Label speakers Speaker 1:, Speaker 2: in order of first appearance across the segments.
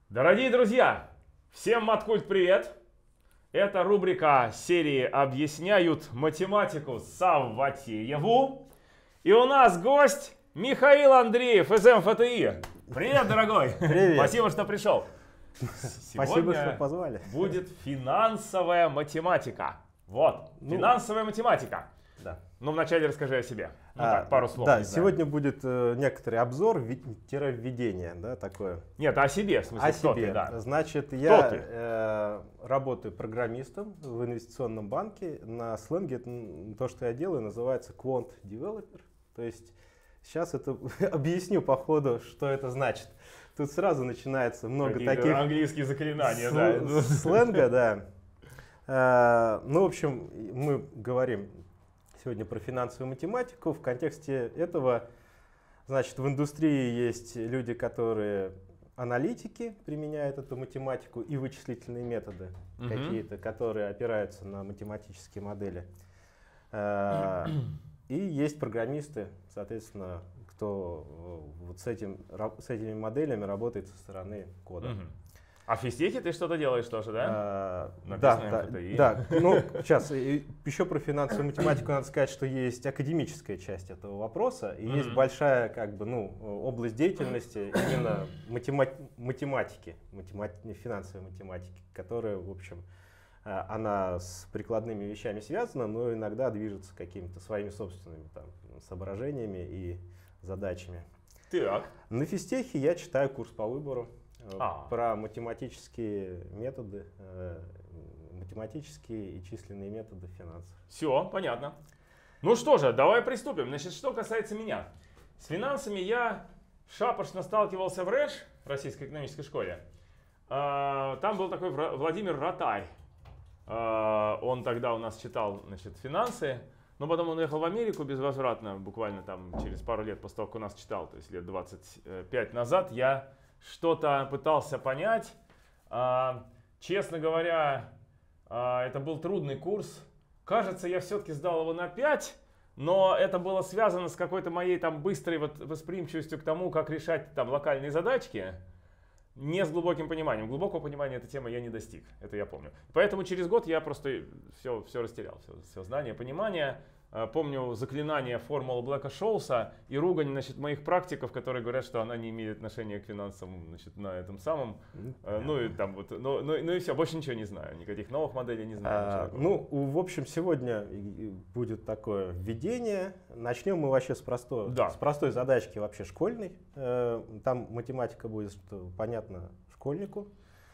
Speaker 1: Дорогие друзья, всем Маткульт привет! Это рубрика серии «Объясняют математику Савватееву». И у нас гость Михаил Андреев из МФТИ. Привет, дорогой!
Speaker 2: Привет!
Speaker 1: Спасибо, что пришел.
Speaker 2: Спасибо, что позвали.
Speaker 1: Будет финансовая математика. Вот, финансовая математика.
Speaker 2: Да.
Speaker 1: Ну, вначале расскажи о себе. Так, пару слов.
Speaker 2: Да, сегодня будет некоторый обзор, введение, да, такое.
Speaker 1: Нет, о себе, в смысле,
Speaker 2: О
Speaker 1: кто
Speaker 2: себе.
Speaker 1: ты, да.
Speaker 2: Значит, я работаю программистом в инвестиционном банке. На сленге то, что я делаю, называется Quant Developer. То есть сейчас это объясню по ходу, что это значит. Тут сразу начинается много таких
Speaker 1: английские заклинания, да.
Speaker 2: Сленга, да. Ну, в общем, мы говорим сегодня про финансовую математику. В контексте этого, значит, в индустрии есть люди, которые аналитики, применяют эту математику, и вычислительные методы какие-то, которые опираются на математические модели. И есть программисты, соответственно, кто вот с этими моделями работает со стороны кода.
Speaker 1: А в физтехе ты что-то делаешь тоже, да?
Speaker 2: Да. Ну, сейчас еще про финансовую математику надо сказать, что есть академическая часть этого вопроса, и есть большая, как бы, область деятельности именно математики, финансовой математики, которая, в общем, она с прикладными вещами связана, но иногда движется какими-то своими собственными там соображениями и задачами.
Speaker 1: Так.
Speaker 2: На физтехе я читаю курс по выбору. Про математические методы, математические и численные методы финансов.
Speaker 1: Все, понятно. Ну что же, давай приступим. Значит, что касается меня. С финансами я шапошно сталкивался в РЭШ, Российской экономической школе. Там был такой Владимир Ротарь. Он тогда у нас читал, значит, финансы. Но потом он уехал в Америку безвозвратно, буквально там через пару лет после того, как у нас читал, то есть лет 25 назад, я что-то пытался понять. Честно говоря, это был трудный курс. Кажется, я все-таки сдал его на 5, но это было связано с какой-то моей там быстрой восприимчивостью к тому, как решать там локальные задачки, не с глубоким пониманием. Глубокого понимания этой темы я не достиг, это я помню. Поэтому через год я просто все растерял, все знание, понимание. Помню заклинание формулы Блэка-Шоуса и ругань, значит, моих практиков, которые говорят, что она не имеет отношения к финансам, значит, на этом самом. Ну и там вот, ну и все, больше ничего не знаю, никаких новых моделей не знаю.
Speaker 2: В общем, сегодня будет такое введение. Начнем мы вообще с простой задачки вообще школьной. Там математика будет, что понятно, школьнику.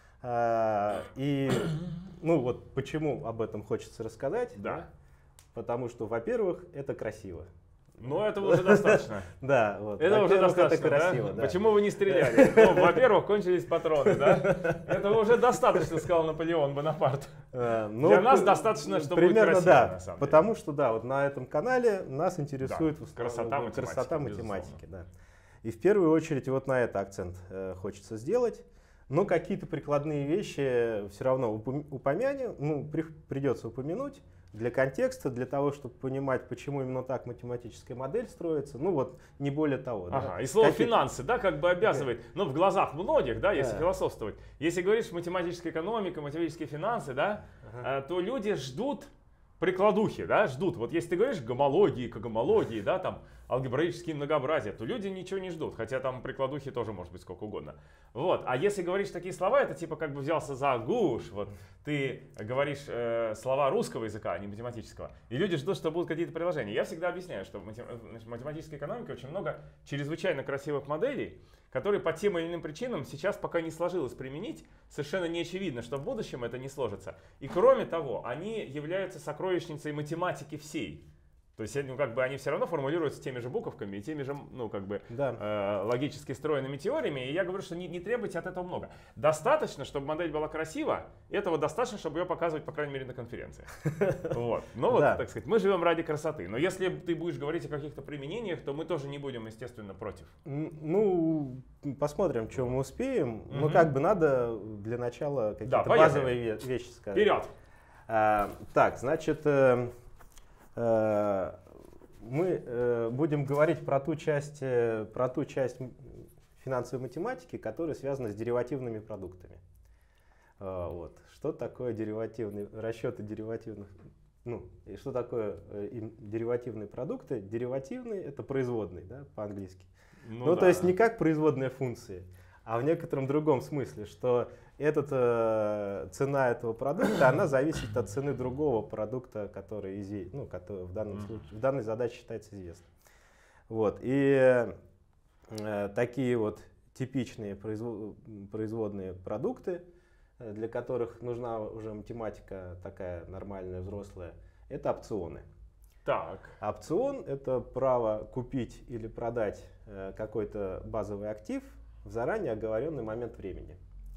Speaker 2: И вот почему об этом хочется рассказать.
Speaker 1: Да.
Speaker 2: Потому что, во-первых, это красиво.
Speaker 1: Ну, этого уже достаточно.
Speaker 2: Да, вот.
Speaker 1: Это уже достаточно,
Speaker 2: это красиво, да?
Speaker 1: Почему вы не стреляли? Ну, во-первых, кончились патроны, да? Этого уже достаточно, сказал Наполеон Бонапарт. Для нас достаточно, чтобы будет красиво, на самом деле.
Speaker 2: Потому что, да, вот на этом канале нас интересует
Speaker 1: красота
Speaker 2: математики. Да. И в первую очередь вот на это акцент хочется сделать. Но какие-то прикладные вещи все равно упомянем, придется упомянуть. Для контекста, для того, чтобы понимать, почему именно так математическая модель строится, не более того.
Speaker 1: И слово финансы, да, как бы обязывает, в глазах многих, да, если философствовать. Если говоришь математическая экономика, математические финансы, да, то люди ждут прикладухи, да, ждут. Вот если ты говоришь когомологии, да, там, алгебраические многообразия, то люди ничего не ждут, хотя там прикладухи тоже может быть сколько угодно. Вот. А если говоришь такие слова, это типа как бы взялся за гуш, вот ты говоришь слова русского языка, а не математического, и люди ждут, что будут какие-то приложения. Я всегда объясняю, что в математической экономике очень много чрезвычайно красивых моделей, которые по тем или иным причинам сейчас пока не сложилось применить, совершенно не очевидно, что в будущем это не сложится. И кроме того, они являются сокровищницей математики всей. То есть они все равно формулируются теми же буковками и теми же логически стройными теориями. И я говорю, что не требуйте от этого много. Достаточно, чтобы модель была красива, этого достаточно, чтобы ее показывать, по крайней мере, на конференции. Так сказать, мы живем ради красоты. Но если ты будешь говорить о каких-то применениях, то мы тоже не будем, естественно, против.
Speaker 2: Посмотрим, что мы успеем. Надо для начала какие-то базовые вещи сказать.
Speaker 1: Вперед!
Speaker 2: Так, значит... Мы будем говорить про ту часть финансовой математики, которые связаны с деривативными продуктами. Вот. Что такое расчеты деривативных? Ну, и что такое деривативные продукты? Деривативные — это производные, да, по-английски. Ну, то есть не как производная функции, а в некотором другом смысле, что цена этого продукта, она зависит от цены другого продукта, который в данной задаче считается известным. Вот. И такие вот типичные производные продукты, для которых нужна уже математика такая нормальная, взрослая, это опционы.
Speaker 1: Так.
Speaker 2: Опцион — это право купить или продать какой-то базовый актив в заранее оговоренный момент времени.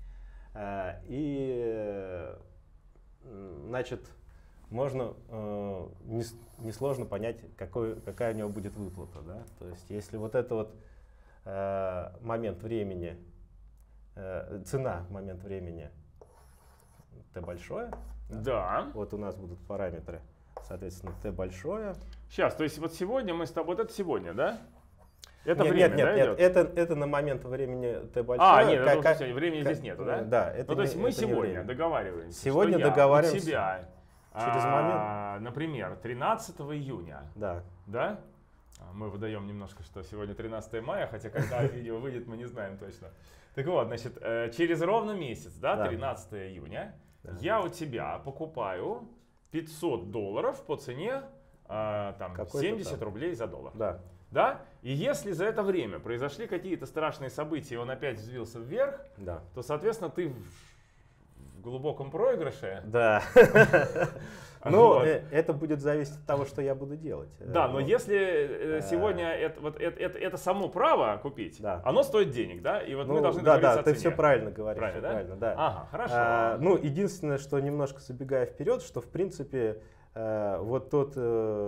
Speaker 2: И, значит, можно несложно понять, какая у него будет выплата. Да? То есть, если вот это вот момент времени, цена в момент времени t большое,
Speaker 1: да.
Speaker 2: Вот у нас будут параметры, соответственно, t большое.
Speaker 1: Сейчас, то есть вот сегодня мы с тобой, вот это сегодня, да? Это
Speaker 2: нет,
Speaker 1: время,
Speaker 2: нет, это на момент времени t большое.
Speaker 1: Нет, это времени здесь нету, да?
Speaker 2: Да, это
Speaker 1: то есть мы сегодня договариваемся,
Speaker 2: сегодня
Speaker 1: что
Speaker 2: договариваемся
Speaker 1: я у тебя,
Speaker 2: через момент,
Speaker 1: например, 13 июня,
Speaker 2: да?
Speaker 1: Мы выдаем немножко, что сегодня 13 мая, хотя когда видео выйдет, мы не знаем точно. Так вот, значит, через ровно месяц, да, 13 июня, я у тебя покупаю $500 по цене там, 70 рублей за доллар. Да? И если за это время произошли какие-то страшные события, и он опять взвился вверх, то, соответственно, ты в глубоком проигрыше.
Speaker 2: Да. Ну, это будет зависеть от того, что я буду делать.
Speaker 1: Да, но если сегодня это само право купить, оно стоит денег, да? И вот мы должны договориться о цене.
Speaker 2: Да, ты все правильно говоришь.
Speaker 1: Правильно,
Speaker 2: да?
Speaker 1: Ага, хорошо.
Speaker 2: Ну, единственное, что немножко забегая вперед, что в принципе вот тот,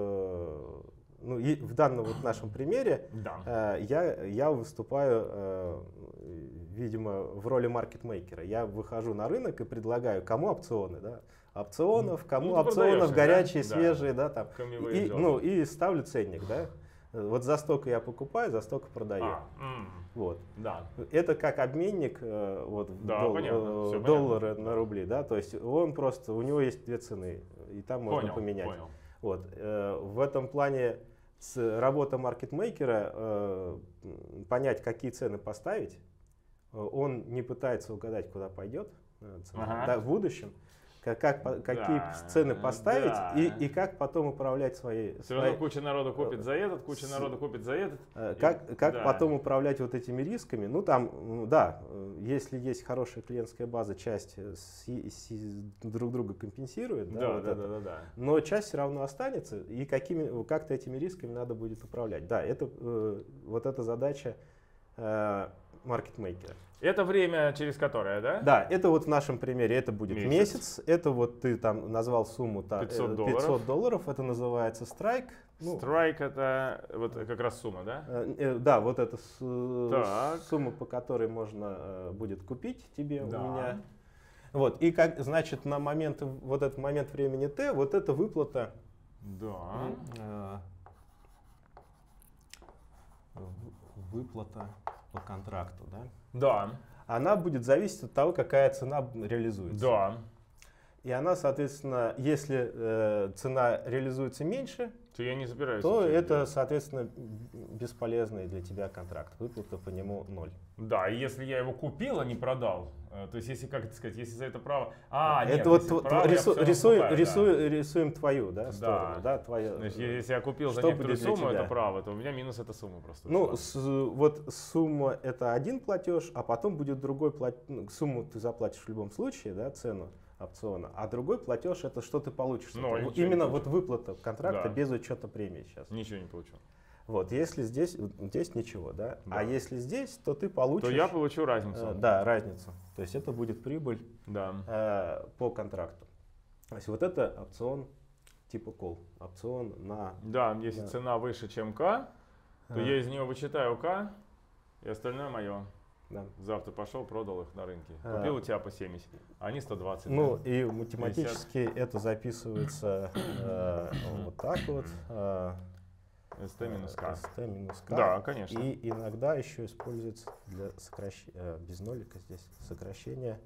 Speaker 2: в данном вот нашем примере я выступаю, видимо, в роли маркетмейкера. Я выхожу на рынок и предлагаю, кому опционы, да? Опционов, кому опционов, горячие, свежие, да, там. И ставлю ценник, да. Вот за столько я покупаю, за столько продаю. Вот. Это как обменник доллары на рубли, да, то есть он просто, у него есть две цены, и там можно поменять. Вот. В этом плане работа маркетмейкера понять, какие цены поставить. Он не пытается угадать, куда пойдет цена, в будущем. Какие цены поставить и как потом управлять своей...
Speaker 1: Все равно куча народу купит за этот, куча народу купит за этот.
Speaker 2: Как потом управлять вот этими рисками? Ну там, да, если есть хорошая клиентская база, часть друг друга компенсирует. Но часть все равно останется, и как-то этими рисками надо будет управлять. Да, это вот эта задача маркетмейкера.
Speaker 1: Это время, через которое, да?
Speaker 2: Да, это вот в нашем примере, это будет месяц. Это вот ты там назвал сумму $500, это называется страйк.
Speaker 1: Страйк это вот как раз сумма, да?
Speaker 2: Да, вот это сумма, по которой можно будет купить тебе у меня. Вот, и как, значит, на момент, вот этот момент времени t, вот эта выплата. Выплата по контракту, да?
Speaker 1: Да.
Speaker 2: Она будет зависеть от того, какая цена реализуется.
Speaker 1: Да.
Speaker 2: И она, соответственно, если цена реализуется меньше,
Speaker 1: то я не собираюсь.
Speaker 2: То это, соответственно, бесполезный для тебя контракт. Выплата по нему 0.
Speaker 1: Да, и если я его купил, а не продал, то есть если, как это сказать, если за это право...
Speaker 2: это вот рисуем твою, да, сторону. Да, твою.
Speaker 1: Значит, если я купил за некоторую сумму это право, то у меня минус эта сумма просто.
Speaker 2: Ну, вот сумма это один платеж, а потом будет другой платеж. Сумму ты заплатишь в любом случае, да, цену опциона, а другой платеж это что ты получишь. Именно вот выплата контракта без учета премии сейчас.
Speaker 1: Ничего не получу.
Speaker 2: Вот, если здесь ничего, да? А если здесь, то ты получишь...
Speaker 1: То я получу разницу.
Speaker 2: Да, разницу. То есть это будет прибыль по контракту. То есть вот это опцион типа call. Опцион на...
Speaker 1: Да, если цена выше, чем К, то я из нее вычитаю К, и остальное мое. Завтра пошел, продал их на рынке. Купил у тебя по 70, а они 120.
Speaker 2: Ну и математически 50. Это записывается вот так вот.
Speaker 1: ST-K.
Speaker 2: ST-K.
Speaker 1: Да, конечно.
Speaker 2: И иногда еще используется для сокращения, без нолика здесь, сокращение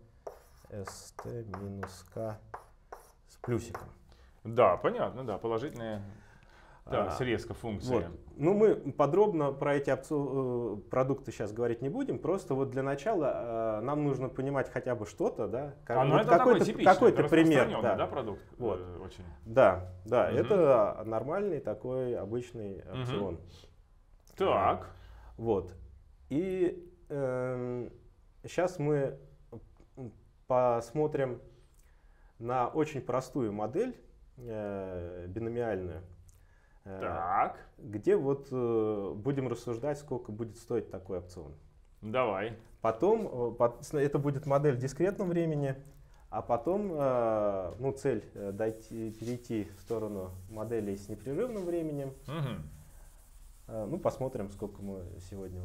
Speaker 2: ST-K с плюсиком.
Speaker 1: Да, понятно, да, положительные срезка функции.
Speaker 2: Вот. Ну, мы подробно про эти продукты сейчас говорить не будем, просто вот для начала нам нужно понимать хотя бы что-то, да,
Speaker 1: вот какой-то
Speaker 2: пример.
Speaker 1: Да, продукт.
Speaker 2: Вот.
Speaker 1: Очень.
Speaker 2: Да, это нормальный такой обычный опцион.
Speaker 1: Так.
Speaker 2: Вот. И сейчас мы посмотрим на очень простую модель, биномиальную, где вот будем рассуждать, сколько будет стоить такой опцион.
Speaker 1: Давай.
Speaker 2: Потом, это будет модель в дискретном времени, а потом цель перейти в сторону моделей с непрерывным временем. Ну, посмотрим, сколько мы сегодня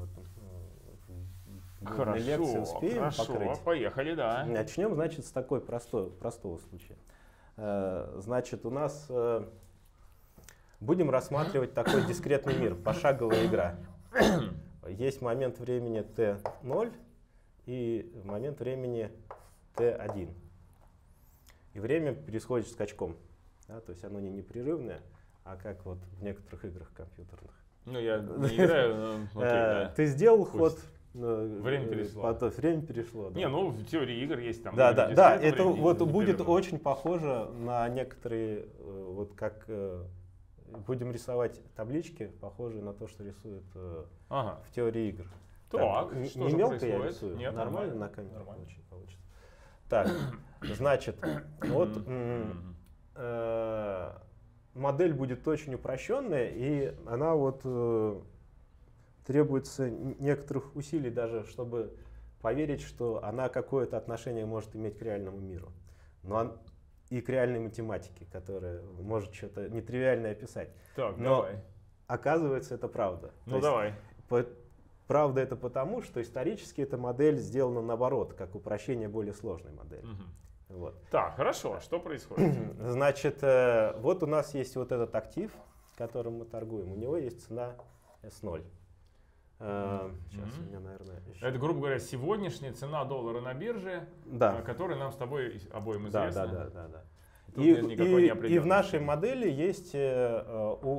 Speaker 2: в лекции успеем покрыть.
Speaker 1: Поехали, да.
Speaker 2: Начнем, значит, с такой простого случая. Значит, у нас будем рассматривать такой дискретный мир, пошаговая игра. Есть момент времени t0 и момент времени t1. И время происходит скачком. Да, то есть оно не непрерывное, а как вот в некоторых играх компьютерных.
Speaker 1: Ну, я не играю, но окей, да.
Speaker 2: Ты сделал ход.
Speaker 1: Время перешло.
Speaker 2: Время перешло, да.
Speaker 1: Не, ну в теории игр есть там.
Speaker 2: Да, это вот будет очень похоже на некоторые, вот как будем рисовать таблички, похожие на то, что рисуют в теории игр.
Speaker 1: Так,
Speaker 2: не мелко я рисую?
Speaker 1: Нет,
Speaker 2: нормально на камере очень получится. Так, значит, вот модель будет очень упрощенная, и она вот требуется некоторых усилий даже, чтобы поверить, что она какое-то отношение может иметь к реальному миру. И к реальной математике, которая может что-то нетривиальное описать.
Speaker 1: Так,
Speaker 2: но
Speaker 1: давай.
Speaker 2: оказывается, это правда.
Speaker 1: Ну, давай.
Speaker 2: Правда это потому, что исторически эта модель сделана наоборот, как упрощение более сложной модели. Вот.
Speaker 1: Так, хорошо. Что происходит?
Speaker 2: Значит, вот у нас есть вот этот актив, которым мы торгуем. У него есть цена S0. Сейчас у меня, наверное, еще...
Speaker 1: Это, грубо говоря, сегодняшняя цена доллара на бирже, которая нам с тобой обоим известна.
Speaker 2: Да.
Speaker 1: И
Speaker 2: в нашей модели есть у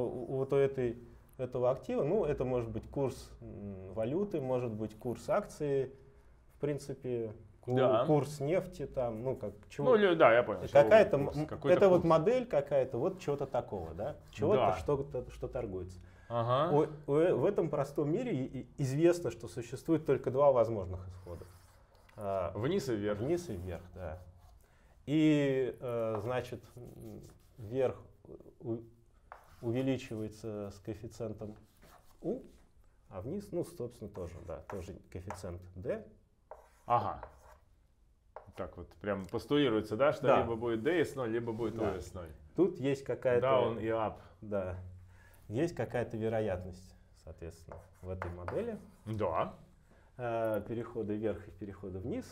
Speaker 2: этого актива, ну, это может быть курс валюты, может быть курс акции, в принципе, курс нефти, там, ну, как чего.
Speaker 1: Ну, да, я понял.
Speaker 2: Это вот модель какая-то, вот чего-то такого, да, чего-то, что торгуется. В этом простом мире известно, что существует только два возможных исхода.
Speaker 1: Вниз и вверх.
Speaker 2: Вниз и вверх, да. И, значит, вверх увеличивается с коэффициентом u, а вниз, ну, собственно, тоже коэффициент d.
Speaker 1: Ага. Так вот, прям постулируется, да, что либо будет ds0, либо будет os0.
Speaker 2: Тут есть какая-то...
Speaker 1: Down и up.
Speaker 2: Да. Есть какая-то вероятность, соответственно, в этой модели.
Speaker 1: Да.
Speaker 2: Перехода вверх и перехода вниз.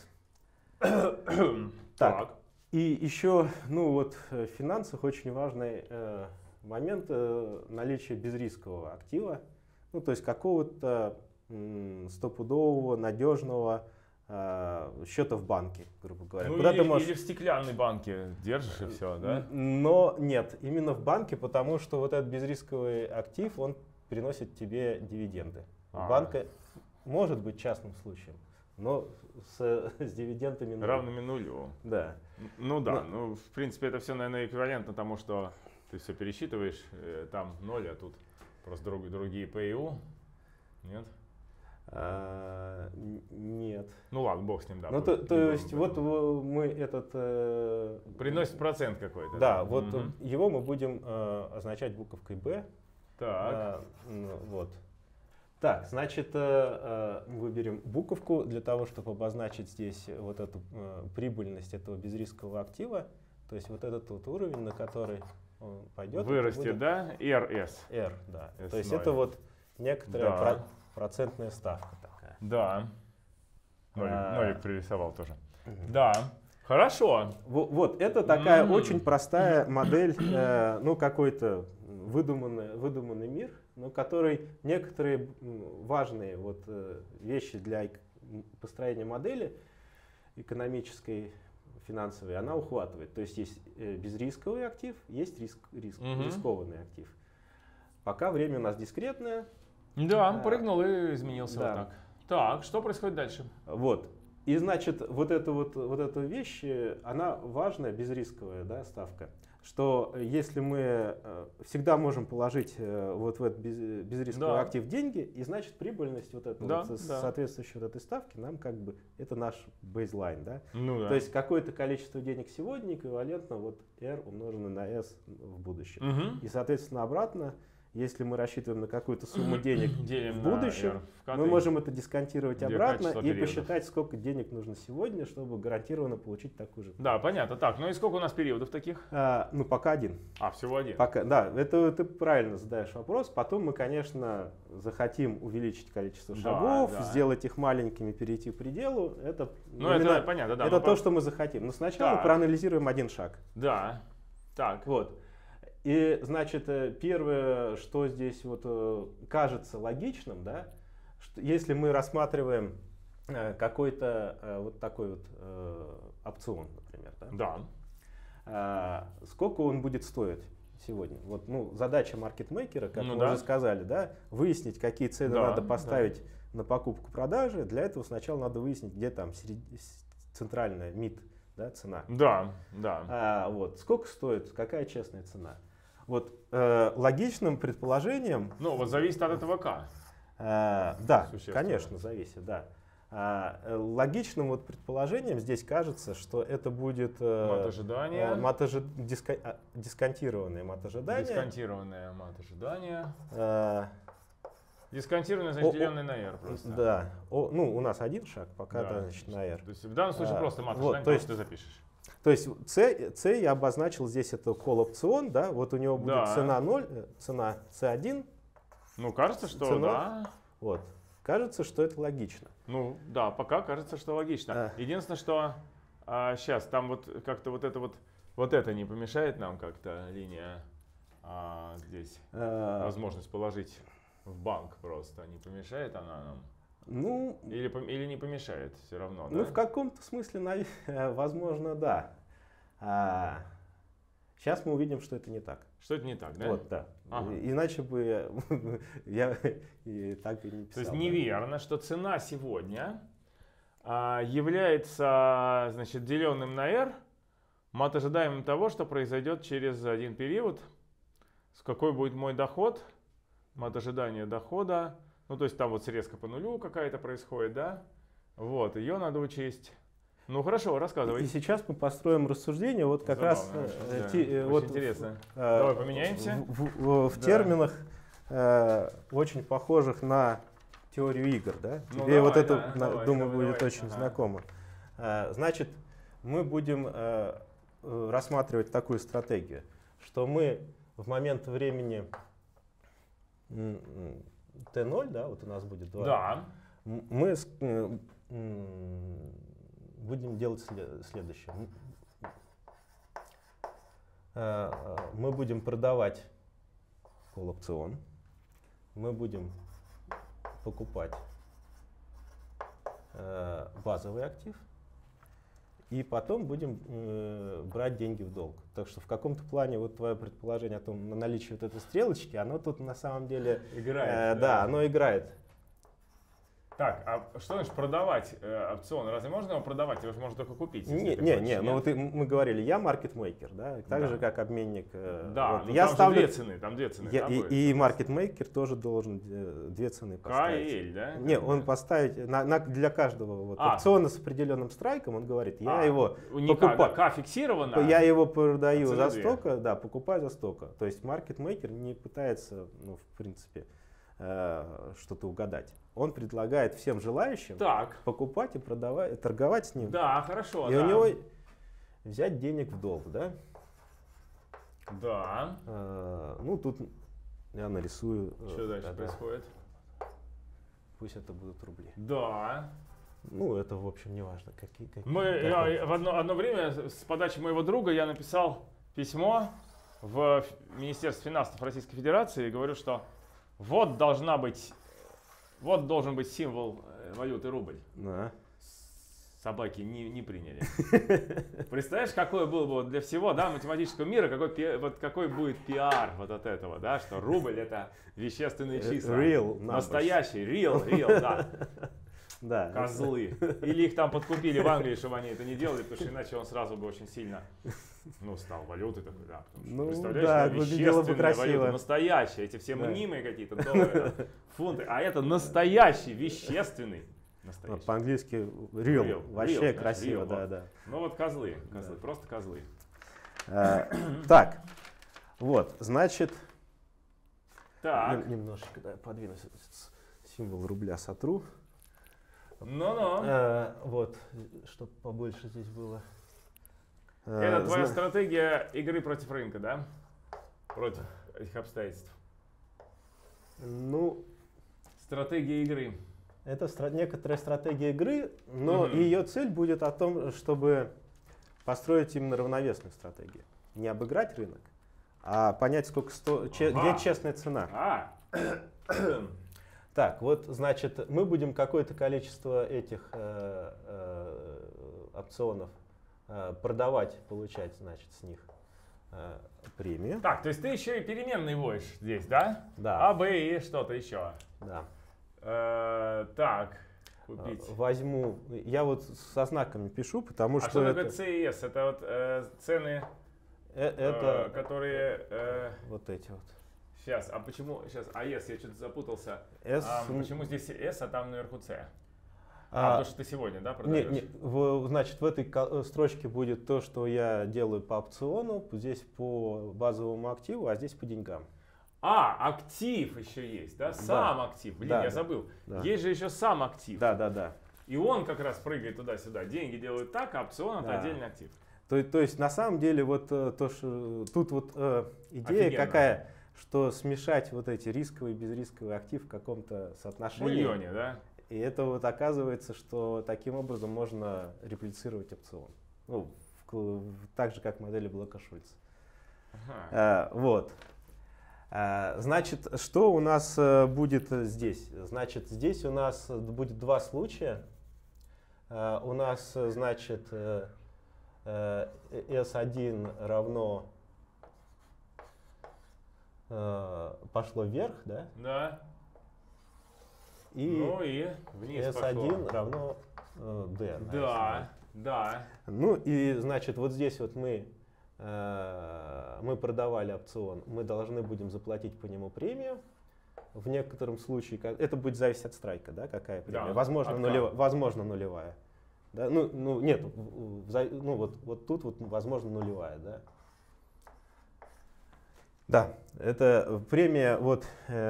Speaker 1: Так.
Speaker 2: И еще, ну вот, в финансах очень важный момент наличия безрискового актива, ну то есть какого-то стопудового, надежного счета в банке, грубо говоря.
Speaker 1: Ну, или в стеклянной банке держишь и все, да?
Speaker 2: Но нет, именно в банке, потому что вот этот безрисковый актив, он приносит тебе дивиденды. Банк может быть частным случаем, но с дивидендами
Speaker 1: равными нулю.
Speaker 2: Да.
Speaker 1: Ну да, ну в принципе это все, наверное, эквивалентно тому, что ты все пересчитываешь, там 0, а тут просто другие PU. Нет?
Speaker 2: Нет.
Speaker 1: Ну ладно, бог с ним, да.
Speaker 2: Ну, то есть вот мы этот...
Speaker 1: Приносит процент какой-то.
Speaker 2: Да, вот его мы будем означать буковкой B.
Speaker 1: Так.
Speaker 2: Вот. Так, значит, мы выберем буковку для того, чтобы обозначить здесь вот эту прибыльность этого безрискового актива. То есть вот этот вот уровень, на который он пойдет.
Speaker 1: Вырастет, да? RS.
Speaker 2: R, да.
Speaker 1: S0.
Speaker 2: То есть это вот некоторая процентная ставка такая.
Speaker 1: Да. Нолик пририсовал тоже. Да. Хорошо.
Speaker 2: Вот это такая очень простая модель, ну какой-то выдуманный мир, но который некоторые важные вот, вещи для построения модели экономической, финансовой, она ухватывает. То есть есть безрисковый актив, есть рискованный актив. Пока время у нас дискретное.
Speaker 1: Да, он прыгнул и изменился
Speaker 2: да.
Speaker 1: вот так. Так, что происходит дальше?
Speaker 2: Вот. И значит, вот эта вещь, она важная, безрисковая, да, ставка. Что если мы всегда можем положить вот в этот безрисковый актив деньги, и значит прибыльность вот эта соответствующей вот этой ставки нам как бы это наш бейзлайн, да? То есть какое-то количество денег сегодня эквивалентно вот R умноженное на S в будущем. И соответственно обратно, если мы рассчитываем на какую-то сумму денег в будущем, мы можем это дисконтировать обратно и посчитать, сколько денег нужно сегодня, чтобы гарантированно получить такую же.
Speaker 1: Да, понятно. Так, ну и сколько у нас периодов таких?
Speaker 2: Ну, пока один.
Speaker 1: Всего один.
Speaker 2: Пока, да, это ты правильно задаешь вопрос. Потом мы, конечно, захотим увеличить количество шагов, сделать их маленькими, перейти к пределу. Это,
Speaker 1: это понятно, да.
Speaker 2: Это то, что мы захотим. Но сначала проанализируем один шаг.
Speaker 1: Да. Так.
Speaker 2: Вот. И, значит, первое, что здесь вот кажется логичным, да, что если мы рассматриваем какой-то вот такой вот опцион, например, сколько он будет стоить сегодня? Вот, ну, задача маркетмейкера, как мы уже сказали, да, выяснить, какие цены надо поставить на покупку-продажи. Для этого сначала надо выяснить, где там центральная мид, да, цена. Вот, сколько стоит, какая честная цена. Вот логичным предположением...
Speaker 1: Ну, вот зависит от этого К.
Speaker 2: Да, конечно, зависит, да. Логичным вот предположением здесь кажется, что это будет
Speaker 1: мат-ожидание.
Speaker 2: Дисконтированное мат-ожидание.
Speaker 1: Дисконтированное мат-ожидание. Дисконтированное, значит, деленное на R просто.
Speaker 2: Да. Ну, у нас один шаг, пока значит, на R.
Speaker 1: То есть в данном случае просто мат-ожидание,
Speaker 2: то есть
Speaker 1: ты запишешь.
Speaker 2: То есть C я обозначил здесь это call опцион, да, вот у него будет цена 0, цена C1.
Speaker 1: Ну, кажется, что да.
Speaker 2: Вот. Кажется, что это логично.
Speaker 1: Ну, да, пока кажется, что логично. Единственное, что сейчас там вот как-то вот это не помешает нам как-то линия здесь. Возможность положить в банк просто. Не помешает она нам?
Speaker 2: Ну,
Speaker 1: или не помешает все равно,
Speaker 2: ну,
Speaker 1: да?
Speaker 2: в каком-то смысле, возможно, да. Сейчас мы увидим, что это не так.
Speaker 1: Что это не так, да?
Speaker 2: Вот, да. Иначе бы я и так и не писал.
Speaker 1: То есть неверно, что цена сегодня является, значит, деленным на R, мат-ожидаемым того, что произойдет через один период, какой будет мой доход, мат-ожидание дохода. Ну, то есть там вот срезка по нулю какая-то происходит, да? Вот, ее надо учесть. Ну, хорошо, рассказывай.
Speaker 2: И сейчас мы построим рассуждение вот как раз...
Speaker 1: Очень интересно. Давай поменяемся.
Speaker 2: В терминах, очень похожих на теорию игр, да? Тебе вот это, думаю, будет очень знакомо. Значит, мы будем рассматривать такую стратегию, что мы в момент времени... T0, да, вот у нас будет 2.
Speaker 1: Да.
Speaker 2: Мы будем делать следующее. Мы будем продавать call опцион, мы будем покупать базовый актив, и потом будем брать деньги в долг. Так что в каком-то плане вот твое предположение о том, на наличии вот этой стрелочки, оно тут на самом деле
Speaker 1: играет.
Speaker 2: Да, оно играет.
Speaker 1: Так, а что значит продавать опцион? Разве можно его продавать? Его же можно только купить.
Speaker 2: Не, ну вот мы говорили, я маркетмейкер, да, так же как обменник.
Speaker 1: Да,
Speaker 2: вот,
Speaker 1: ну
Speaker 2: я
Speaker 1: там
Speaker 2: ставлю,
Speaker 1: две цены, там две цены.
Speaker 2: И маркетмейкер тоже должен две цены поставить.
Speaker 1: К и L, да?
Speaker 2: Не, он поставить для каждого вот, опциона с определенным страйком, он говорит, я его покупаю.
Speaker 1: К фиксировано.
Speaker 2: Я его продаю за столько, да, покупаю за столько. То есть маркетмейкер не пытается, ну, в принципе, что-то угадать. Он предлагает всем желающим покупать и продавать, торговать с ним.
Speaker 1: Да, хорошо.
Speaker 2: И у него взять денег в долг, да?
Speaker 1: Да.
Speaker 2: Ну, тут я нарисую.
Speaker 1: Что дальше происходит?
Speaker 2: Пусть это будут рубли.
Speaker 1: Да.
Speaker 2: Ну, это, в общем, не важно.
Speaker 1: В одно время с подачи моего друга я написал письмо в Министерстве финансов Российской Федерации и говорю, что вот должен быть символ валюты рубль.
Speaker 2: Да.
Speaker 1: Собаки не приняли. Представляешь, какой был бы для всего, да, математического мира, какой будет пиар вот от этого, да, что рубль это вещественные числа.
Speaker 2: Real
Speaker 1: настоящий, real, да.
Speaker 2: Да.
Speaker 1: Козлы. Или их там подкупили в Англии, чтобы они это не делали, потому что иначе он сразу бы очень сильно, стал валютой такой, да. Представляешь,
Speaker 2: да,
Speaker 1: вещественная валюта, настоящая, эти все мнимые какие-то доллары, фунты, а это настоящий, вещественный.
Speaker 2: По-английски real, вообще
Speaker 1: real,
Speaker 2: красиво,
Speaker 1: real,
Speaker 2: да.
Speaker 1: Ну вот козлы, просто козлы.
Speaker 2: Так, вот, значит,
Speaker 1: Так.
Speaker 2: немножечко подвину, символ рубля сотру. Вот, чтобы побольше здесь было.
Speaker 1: Это твоя стратегия игры против рынка, да? Против этих обстоятельств.
Speaker 2: Ну,
Speaker 1: стратегия игры.
Speaker 2: Это некоторая стратегия игры, но ее цель будет о том, чтобы построить именно равновесную стратегию. Не обыграть рынок, а понять, сколько где честная цена. Так, вот, значит, мы будем какое-то количество этих опционов продавать, получать, значит, с них премию.
Speaker 1: Так, то есть ты еще и переменные вводишь здесь, да?
Speaker 2: Да.
Speaker 1: А, Б и что-то еще.
Speaker 2: Да.
Speaker 1: Так, купить.
Speaker 2: Возьму, я вот со знаками пишу, потому что...
Speaker 1: что такое С и С? Это вот цены, которые...
Speaker 2: вот эти вот.
Speaker 1: Сейчас, а почему... Сейчас, С, я что-то запутался. Почему здесь С, а там наверху С? Потому что ты сегодня, да, продаешь?
Speaker 2: Значит, в этой строчке будет то, что я делаю по опциону, здесь по базовому активу, а здесь по деньгам.
Speaker 1: Актив еще есть, да? Сам актив. Блин, я забыл. Да. Есть же еще сам актив.
Speaker 2: Да.
Speaker 1: И он как раз прыгает туда-сюда. Деньги делают так, а опцион это отдельный актив.
Speaker 2: То есть на самом деле вот то, что тут вот идея какая, что смешать вот эти рисковый и безрисковый актив в каком-то соотношении.
Speaker 1: Бульоне, да?
Speaker 2: И это вот оказывается, что таким образом можно реплицировать опцион. Так же, как в модели Блока-Шульца. Вот. Значит, что у нас будет здесь? Значит, здесь у нас будет два случая. У нас, значит, S1 равно пошло вверх, да?
Speaker 1: Да.
Speaker 2: И
Speaker 1: вниз
Speaker 2: S1
Speaker 1: пошло.
Speaker 2: равно D.
Speaker 1: Да.
Speaker 2: Ну и, значит, вот здесь вот мы продавали опцион, мы должны будем заплатить по нему премию. В некотором случае, это будет зависеть от страйка, да, какая премия? Да, возможно, нулевая. Да? Нет, вот тут вот возможно нулевая, да. Да, это премия, вот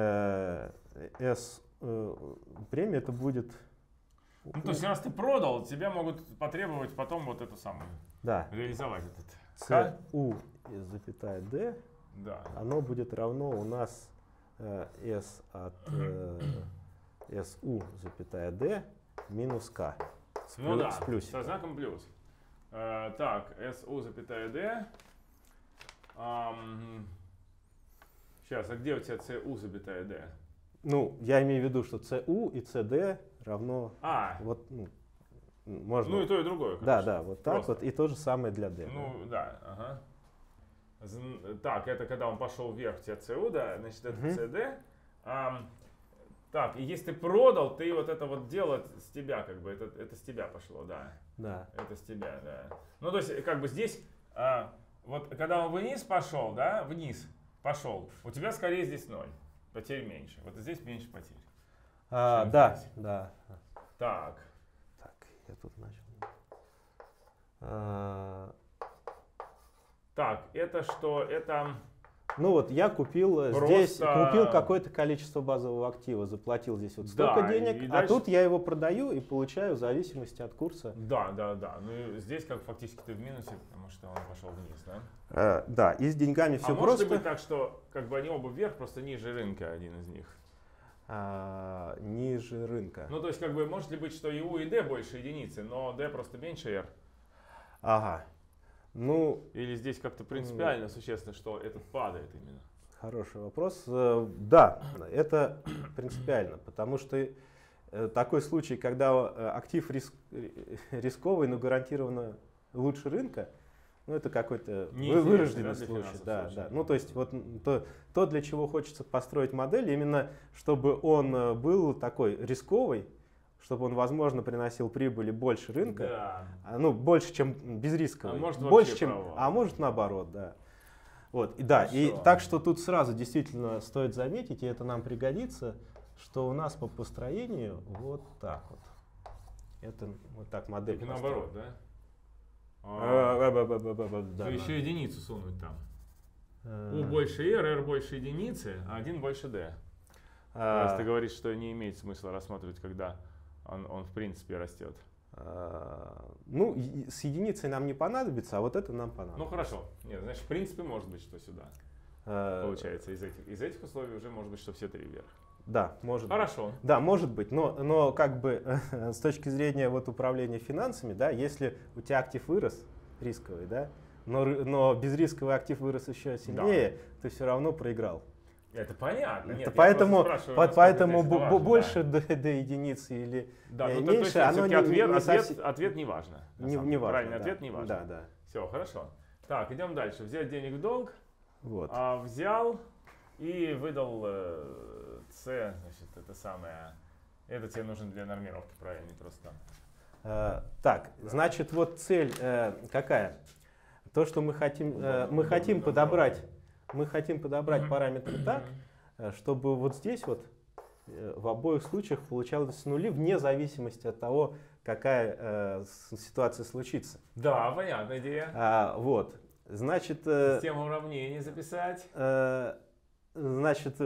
Speaker 2: премия это будет...
Speaker 1: то есть раз ты продал, тебя могут потребовать потом вот эту самую, реализовать этот.
Speaker 2: ЦУ запятая D,
Speaker 1: да.
Speaker 2: Оно будет равно у нас S от SU запятая D минус K. С плюсиком.
Speaker 1: Со знаком плюс. Так, SU запятая D. Сейчас, а где у тебя CU запятая D?
Speaker 2: Я имею в виду, что CU и CD равно... можно...
Speaker 1: и то, и другое.
Speaker 2: Да, вот так вот. И то же самое для D.
Speaker 1: Ага. Так, это когда он пошел вверх, у тебя CU, да, значит, это CD. Так, и если ты продал, ты вот это вот дело с тебя, как бы, это с тебя пошло, да.
Speaker 2: Да.
Speaker 1: Это с тебя, да. То есть, как бы здесь, вот когда он вниз пошел, да, вниз пошел, у тебя скорее здесь 0. Потерь меньше. Вот здесь меньше потерь.
Speaker 2: Да.
Speaker 1: Так,
Speaker 2: я тут начал.
Speaker 1: Так, это что? Это...
Speaker 2: я купил здесь какое-то количество базового актива, заплатил здесь вот столько денег, а тут я его продаю и получаю в зависимости от курса.
Speaker 1: Да. Здесь как фактически ты в минусе, потому что он пошел вниз, да?
Speaker 2: Да, и с деньгами все просто.
Speaker 1: Может быть так, что как бы они оба вверх, просто ниже рынка один из них?
Speaker 2: Ниже рынка.
Speaker 1: То есть как бы может ли быть, что и U и D больше единицы, но D просто меньше R?
Speaker 2: Ага. Ну,
Speaker 1: Или здесь как-то принципиально существенно, что этот падает именно?
Speaker 2: хороший вопрос. Да, это принципиально, потому что такой случай, когда актив рисковый, но гарантированно лучше рынка, ну это какой-то вырожденный случай. Да, да. Ну то есть вот то, для чего хочется построить модель, именно чтобы он был такой рисковый, чтобы он, возможно, приносил прибыли больше рынка,
Speaker 1: да.
Speaker 2: Ну больше, чем безрисковый,
Speaker 1: может
Speaker 2: больше, чем,
Speaker 1: провал.
Speaker 2: а может наоборот, да. Вот, и да, и так что тут сразу действительно стоит заметить, и это нам пригодится, что у нас по построению вот так вот. Это вот так модель.
Speaker 1: И наоборот, да?
Speaker 2: Да.
Speaker 1: Еще единицу сунуть там. U больше R, R больше единицы, а 1 больше D. Раз ты говоришь, что не имеет смысла рассматривать, когда он в принципе растет.
Speaker 2: Ну, с единицей нам не понадобится, а вот это нам понадобится.
Speaker 1: Ну хорошо. Нет, значит, в принципе, может быть, что сюда. Получается, из этих условий уже может быть, что все три вверх.
Speaker 2: Да, может
Speaker 1: Хорошо.
Speaker 2: быть. Да, может быть, но как бы с точки зрения вот управления финансами, да, если у тебя актив вырос, рисковый, да, но безрисковый актив вырос еще сильнее, да, ты все равно проиграл.
Speaker 1: Это понятно. Нет,
Speaker 2: поэтому больше до единицы или меньше, оно
Speaker 1: ответ не важно.
Speaker 2: Не важно.
Speaker 1: Правильный ответ не важно.
Speaker 2: Да, да.
Speaker 1: Все, хорошо. Так, идем дальше. Взять денег в долг.
Speaker 2: Вот.
Speaker 1: Взял и выдал С, значит, это самое. Это тебе нужно для нормировки, правильно, не просто.
Speaker 2: Так, значит, вот цель какая? То, что мы хотим подобрать параметры так, чтобы вот здесь вот в обоих случаях получалось нули вне зависимости от того, какая ситуация случится.
Speaker 1: Да, понятная идея.
Speaker 2: Вот, значит...
Speaker 1: Систему уравнений записать.
Speaker 2: Значит,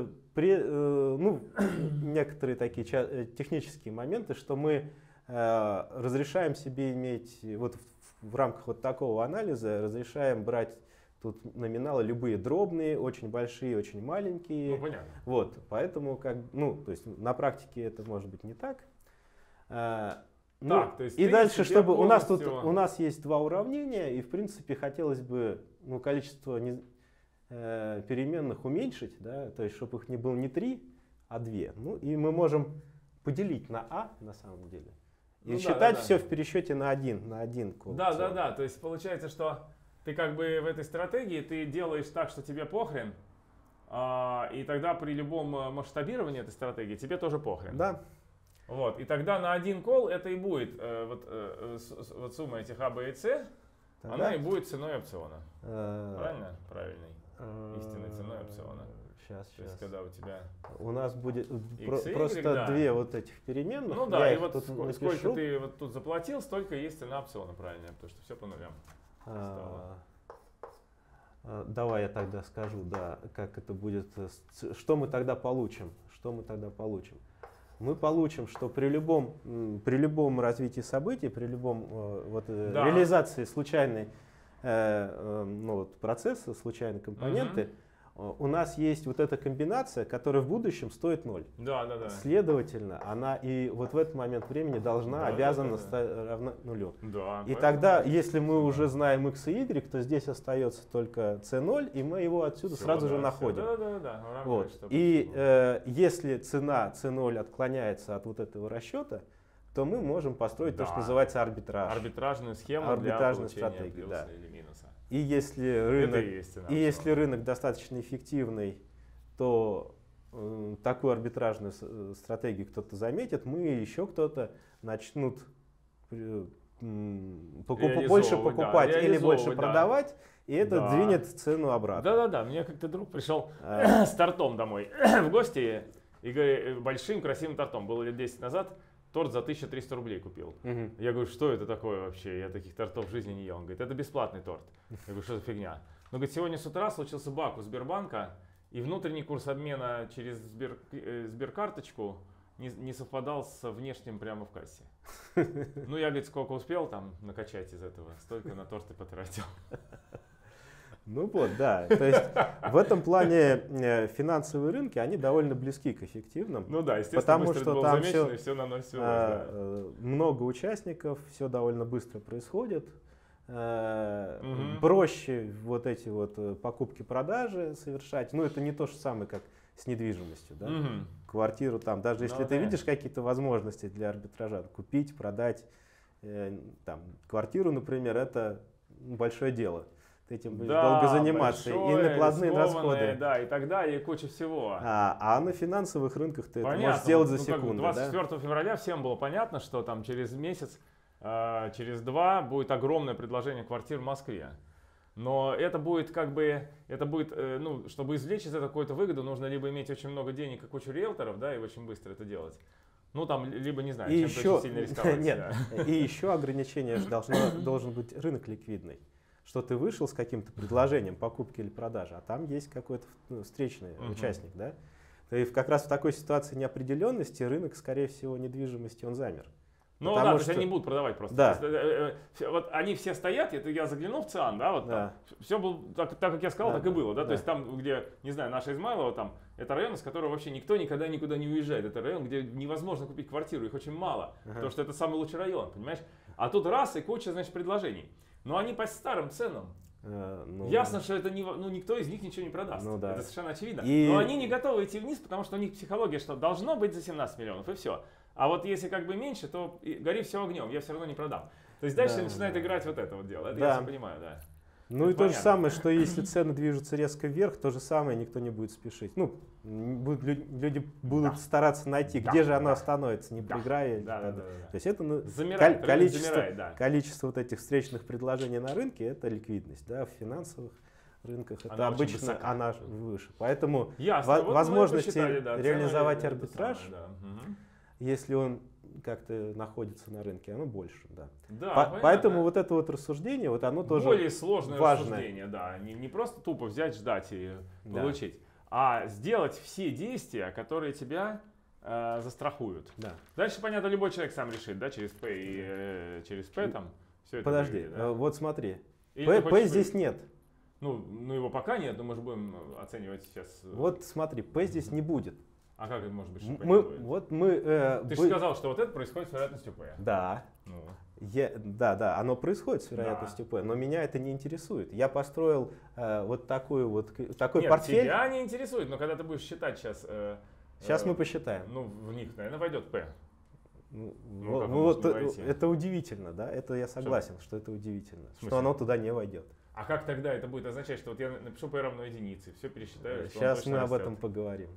Speaker 2: некоторые такие технические моменты, что мы разрешаем себе иметь, вот в рамках вот такого анализа, разрешаем брать тут номиналы любые дробные, очень большие, очень маленькие.
Speaker 1: Ну, понятно.
Speaker 2: Вот, поэтому, то есть на практике это может быть не так.
Speaker 1: То есть
Speaker 2: и дальше, чтобы у нас есть два уравнения, и в принципе хотелось бы количество переменных уменьшить, да, то есть чтобы их не было не 3, а 2. Ну и мы можем поделить на А на самом деле. И считать все в пересчете на один кол.
Speaker 1: Да. То есть получается, что ты как бы в этой стратегии ты делаешь так, что тебе похрен, и тогда при любом масштабировании этой стратегии тебе тоже похрен.
Speaker 2: Да.
Speaker 1: Вот, и тогда на один кол это и будет вот сумма этих А, Б и С, она и будет ценой опциона. Правильно? Правильной. Истинной ценой опциона.
Speaker 2: Сейчас.
Speaker 1: То есть, когда
Speaker 2: у нас будет
Speaker 1: X,
Speaker 2: просто
Speaker 1: Y,
Speaker 2: две вот этих переменных.
Speaker 1: Ну да, и вот сколько ты вот тут заплатил, столько есть цена опциона, правильно, потому что все по нулям.
Speaker 2: Давай я тогда скажу, да, как это будет, что мы тогда получим. Мы получим, что при любом развитии событий, при любом реализации случайной процесса, случайной компоненты, у нас есть вот эта комбинация, которая в будущем стоит 0.
Speaker 1: Да.
Speaker 2: Следовательно, она и вот в этот момент времени обязана стать равна нулю.
Speaker 1: Да,
Speaker 2: и тогда, если мы уже знаем x и y, то здесь остается только c0, и мы его отсюда сразу же находим.
Speaker 1: Да.
Speaker 2: Вот. И если цена c0 отклоняется от вот этого расчета, то мы можем построить то, что называется арбитраж.
Speaker 1: Арбитражную схему для получения плюса или минуса.
Speaker 2: И если рынок достаточно эффективный, то такую арбитражную стратегию кто-то заметит, еще кто-то начнут больше покупать или больше продавать, и это двинет цену обратно.
Speaker 1: Да. Мне как-то друг пришел с тортом домой в гости, и говорит, большим красивым тортом, было лет 10 назад. Торт за 1300 рублей купил. Я говорю, что это такое вообще? Я таких тортов в жизни не ел. Он говорит, это бесплатный торт. Я говорю, что за фигня? Но говорит, сегодня с утра случился баг у Сбербанка, и внутренний курс обмена через Сберкарточку не совпадал с внешним прямо в кассе. Ну, я, говорит, сколько успел там накачать из этого, столько на торт и потратил.
Speaker 2: Ну вот, да. То есть в этом плане финансовые рынки, они довольно близки к эффективным.
Speaker 1: Ну да, естественно,
Speaker 2: потому что там
Speaker 1: все наносится.
Speaker 2: Много участников, все довольно быстро происходит. проще вот эти вот покупки-продажи совершать. Ну, это не то же самое, как с недвижимостью, да? Квартиру там, даже если ты видишь какие-то возможности для арбитража, купить, продать, там, квартиру, например, это большое дело. Ты этим будешь долго заниматься.
Speaker 1: Большое,
Speaker 2: и накладные расходы.
Speaker 1: Да, и так далее, и куча всего.
Speaker 2: А на финансовых рынках ты это можешь сделать за секунду.
Speaker 1: 24 февраля всем было понятно, что там через месяц, через 2 будет огромное предложение квартир в Москве. Но это будет ну, чтобы извлечь из этого какую-то выгоду, нужно либо иметь очень много денег и кучу риэлторов, да, и очень быстро это делать. Ну, там, либо, не знаю, чем-то очень сильно рисковать.
Speaker 2: Нет, и еще ограничение должен быть рынок ликвидный. Что ты вышел с каким-то предложением покупки или продажи, а там есть какой-то встречный участник, да? И как раз в такой ситуации неопределенности рынок, скорее всего, недвижимости, он замер.
Speaker 1: Ну да, то есть они будут продавать просто.
Speaker 2: Да.
Speaker 1: Вот они все стоят, я заглянул в ЦИАН, да, вот там, все было так, как я сказал, так и было, да, то есть там, где, не знаю, наша Измайлова, там, это район, из которого вообще никто никогда никуда не уезжает, это район, где невозможно купить квартиру, их очень мало, потому что это самый лучший район, понимаешь? А тут раз и куча, значит, предложений, но они по старым ценам. Ясно, что это никто из них ничего не продаст, это совершенно очевидно, но они не готовы идти вниз, потому что у них психология, что должно быть за 17 миллионов и все. А вот если как бы меньше, то гори все огнем, я все равно не продам. То есть дальше начинает играть вот это вот дело. Это я все понимаю, да.
Speaker 2: Ну это и понятно. То же самое, что если цены движутся резко вверх, то же самое никто не будет спешить. Ну, люди будут стараться найти, где же оно остановится, не проиграя. То есть это количество вот этих встречных предложений на рынке, это ликвидность. Да, в финансовых рынках это обычно она выше. Поэтому возможности реализовать арбитраж, если он как-то находится на рынке, оно больше, да. Поэтому вот это вот рассуждение, вот оно тоже
Speaker 1: более сложное рассуждение, да. Не просто тупо взять, ждать и получить, а сделать все действия, которые тебя застрахуют.
Speaker 2: Да.
Speaker 1: Дальше, понятно, любой человек сам решит, да, через П и через П там все это.
Speaker 2: Подожди, выглядит, да? Вот смотри, П здесь нет.
Speaker 1: Ну его пока нет, но мы же будем оценивать сейчас.
Speaker 2: Вот смотри, П здесь не будет.
Speaker 1: А как это может быть? Ты же сказал, что вот это происходит с вероятностью P.
Speaker 2: Да. Да, оно происходит с вероятностью P, но меня это не интересует. Я построил такой портфель.
Speaker 1: Тебя не интересует, но когда ты будешь считать сейчас...
Speaker 2: Сейчас мы посчитаем.
Speaker 1: Ну, в них, наверное, войдет P.
Speaker 2: Это удивительно, да? Это я согласен, что это удивительно, что оно туда не войдет.
Speaker 1: А как тогда это будет означать, что вот я напишу P равно единице, все пересчитаю?
Speaker 2: Сейчас мы об этом поговорим.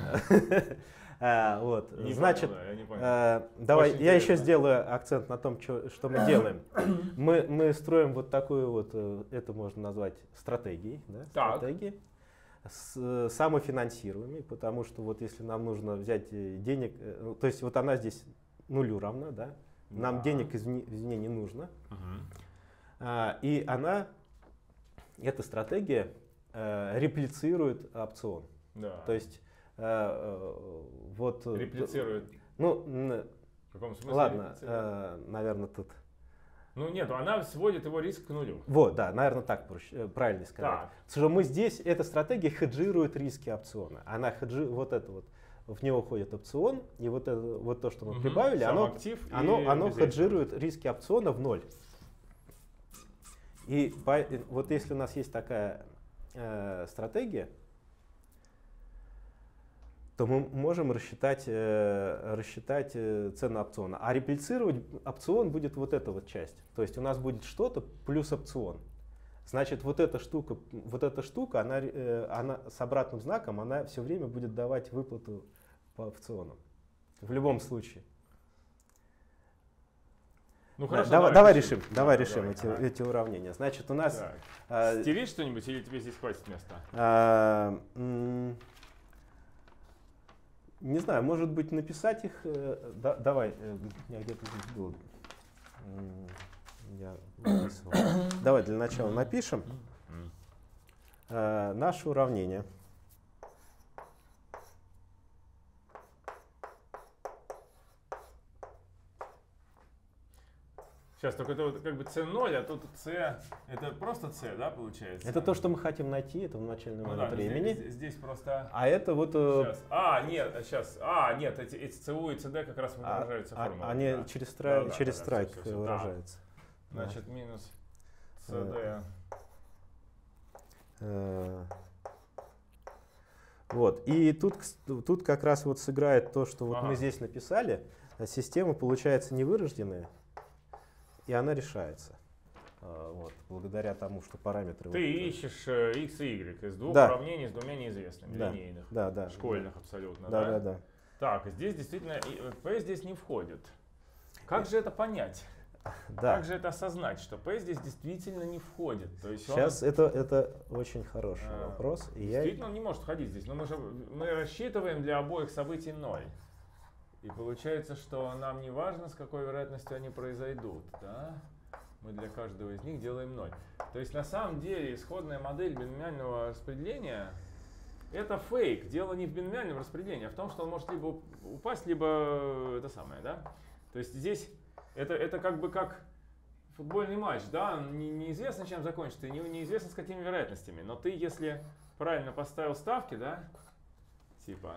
Speaker 2: Значит, давай я еще сделаю акцент на том, что мы делаем. Мы строим вот такую вот, это можно назвать стратегией, стратегией, самофинансируемой, потому что вот если нам нужно взять денег, то есть вот она здесь нулю равна, да? Нам денег извне не нужно, и эта стратегия реплицирует опцион.
Speaker 1: Да.
Speaker 2: То есть вот...
Speaker 1: Реплицирует?
Speaker 2: Ну,
Speaker 1: в каком смысле?
Speaker 2: Ладно, наверное, тут...
Speaker 1: Ну нет, она сводит его риск к нулю.
Speaker 2: Вот, да, наверное, так правильно сказать.
Speaker 1: Так.
Speaker 2: Что мы здесь, эта стратегия хеджирует риски опциона. Она в него входит опцион, и вот то, что мы прибавили, оно хеджирует риски опциона в ноль. И вот если у нас есть такая стратегия, то мы можем рассчитать цену опциона. А реплицировать опцион будет вот эта вот часть. То есть у нас будет что-то плюс опцион. Значит, вот эта штука, она с обратным знаком, она все время будет давать выплату по опционам. В любом случае.
Speaker 1: Ну, хорошо,
Speaker 2: давай решим эти уравнения. Значит, у нас...
Speaker 1: Стеришь что-нибудь или тебе здесь хватит места?
Speaker 2: Не знаю, может быть, написать их. Давай, я где-то здесь был. Я выписывал. Давай для начала напишем наше уравнение.
Speaker 1: Сейчас только это вот как бы C0, а тут C, это просто C, да, получается?
Speaker 2: Это то, что мы хотим найти, это в начальный момент времени.
Speaker 1: Здесь просто...
Speaker 2: А это вот...
Speaker 1: Сейчас. Нет, эти CU и CD как раз выражаются формулой.
Speaker 2: Они через страйк выражаются.
Speaker 1: Значит, минус CD.
Speaker 2: Вот. И тут как раз вот сыграет то, что вот мы здесь написали. Система получается невырожденная, и она решается. Вот, благодаря тому, что параметры...
Speaker 1: Ты ищешь x и y из двух уравнений с двумя неизвестными, линейных, школьных абсолютно.
Speaker 2: Да.
Speaker 1: Так, здесь действительно p здесь не входит. Как же это понять? Как же это осознать, что p здесь действительно не входит? То есть
Speaker 2: сейчас это очень хороший вопрос.
Speaker 1: Действительно он не может входить здесь, но мы рассчитываем для обоих событий 0. И получается, что нам не важно, с какой вероятностью они произойдут. Да? Мы для каждого из них делаем 0. То есть на самом деле исходная модель биномиального распределения это фейк. Дело не в биномиальном распределении, а в том, что он может либо упасть, либо это самое. Да? То есть здесь это как бы как футбольный матч. Да? Неизвестно, чем закончится, и неизвестно, с какими вероятностями. Но ты, если правильно поставил ставки, да, типа...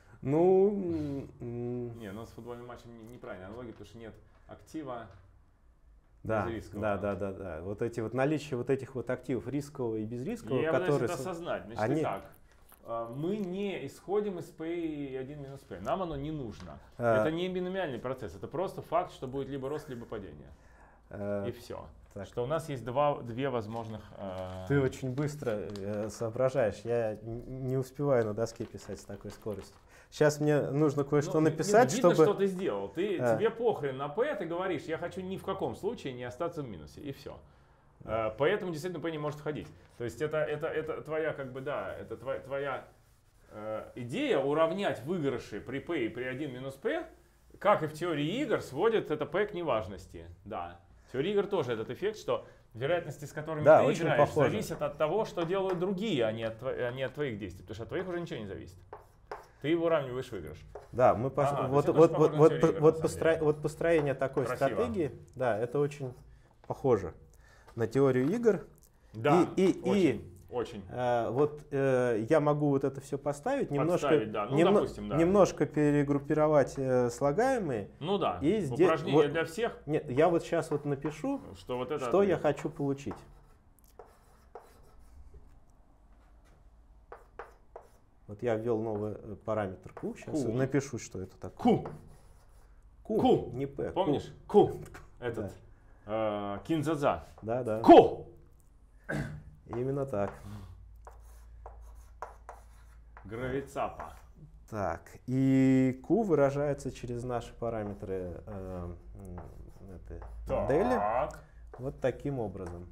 Speaker 1: Не, но с футбольным матчем неправильная аналогия, потому что нет актива безрискового.
Speaker 2: Да. Вот эти вот наличие вот этих вот активов рискового и безрискового,
Speaker 1: я
Speaker 2: которые...
Speaker 1: это осознать. Значит, так, мы не исходим из P и 1 минус P. Нам оно не нужно. Это не биномиальный процесс, это просто факт, что будет либо рост, либо падение. И все. Так. Что у нас есть две возможных...
Speaker 2: Ты очень быстро соображаешь. Я не успеваю на доске писать с такой скоростью. Сейчас мне нужно кое-что написать,
Speaker 1: видно, что ты сделал. Тебе похрен на P, ты говоришь, я хочу ни в каком случае не остаться в минусе, и все. Поэтому действительно P не может входить. То есть это твоя, как бы, да, это твоя идея уравнять выигрыши при P и при 1 минус P, как и в теории игр, сводит это P к неважности. Да. В теории игр тоже этот эффект, что вероятности, с которыми ты играешь, зависят от того, что делают другие, а не от твоих действий. Потому что от твоих уже ничего не зависит. Ты его уравниваешь выигрыш.
Speaker 2: Да, мы вот построение такой стратегии, да, это очень похоже на теорию игр.
Speaker 1: Да, очень.
Speaker 2: Я могу вот это все поставить, немножко перегруппировать слагаемые.
Speaker 1: Ну да,
Speaker 2: и
Speaker 1: упражнение для всех.
Speaker 2: Нет, я вот сейчас вот напишу, что я хочу получить. Вот я ввел новый параметр Q. Сейчас напишу, что это такое.
Speaker 1: Q.
Speaker 2: Не P.
Speaker 1: Помнишь? Q. Этот. Кинзадза.
Speaker 2: Да.
Speaker 1: Q.
Speaker 2: Именно так.
Speaker 1: Гравицапа.
Speaker 2: Так. И Q выражается через наши параметры модели. Вот таким образом.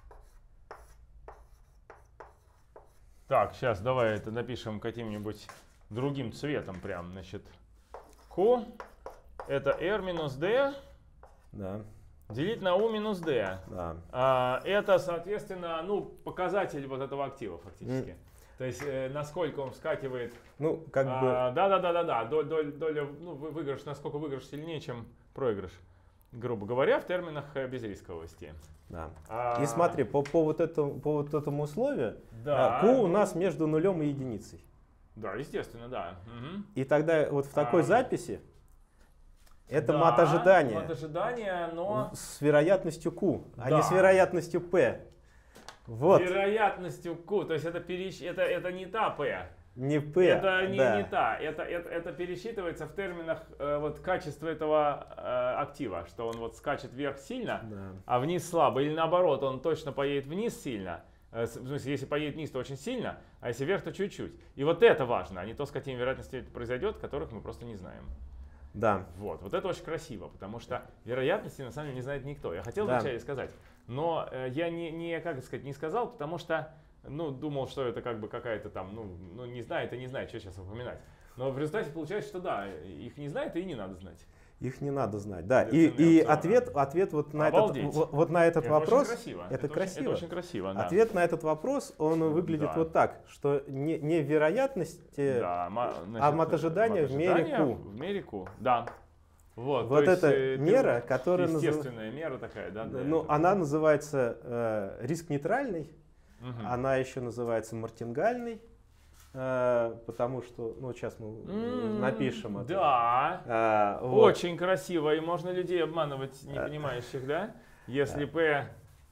Speaker 1: Так, сейчас давай это напишем каким-нибудь другим цветом прям. Значит, Q это R минус D делить на U минус D.
Speaker 2: Да.
Speaker 1: Это, соответственно, показатель вот этого актива фактически. То есть, насколько он вскакивает. Да. Доля, выигрыш, насколько выигрыш сильнее, чем проигрыш. Грубо говоря, в терминах безрисковости.
Speaker 2: Да. И смотри, по вот этому условию,
Speaker 1: да.
Speaker 2: Q у нас между нулем и единицей.
Speaker 1: Да, естественно, да. Угу.
Speaker 2: И тогда вот в такой записи это мат ожидания.
Speaker 1: Мат ожидания, но...
Speaker 2: С вероятностью Q, а не с вероятностью P. Вот.
Speaker 1: Вероятностью Q, то есть это не та P.
Speaker 2: Не P.
Speaker 1: Это не та. Это пересчитывается в терминах качества этого актива, что он вот скачет вверх сильно, а вниз слабо. Или наоборот, он точно поедет вниз сильно. В смысле, если поедет вниз, то очень сильно, а если вверх, то чуть-чуть. И вот это важно, а не то, с какими вероятностями это произойдет, которых мы просто не знаем.
Speaker 2: Да.
Speaker 1: Вот это очень красиво, потому что вероятности на самом деле не знает никто. Я хотел вначале сказать, но я не сказал, потому что думал, что это как бы какая-то там, не знает и не знает, что сейчас упоминать. Но в результате получается, что да, их не знает и не надо знать.
Speaker 2: Их не надо знать, да. И ответ вот на этот вопрос.
Speaker 1: Красиво.
Speaker 2: Это красиво.
Speaker 1: Это очень красиво, да.
Speaker 2: Ответ на этот вопрос, он выглядит вот так, что не вероятности, а мат ожидания в мере Q.
Speaker 1: В мере Q, да. Вот
Speaker 2: эта мера, которая
Speaker 1: естественная мера такая, да.
Speaker 2: Она называется риск нейтральный, она еще называется мартингальный. Потому что, сейчас мы напишем это.
Speaker 1: Да, очень красиво, и можно людей обманывать непонимающих, да? Если P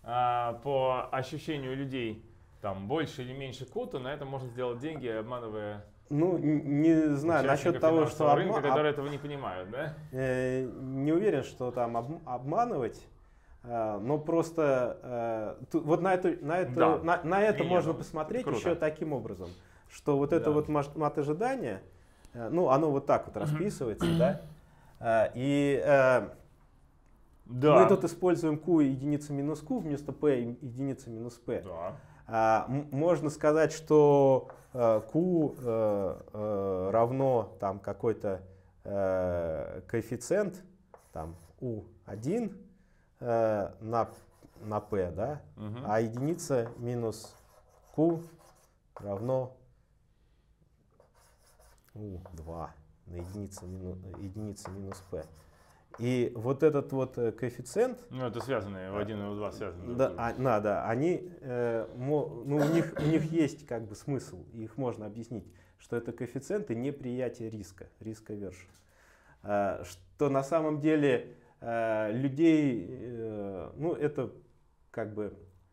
Speaker 1: по ощущению людей там больше или меньше Q, то на этом можно сделать деньги, обманывая
Speaker 2: Ну, не знаю, насчет того, что
Speaker 1: рынка, которые этого не понимают, да?
Speaker 2: Не уверен, что там обманывать, но просто вот на это можно посмотреть еще таким образом, что вот это вот мат ожидания, ну, оно вот так вот расписывается, да, и мы тут используем Q единица минус Q вместо P единица минус P. Можно сказать, что Q равно там какой-то коэффициент там U1 на P, да? А единица минус Q равно U2 на единица минус P. И вот этот вот коэффициент...
Speaker 1: Ну, это связанные, в 1 и в 2 связаны.
Speaker 2: Да, они, ну, у них есть как бы смысл, их можно объяснить, что это коэффициенты неприятия риска, risk-aversion. Что на самом деле людей, ну, это как бы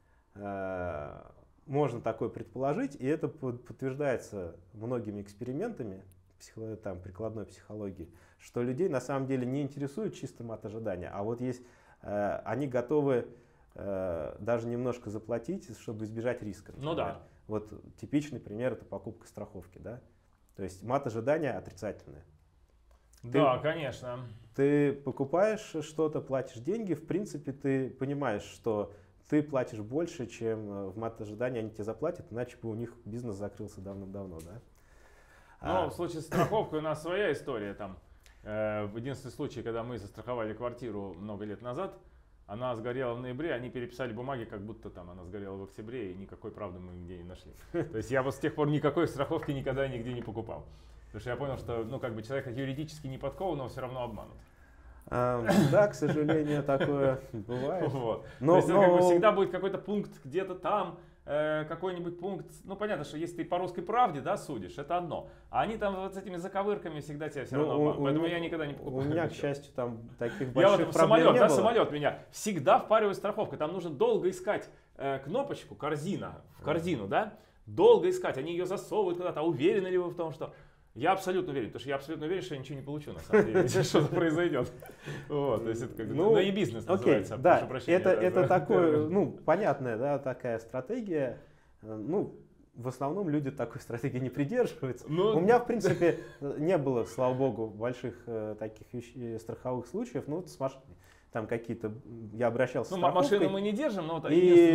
Speaker 2: можно такое предположить, и это подтверждается многими экспериментами там, прикладной психологии, что людей на самом деле не интересует чисто мат ожидания, а вот есть, они готовы даже немножко заплатить, чтобы избежать риска. Например.
Speaker 1: Ну да.
Speaker 2: Вот типичный пример — это покупка страховки, да? То есть мат ожидания отрицательное.
Speaker 1: Да, конечно.
Speaker 2: Ты покупаешь что-то, платишь деньги, в принципе, ты понимаешь, что ты платишь больше, чем в мат ожидании они тебе заплатят, иначе бы у них бизнес закрылся давным-давно, да?
Speaker 1: Ну, в случае с страховкой у нас своя история. Там, в единственный случай, когда мы застраховали квартиру много лет назад, она сгорела в ноябре, они переписали бумаги, как будто там она сгорела в октябре, и никакой правды мы нигде не нашли. То есть я вот с тех пор никакой страховки никогда нигде не покупал. Потому что я понял, что ну, как бы человек юридически не подкован, но все равно обманут.
Speaker 2: Да, к сожалению, такое бывает.
Speaker 1: Вот. То есть как бы всегда будет какой-то пункт где-то там, какой-нибудь пункт, ну понятно, что если ты по русской правде, да, судишь, это одно, а они там вот с этими заковырками всегда тебя все равно обманут, поэтому я никогда не покупаю.
Speaker 2: У меня, к счастью, там таких больших
Speaker 1: я вот
Speaker 2: проблем не было.
Speaker 1: Самолет меня всегда впаривает страховкой, там нужно долго искать кнопочку, корзину, да, долго искать, они ее засовывают куда-то, а уверены ли вы в том, что... Я абсолютно уверен, потому что я абсолютно уверен, что я ничего не получу, на самом деле, если что-то произойдет. Вот, то есть это как наебизнес называется.
Speaker 2: Да, это такое, ну, понятная, да, такая стратегия. Ну, в основном люди такой стратегии не придерживаются. У меня, в принципе, не было, слава богу, больших таких страховых случаев. Ну, вот с машиной. Там какие-то, я обращался с страховкой.
Speaker 1: Машину мы не держим, но вот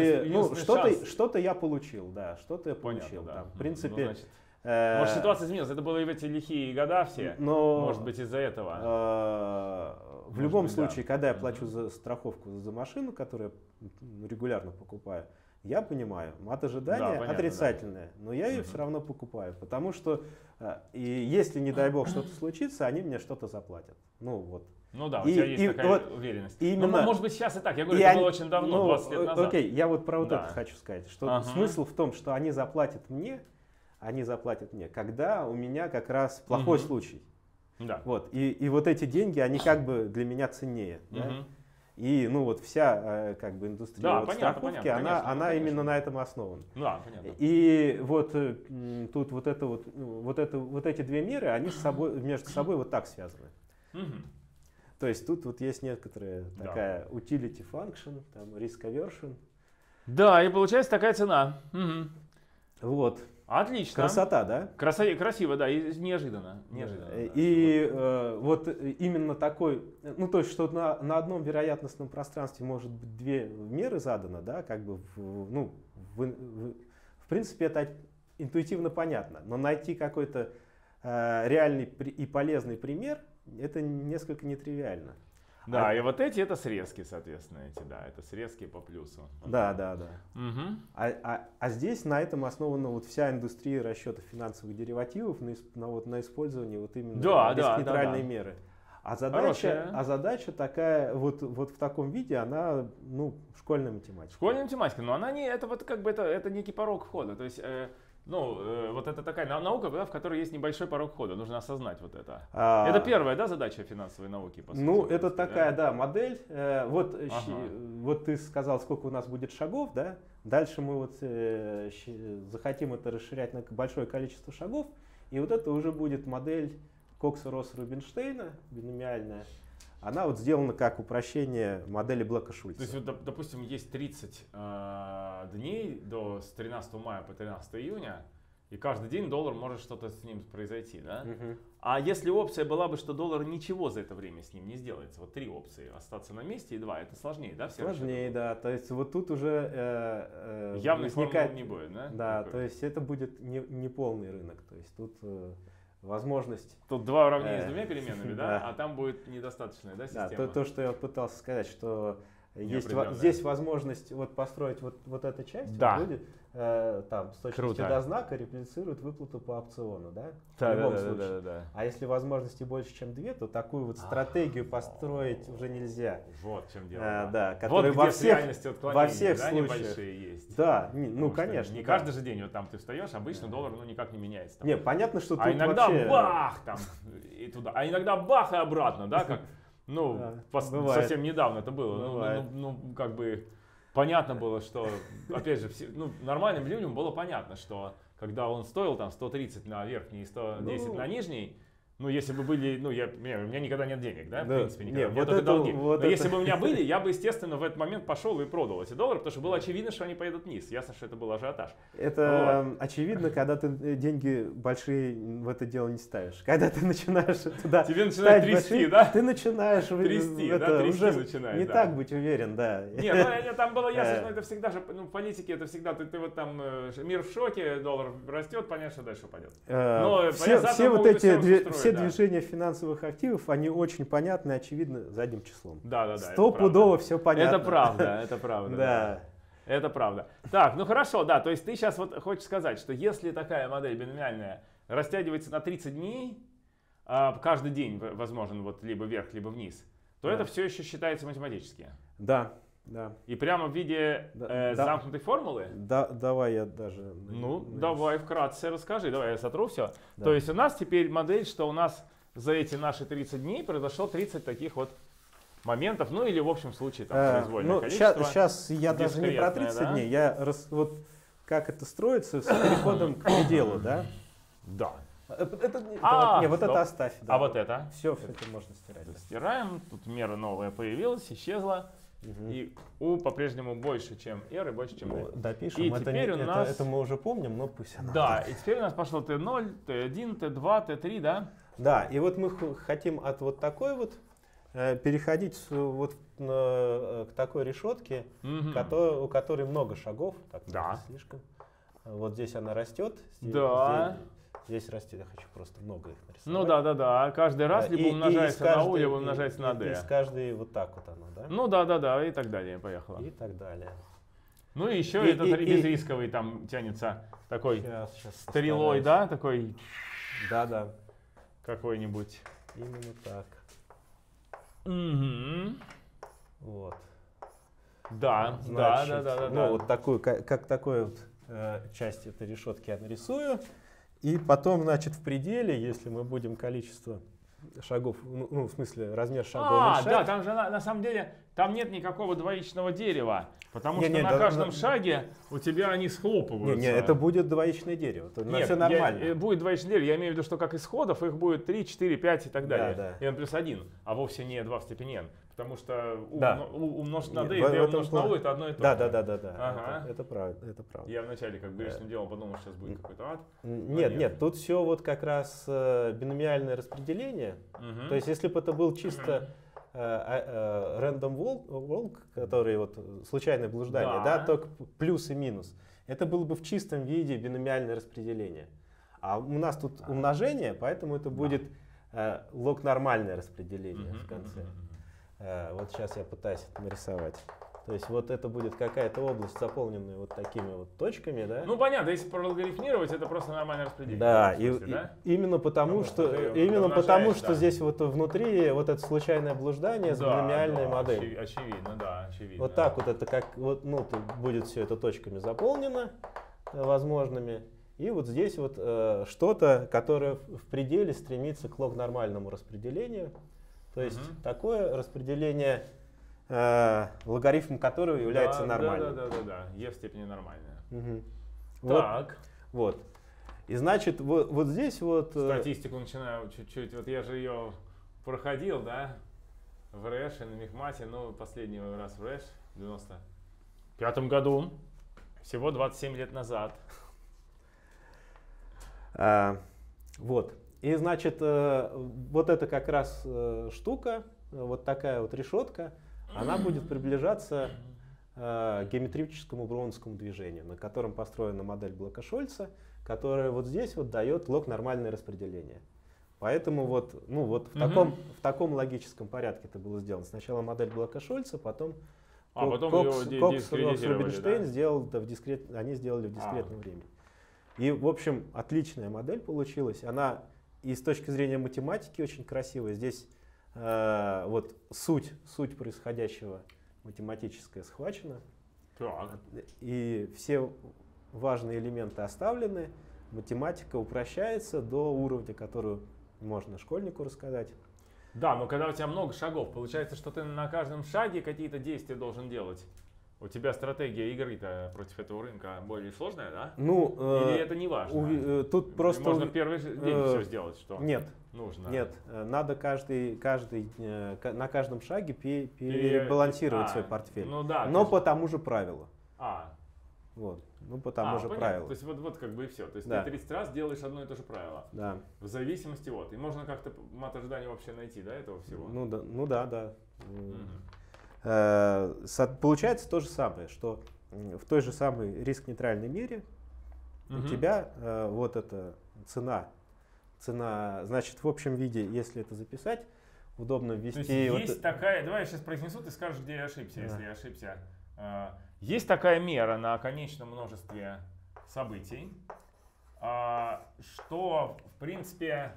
Speaker 2: что-то я получил, да, что-то я получил.
Speaker 1: Понятно, да.
Speaker 2: В принципе...
Speaker 1: Может, ситуация изменилась, это было и в эти лихие года все, но, может быть, из-за этого.
Speaker 2: В любом случае, когда я плачу за страховку за машину, которую я регулярно покупаю, я понимаю, мат ожидания отрицательное, но я ее все равно покупаю, потому что и если, не дай бог, что-то случится, они мне что-то заплатят. Ну вот.
Speaker 1: Ну да, у тебя есть такая уверенность.
Speaker 2: Именно,
Speaker 1: может быть, сейчас и так. Я говорю, это было очень давно, 20 лет назад.
Speaker 2: Окей, я вот про вот это хочу сказать, что смысл в том, что они заплатят мне, когда у меня как раз плохой случай.
Speaker 1: Да.
Speaker 2: Вот. И вот эти деньги, они как бы для меня ценнее. Да? И ну вот вся как бы индустрия страховки, она именно на этом основана.
Speaker 1: Да, понятно.
Speaker 2: И вот тут вот эти две меры, они между собой вот так связаны. То есть тут вот есть некоторая такая utility function, там risk-aversion.
Speaker 1: Да, и получается такая цена.
Speaker 2: Вот.
Speaker 1: Отлично.
Speaker 2: Красота, да?
Speaker 1: Красиво, да, и неожиданно.
Speaker 2: И вот именно такой, ну то есть, что на одном вероятностном пространстве может быть две меры задано, да, как бы, в принципе, это интуитивно понятно, но найти какой-то реальный и полезный пример, это несколько нетривиально.
Speaker 1: Да, и вот эти это срезки, соответственно, это срезки по плюсу.
Speaker 2: Да. А здесь на этом основана вот вся индустрия расчета финансовых деривативов на использовании вот именно риск-нейтральной меры. А задача такая, вот в таком виде, она, ну, школьная математика.
Speaker 1: Школьная математика, но она не, это вот как бы это некий порог входа. То есть Ну, вот это такая наука, да, в которой есть небольшой порог входа, нужно осознать вот это. Это первая, да, задача финансовой науки? По сути,
Speaker 2: ну, это такая, да, модель. Вот ты сказал, сколько у нас будет шагов, да? Дальше мы вот захотим это расширять на большое количество шагов, и вот это уже будет модель Кокса-Росса-Рубинштейна, биномиальная. Она вот сделана как упрощение модели Блэка-Шульца.
Speaker 1: То есть, вот, допустим, есть 30 дней с 13 мая по 13 июня, и каждый день доллар может что-то с ним произойти, да? А если опция была бы, что доллар ничего за это время с ним не сделается, вот 3 опции, остаться на месте и 2, это сложнее, да?
Speaker 2: Сложнее, да. То есть вот тут уже
Speaker 1: явной формулы не будет, да?
Speaker 2: Да, то есть это будет не полный рынок, то есть тут возможность...
Speaker 1: Тут 2 уравнения с 2 переменными, да? А там будет недостаточная, да, система?
Speaker 2: Да, то, что я пытался сказать, что есть здесь возможность вот построить вот эта часть,
Speaker 1: да.
Speaker 2: будет там с точностью до знака реплицирует выплату по опциону, да? В любом случае. Да. А если возможности больше, чем 2, то такую вот стратегию построить уже нельзя.
Speaker 1: Вот в чем дело.
Speaker 2: Да, которые
Speaker 1: вот
Speaker 2: во всех случаях
Speaker 1: небольшие есть.
Speaker 2: Да, ну конечно.
Speaker 1: Не каждый же день вот там ты встаешь, обычно доллар никак не меняется. Там.
Speaker 2: Не, понятно, что тут
Speaker 1: иногда
Speaker 2: вообще...
Speaker 1: бах там и туда, а иногда бах и обратно, да, как совсем недавно это было. Ну, как бы понятно было, что, опять же, нормальным людям было понятно, что когда он стоил там 130 на верхний и 110 на нижний, ну, если бы были, у меня никогда нет денег, да, в принципе, никогда, нет, только долги. Но если бы у меня были, я бы, естественно, в этот момент пошел и продал эти доллары, потому что было очевидно, что они поедут вниз. Ясно, что это был ажиотаж.
Speaker 2: Это очевидно, когда ты деньги большие в это дело не ставишь. Когда ты начинаешь туда
Speaker 1: тебе начинает трясти, да?
Speaker 2: Ты начинаешь
Speaker 1: трясти, уже
Speaker 2: не так быть уверен, да.
Speaker 1: Нет, там было ясно, что это всегда же, в политике это всегда, ты вот там, мир в шоке, доллар растет, понятно, что дальше упадет. Но
Speaker 2: все вот эти движения финансовых активов, они очень понятны и очевидны задним числом.
Speaker 1: Да.
Speaker 2: Стопудово все понятно.
Speaker 1: Это правда.
Speaker 2: Да.
Speaker 1: Это правда. Так, ну хорошо, да, то есть ты сейчас вот хочешь сказать, что если такая модель биномиальная растягивается на 30 дней, каждый день возможен вот либо вверх, либо вниз, то это все еще считается математически.
Speaker 2: Да.
Speaker 1: И прямо в виде замкнутой формулы?
Speaker 2: Давай я даже...
Speaker 1: давай вкратце расскажи, давай я сотру все. Да. То есть у нас теперь модель, что у нас за эти наши 30 дней произошло 30 таких вот моментов, ну или в общем случае там произвольное количество.
Speaker 2: Сейчас я даже не про 30 дней, вот как это строится с переходом к пределу, да?
Speaker 1: Да.
Speaker 2: Это оставь. Да.
Speaker 1: А вот это?
Speaker 2: Все это можно стирать.
Speaker 1: Стираем, тут мера новая появилась, исчезла. И U по-прежнему больше, чем R и больше, чем D.
Speaker 2: Допишем.
Speaker 1: И теперь у нас...
Speaker 2: это мы уже помним, но пусть оно...
Speaker 1: Да, и теперь у нас пошло T0, T1, T2, T3, да?
Speaker 2: Да, и вот мы хотим от вот такой вот переходить вот к такой решетке, у которой много шагов. Так, слишком. Вот здесь она растет. Здесь растет, я хочу просто много их нарисовать.
Speaker 1: Ну да. Каждый раз либо умножается на U, либо умножается на D.
Speaker 2: Из каждой вот так вот оно, да?
Speaker 1: Ну да, и так далее, поехало.
Speaker 2: И так далее.
Speaker 1: Ну и еще этот безрисковый там тянется такой стрелой, да, такой.
Speaker 2: Да.
Speaker 1: Какой-нибудь.
Speaker 2: Именно так. Вот.
Speaker 1: Да.
Speaker 2: Ну вот такую, как такой вот часть этой решетки я нарисую. И потом, значит, в пределе, если мы будем количество шагов, ну, в смысле, размер шага уменьшать.
Speaker 1: Да, там же на самом деле, там нет никакого двоичного дерева, потому что на каждом шаге у тебя они схлопываются.
Speaker 2: Нет, это будет двоичное дерево, это все нормально.
Speaker 1: Будет двоичное дерево, я имею в виду, что как исходов их будет 3, 4, 5 и так далее.
Speaker 2: Да.
Speaker 1: n плюс 1, а вовсе не 2 в степени n. Потому что умножить на d и d умножить на u это одно и то же.
Speaker 2: Да. Это правда.
Speaker 1: Я вначале как грешным делом подумал, что сейчас будет какой-то ад.
Speaker 2: Нет, тут все вот как раз биномиальное распределение. То есть если бы это был чисто random walk, который вот случайное блуждание, да, только плюс и минус, это было бы в чистом виде биномиальное распределение. А у нас тут умножение, поэтому это будет лог-нормальное распределение в конце. Вот сейчас я пытаюсь это нарисовать. То есть вот это будет какая-то область, заполненная вот такими вот точками, да?
Speaker 1: Ну понятно, если прологарифмировать, это просто нормальное распределение.
Speaker 2: Да, именно потому, что здесь вот внутри вот это случайное блуждание с биномиальной моделью.
Speaker 1: Очевидно.
Speaker 2: Вот так вот это как, вот, ну, тут будет все это точками заполнено возможными. И вот здесь вот что-то, которое в пределе стремится к лог-нормальному распределению. То есть такое распределение, логарифм которого является нормальным.
Speaker 1: Да, e в степени нормальная.
Speaker 2: Так. Вот. И значит, вот здесь вот...
Speaker 1: Статистику начинаю чуть-чуть. Вот я же ее проходил, да, в РЭШ и на Мехмате, ну, последний раз в РЭШ в 95-м году, всего 27 лет назад.
Speaker 2: Вот. И значит, вот это как раз штука, вот такая вот решетка, она будет приближаться к геометрическому броуновскому движению, на котором построена модель Блока-Шольца, которая вот здесь вот дает лог-нормальное распределение. Поэтому вот, ну вот в таком логическом порядке это было сделано. Сначала модель Блока-Шольца, потом Кокс Рубинштейн сделал они сделали в дискретном времени. И, в общем, отличная модель получилась. Она и с точки зрения математики очень красивая. Здесь вот суть происходящего математическая схвачена.
Speaker 1: Так.
Speaker 2: И все важные элементы оставлены. Математика упрощается до уровня, который можно школьнику рассказать.
Speaker 1: Да, но когда у тебя много шагов, получается, что ты на каждом шаге какие-то действия должен делать. У тебя стратегия игры-то против этого рынка более сложная, да?
Speaker 2: Ну,
Speaker 1: или это не важно?
Speaker 2: Тут просто
Speaker 1: можно в первый день все сделать, что
Speaker 2: нет,
Speaker 1: нужно.
Speaker 2: Нет, надо на каждом шаге перебалансировать свой портфель.
Speaker 1: Ну, да,
Speaker 2: но по тому же правилу. Вот. Ну, по тому же
Speaker 1: понятно.
Speaker 2: правилу.
Speaker 1: То есть вот как бы и все. То есть
Speaker 2: да.
Speaker 1: ты 30 раз делаешь одно и то же правило.
Speaker 2: Да.
Speaker 1: В зависимости от. И можно как-то мат ожидания вообще найти, да, этого всего?
Speaker 2: Ну да. Получается то же самое, что в той же самой риск-нейтральной мере у тебя вот эта цена, значит, в общем виде, если это записать, удобно ввести.
Speaker 1: То есть есть такая, давай я сейчас произнесу, ты скажешь, где я ошибся, если я ошибся. Есть такая мера на конечном множестве событий, что, в принципе,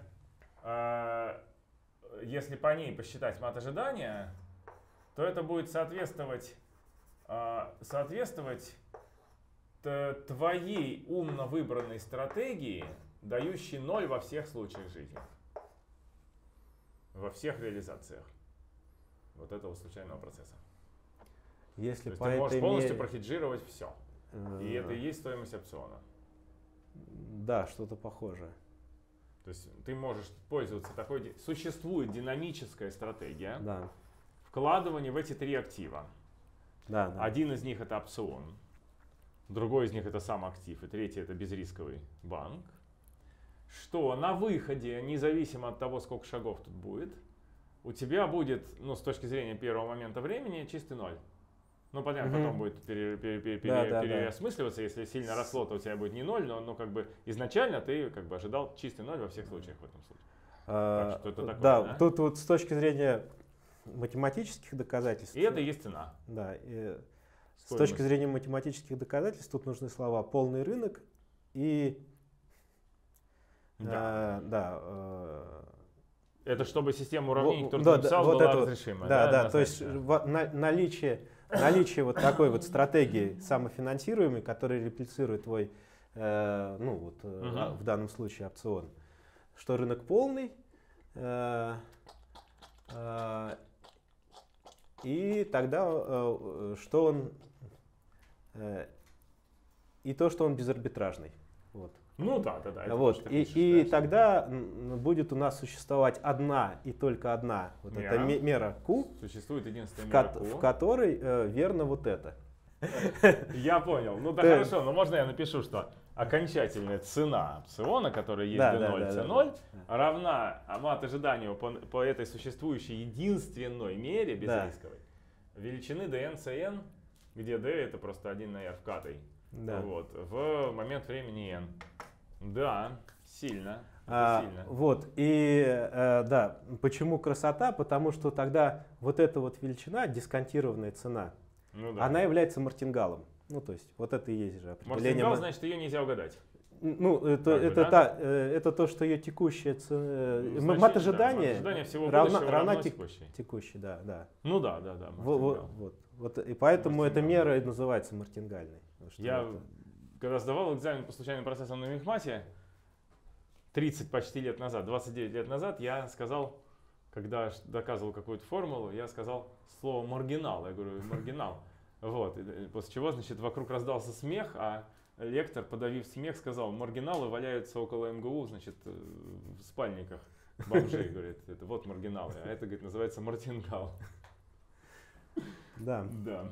Speaker 1: если по ней посчитать мат ожидания, то это будет соответствовать твоей умно выбранной стратегии, дающей 0 во всех случаях жизни. Во всех реализациях вот этого случайного процесса.
Speaker 2: Если
Speaker 1: то есть ты можешь полностью прохеджировать все. И это и есть стоимость опциона.
Speaker 2: Да, что-то похожее.
Speaker 1: То есть ты можешь пользоваться такой... Существует динамическая стратегия вкладывания в эти 3 актива.
Speaker 2: Да.
Speaker 1: Один из них это опцион, другой из них это сам актив, и третий это безрисковый банк. Что на выходе, независимо от того, сколько шагов тут будет, у тебя будет, ну, с точки зрения первого момента времени, чистый 0. Ну, понятно, потом будет переосмысливаться, если сильно росло, то у тебя будет не 0, но как бы изначально ты как бы ожидал чистый 0 во всех случаях в этом случае. Так что это такое, да,
Speaker 2: тут вот с точки зрения математических доказательств.
Speaker 1: И это и есть цена.
Speaker 2: Да. С точки зрения математических доказательств тут нужны слова полный рынок и
Speaker 1: это чтобы система уравнений, которую ты написал, была разрешимая.
Speaker 2: Да, то есть наличие вот такой вот стратегии самофинансируемой, которая реплицирует твой, в данном случае опцион, что рынок полный, и тогда что он безарбитражный. Вот.
Speaker 1: Ну да.
Speaker 2: Вот. И тогда будет у нас существовать одна и только одна вот эта мера Q,
Speaker 1: существует единственная мера Q,
Speaker 2: в которой верно вот это.
Speaker 1: Я понял. Ну да, хорошо, но можно я напишу, что окончательная цена опциона, которая есть D0, C0, равна мат ожиданию по этой существующей единственной мере безрисковой величины dn, cn, где d это просто 1 на r вкатой. Вот, в момент времени n. Да, сильно.
Speaker 2: Вот, и почему красота? Потому что тогда вот эта вот величина, дисконтированная цена, она является мартингалом. Ну, то есть, вот это и есть же определение.
Speaker 1: Мартингал, значит, ее нельзя угадать.
Speaker 2: Ну, это то, что ее текущая мат ожидания равна текущей, да.
Speaker 1: Ну да.
Speaker 2: Вот, и поэтому эта мера и называется мартингальной.
Speaker 1: когда сдавал экзамен по случайным процессам на мехмате, 30 почти лет назад, 29 лет назад, я сказал, когда доказывал какую-то формулу, я сказал слово маргинал. Я говорю, маргинал. Вот. После чего, значит, вокруг раздался смех, а лектор, подавив смех, сказал, маргиналы валяются около МГУ, значит, в спальниках бомжей, говорит, это вот маргиналы, а это, говорит, называется мартингал.
Speaker 2: Да.
Speaker 1: Да.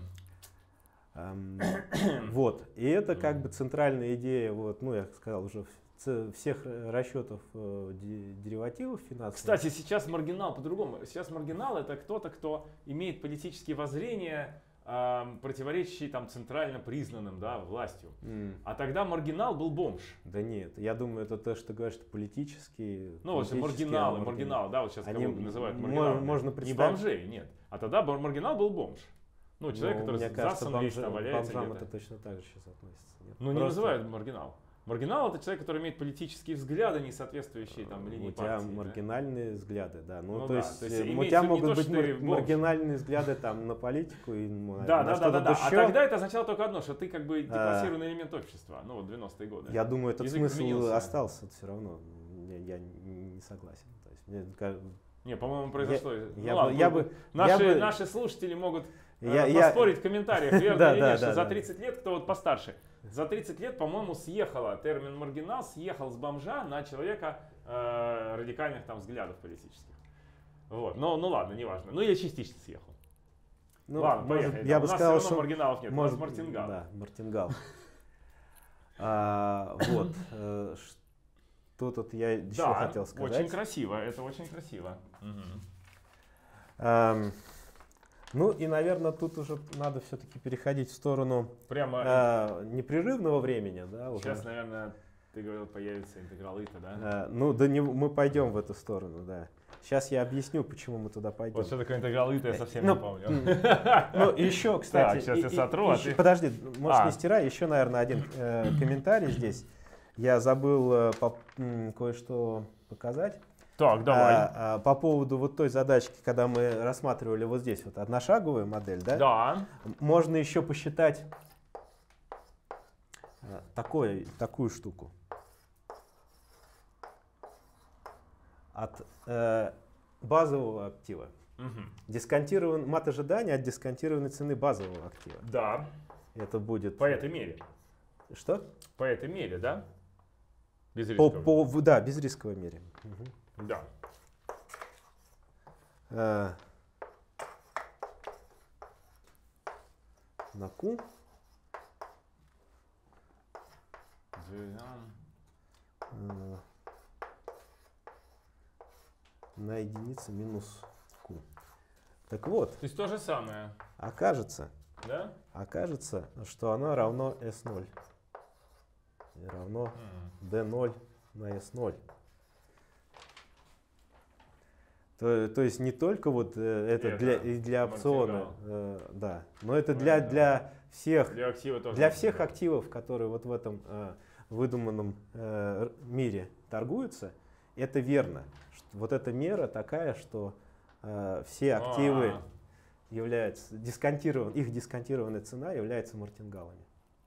Speaker 2: Вот. И это как бы центральная идея, вот, ну, я сказал уже, всех расчетов деривативов финансовых.
Speaker 1: Кстати, сейчас маргинал по-другому. Сейчас маргинал это кто-то, кто имеет политические воззрения, противоречащие там центрально признанным, да, властью. А тогда маргинал был бомж.
Speaker 2: Да нет, я думаю, это то, что ты говоришь, что политические.
Speaker 1: Ну, вот маргиналы, да, вот сейчас кого называют маргиналами.
Speaker 2: Можно
Speaker 1: Не
Speaker 2: представить.
Speaker 1: бомжей, нет. А тогда маргинал был бомж. Ну, человек, который засан весь там валяется.
Speaker 2: Бомжам это точно так же сейчас относится. Нет?
Speaker 1: Ну, не называют маргинал. Маргинал это человек, который имеет политические взгляды, не соответствующие там линии партии.
Speaker 2: У тебя маргинальные взгляды, да.
Speaker 1: Ну,
Speaker 2: то
Speaker 1: да,
Speaker 2: есть,
Speaker 1: то есть
Speaker 2: у тебя могут быть маргинальные взгляды там на политику и
Speaker 1: на что-то еще. А тогда это означало только одно, что ты как бы деклассированный элемент общества, ну вот 90-е годы.
Speaker 2: Я думаю, этот смысл остался все равно. Я не согласен. То есть,
Speaker 1: не, по-моему, произошло. Наши слушатели могут поспорить в комментариях, верно или нет, что за 30 лет, кто вот постарше, за 30 лет, по-моему, термин маргинал съехал с бомжа на человека радикальных там взглядов политических. Вот. Ну ладно, неважно. Ну или частично съехал.
Speaker 2: Ну,
Speaker 1: ладно, поехали.
Speaker 2: Я бы сказал,
Speaker 1: что маргиналов нет,
Speaker 2: может,
Speaker 1: у нас мартингал.
Speaker 2: Да, мартингал. Вот. Что тут я еще хотел сказать?
Speaker 1: Очень красиво, это очень красиво.
Speaker 2: Ну и, наверное, тут уже надо все-таки переходить в сторону непрерывного времени. Да,
Speaker 1: сейчас,
Speaker 2: уже.
Speaker 1: Наверное, ты говорил, появится интеграл ИТА, да?
Speaker 2: Мы пойдем в эту сторону, да. Сейчас я объясню, почему мы туда пойдем.
Speaker 1: Вот что такое интеграл ИТА, я совсем не помню.
Speaker 2: Ну, еще, кстати.
Speaker 1: Так, сейчас я сотру,
Speaker 2: подожди, может, не стирай. Еще, наверное, один комментарий здесь. Я забыл кое-что показать.
Speaker 1: Так, давай.
Speaker 2: По поводу вот той задачки, когда мы рассматривали вот здесь вот одношаговую модель, да?
Speaker 1: Да.
Speaker 2: Можно еще посчитать такую штуку. От базового актива. Дисконтирован мат ожидания от дисконтированной цены базового актива.
Speaker 1: Да.
Speaker 2: Это будет...
Speaker 1: По этой мере.
Speaker 2: Что?
Speaker 1: По этой мере, да? Безрисковой.
Speaker 2: Да, безрисковой мере.
Speaker 1: Да.
Speaker 2: На Q. На единицу минус Q. Так вот.
Speaker 1: То есть то же самое.
Speaker 2: Окажется, что оно равно S0. И равно D0 на S0. То есть не только вот это для опциона, да, но это для всех, для всех активов, которые вот в этом выдуманном мире торгуются, это верно. Вот эта мера такая, что все активы являются их дисконтированная цена является мартингалами.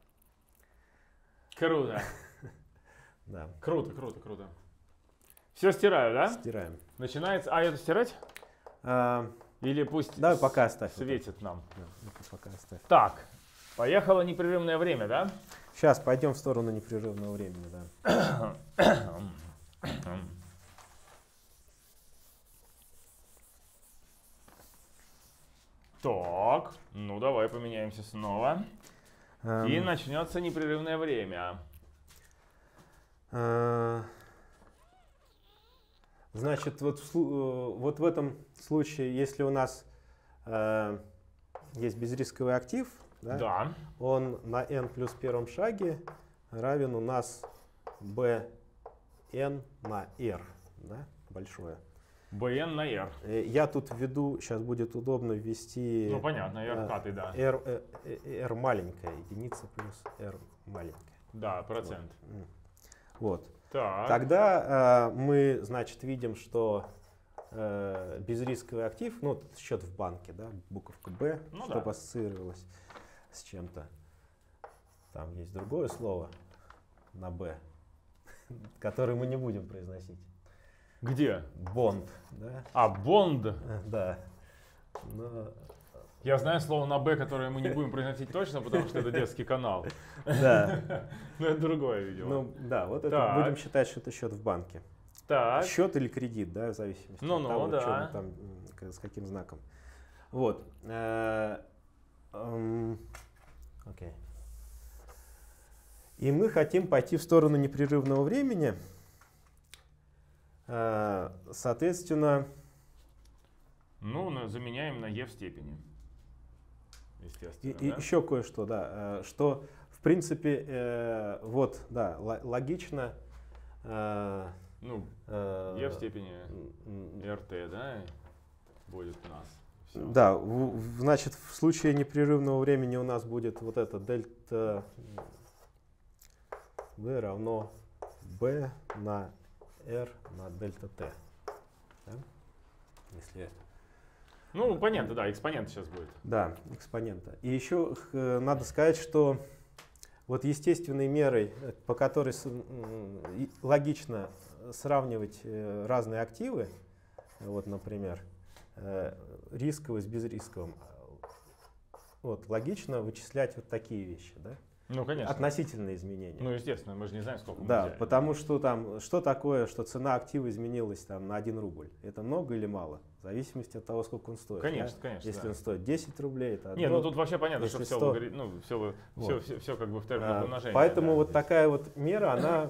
Speaker 1: Круто.
Speaker 2: Да.
Speaker 1: Круто. Все стираю, да?
Speaker 2: Стираем.
Speaker 1: Начинается. Это стирать? Или пусть
Speaker 2: давай пока оставь.
Speaker 1: Светит нам.
Speaker 2: Да, пока оставь.
Speaker 1: Так, поехало непрерывное время, да?
Speaker 2: Сейчас пойдем в сторону непрерывного времени, да.
Speaker 1: Так, ну давай поменяемся снова. И начнется непрерывное время.
Speaker 2: Значит, вот в этом случае, если у нас есть безрисковый актив, да, он на n плюс первом шаге равен у нас bn на r, да, большое.
Speaker 1: bn на r.
Speaker 2: Я тут введу, сейчас будет удобно ввести...
Speaker 1: Ну понятно, r-катый, да.
Speaker 2: r маленькая, единица плюс r маленькая.
Speaker 1: Да, процент.
Speaker 2: Вот.
Speaker 1: Так.
Speaker 2: Тогда мы, значит, видим, что безрисковый актив, ну, счет в банке, да, буковка B, чтобы ассоциировалось с чем-то. там есть другое слово на «б», которое мы не будем произносить.
Speaker 1: Где?
Speaker 2: Бонд, да?
Speaker 1: А, бонд.
Speaker 2: Да. Но...
Speaker 1: Я знаю слово на «б», которое мы не будем произносить точно, потому что это детский канал.
Speaker 2: Да.
Speaker 1: Но это другое, видимо.
Speaker 2: Ну, да, вот это будем считать, что это счет в банке.
Speaker 1: Так.
Speaker 2: Счет или кредит, да, в зависимости от того,
Speaker 1: да.
Speaker 2: что мы там, с каким знаком. Вот. Окей. И мы хотим пойти в сторону непрерывного времени. Соответственно...
Speaker 1: Ну, заменяем на «е» в степени. Естественно,
Speaker 2: и еще кое-что, да, что в принципе, вот, да, логично.
Speaker 1: Ну, «е» в степени РТ, да, будет у нас. Все.
Speaker 2: Да, значит, в случае непрерывного времени у нас будет вот это дельта v равно b на r на дельта t. Да? Если...
Speaker 1: Ну, понятно, да, экспонент сейчас будет.
Speaker 2: Да, экспонента. И еще надо сказать, что вот естественной мерой, по которой логично сравнивать разные активы, вот, например, рисковый с безрисковым, вот, логично вычислять вот такие вещи, да?
Speaker 1: Ну, конечно.
Speaker 2: Относительные изменения.
Speaker 1: Ну, естественно, мы же не знаем, сколько мы
Speaker 2: Да,
Speaker 1: взяли.
Speaker 2: потому что там, что такое, что цена актива изменилась там на 1 рубль? Это много или мало? В зависимости от того, сколько он стоит.
Speaker 1: Конечно,
Speaker 2: да?
Speaker 1: конечно.
Speaker 2: Если
Speaker 1: да.
Speaker 2: он стоит 10 рублей, это
Speaker 1: Не, ну тут вообще понятно, что
Speaker 2: если
Speaker 1: все,
Speaker 2: 100,
Speaker 1: все как бы в терминах умножения.
Speaker 2: Поэтому
Speaker 1: да.
Speaker 2: вот такая вот мера, она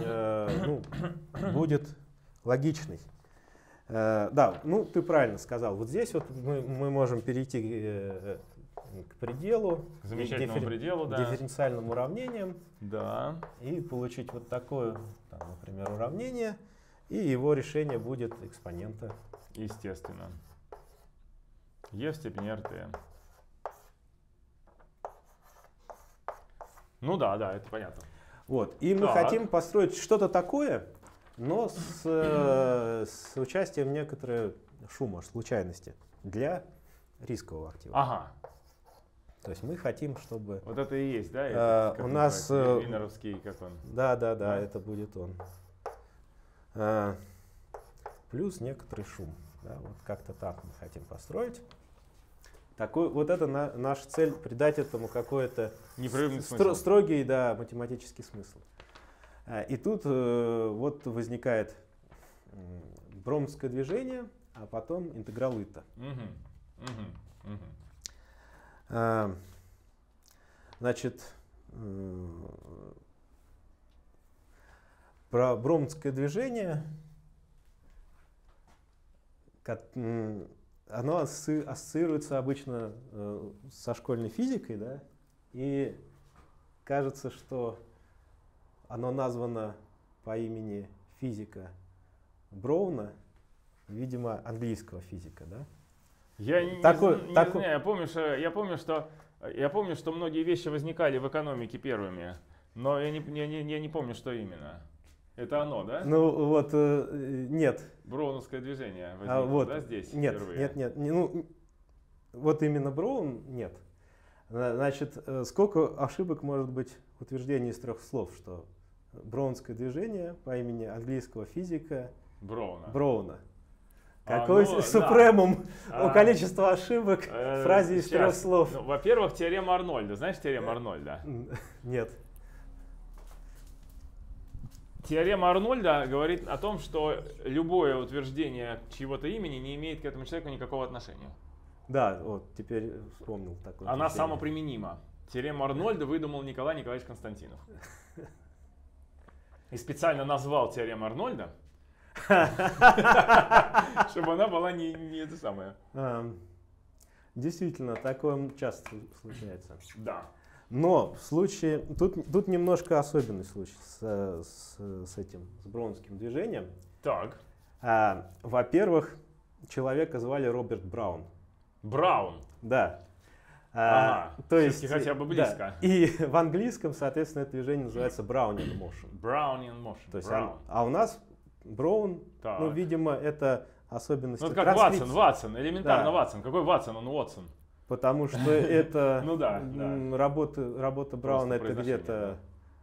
Speaker 2: будет логичной. Да, ну ты правильно сказал. Вот здесь вот мы можем перейти к пределу,
Speaker 1: к замечательному пределу,
Speaker 2: к
Speaker 1: да.
Speaker 2: дифференциальным уравнениям,
Speaker 1: да.
Speaker 2: и получить вот такое, там, например, уравнение, и его решение будет экспонента.
Speaker 1: Естественно. Е в степени РТ. Ну да, это понятно.
Speaker 2: Вот. И мы хотим построить что-то такое, но с участием некоторого шума, случайности для рискового актива.
Speaker 1: Ага.
Speaker 2: То есть мы хотим, чтобы...
Speaker 1: Вот это и есть, да? Это,
Speaker 2: у нас...
Speaker 1: Винеровский, как он?
Speaker 2: Да, это будет он. Плюс некоторый шум. Да, вот как-то так мы хотим построить. Такой, вот это наша цель, придать этому какой-то строгий, да, математический смысл. И тут вот возникает бромское движение, а потом интеграл Итта. Значит, про бромское движение, оно ассоциируется обычно со школьной физикой, да, и кажется, что оно названо по имени физика Броуна, видимо, английского физика, да?
Speaker 1: Я не знаю, я помню, что многие вещи возникали в экономике первыми, но я не помню, что именно. Это оно, да?
Speaker 2: Ну вот, нет.
Speaker 1: Броуновское движение возникло,
Speaker 2: вот,
Speaker 1: да, здесь
Speaker 2: нет,
Speaker 1: впервые?
Speaker 2: Нет. Ну, вот именно Броун нет. Значит, сколько ошибок может быть в утверждении из 3 слов, что броунское движение по имени английского физика Броуна. Какой супремум у количества ошибок в фразе из 3 слов?
Speaker 1: Ну, во-первых, теорема Арнольда. Знаешь теорему Арнольда?
Speaker 2: Нет.
Speaker 1: Теорема Арнольда говорит о том, что любое утверждение чьего-то имени не имеет к этому человеку никакого отношения.
Speaker 2: Да, вот теперь вспомнил такое.
Speaker 1: Она самоприменима. Теорему Арнольда выдумал Николай Николаевич Константинов. И специально назвал теорему Арнольда, чтобы она была не это самое.
Speaker 2: Действительно, такое часто случается.
Speaker 1: Да.
Speaker 2: Но в случае, тут немножко особенный случай с броунским движением.
Speaker 1: Так.
Speaker 2: Во-первых, человека звали Роберт Браун.
Speaker 1: Браун?
Speaker 2: Да.
Speaker 1: То есть хотя бы близко.
Speaker 2: Да. И в английском, соответственно, это движение называется Brownian motion.
Speaker 1: Brownian motion.
Speaker 2: То есть у нас Браун, ну, видимо, это особенность.
Speaker 1: Ну, это как Ватсон, элементарно, да. Ватсон. Какой Ватсон? Он Уотсон.
Speaker 2: потому что это
Speaker 1: Ну да.
Speaker 2: работа Брауна, это где-то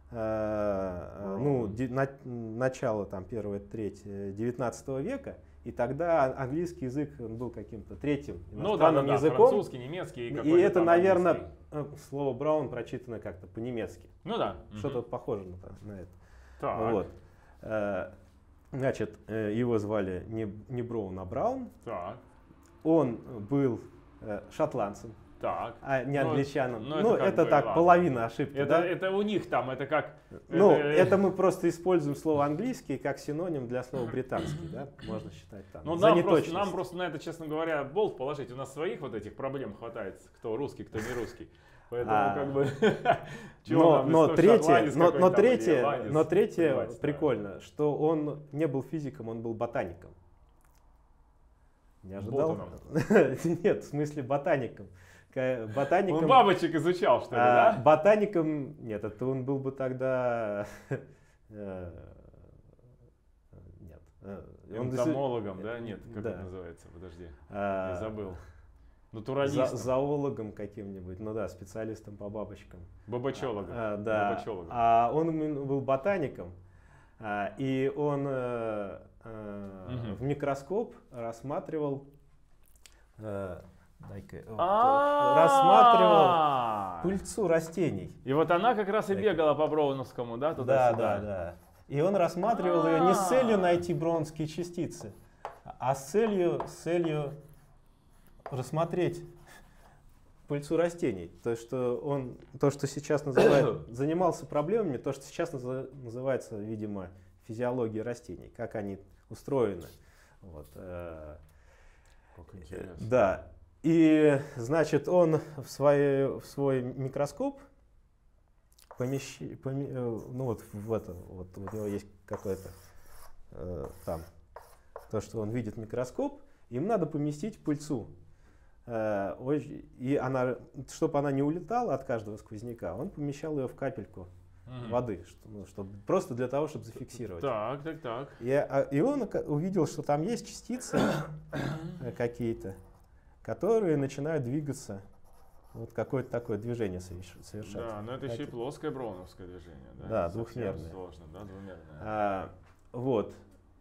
Speaker 2: начало там, первой трети 19 века, и тогда английский язык был каким-то третьим иностранным языком.
Speaker 1: Французский, немецкий.
Speaker 2: И это, наверное, слово Браун прочитано как-то по-немецки.
Speaker 1: Ну да.
Speaker 2: Что-то похоже на это.
Speaker 1: Так.
Speaker 2: Вот. Значит, его звали не Браун, а Браун.
Speaker 1: Так.
Speaker 2: Он был шотландцем,
Speaker 1: Так.
Speaker 2: а не англичаном.
Speaker 1: Ну,
Speaker 2: это так,
Speaker 1: ладно.
Speaker 2: половина ошибки.
Speaker 1: Это у них там, это как...
Speaker 2: Это мы просто используем слово английский как синоним для слова британский, да? Можно считать там.
Speaker 1: Ну,
Speaker 2: за
Speaker 1: нам
Speaker 2: неточность.
Speaker 1: просто на это, честно говоря, болт положить. У нас своих вот этих проблем хватает, кто русский, кто не русский. Поэтому как бы...
Speaker 2: Но третье прикольно, что он не был физиком, он был ботаником. Не ожидал? Нет, в смысле ботаником.
Speaker 1: Он бабочек изучал, что ли, да?
Speaker 2: Ботаником, нет, это он был бы тогда... Нет.
Speaker 1: Энтомологом, да? Нет, как это называется? Подожди, я забыл. Натуралистом.
Speaker 2: Зоологом каким-нибудь, ну да, специалистом по бабочкам.
Speaker 1: Бабочологом.
Speaker 2: Да.
Speaker 1: Бабочологом.
Speaker 2: А он был ботаником, и он в микроскоп рассматривал пыльцу растений.
Speaker 1: И вот она как раз и бегала по Броуновскому, да, туда-сюда?
Speaker 2: Да. И он рассматривал ее не с целью найти броуновские частицы, а с целью рассмотреть пыльцу растений. То, что сейчас занимался проблемами, то, что сейчас называется, видимо, физиологией растений, как они устроены. Вот.
Speaker 1: Как интересно.
Speaker 2: Да. И, значит, он в свой микроскоп у него есть какое-то там, то, что он видит микроскоп, им надо поместить пыльцу. И чтобы она не улетала от каждого сквозняка, он помещал ее в капельку воды, просто для того, чтобы зафиксировать.
Speaker 1: Так.
Speaker 2: И он увидел, что там есть частицы какие-то, которые начинают двигаться, вот какое-то такое движение совершать.
Speaker 1: Да, но это еще и плоское броуновское движение.
Speaker 2: Да, двухмерное.
Speaker 1: Сложно, да, двумерное.
Speaker 2: Вот.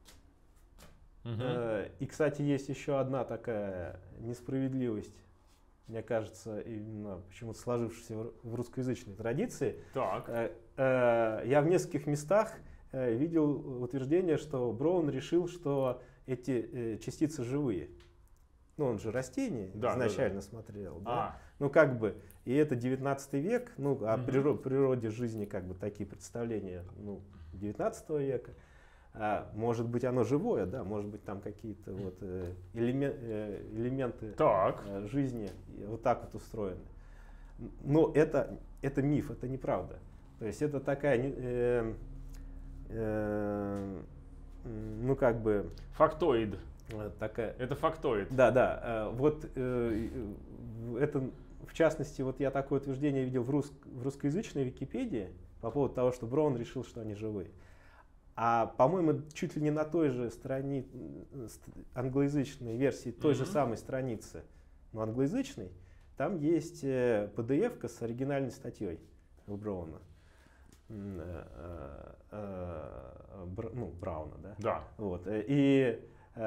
Speaker 2: И, кстати, есть еще одна такая несправедливость, мне кажется, именно почему-то сложившаяся в русскоязычной традиции.
Speaker 1: Так.
Speaker 2: Я в нескольких местах видел утверждение, что Браун решил, что эти частицы живые. Ну, он же растения изначально смотрел. Да? Ну, как бы, и это 19 век, ну, о природе жизни, как бы, такие представления, 19 века. Может быть, оно живое, да, может быть, там какие-то вот элементы жизни вот так вот устроены. Но это миф, это неправда. То есть это такая, как бы...
Speaker 1: Фактоид.
Speaker 2: Такая...
Speaker 1: Это фактоид.
Speaker 2: Да. Вот это, в частности, вот я такое утверждение видел в русскоязычной Википедии по поводу того, что Браун решил, что они живые. А, по-моему, чуть ли не на той же странице, англоязычной версии той же самой страницы, но англоязычной, там есть PDF-ка с оригинальной статьей у Брауна. Брауна, да?
Speaker 1: Да.
Speaker 2: Вот. И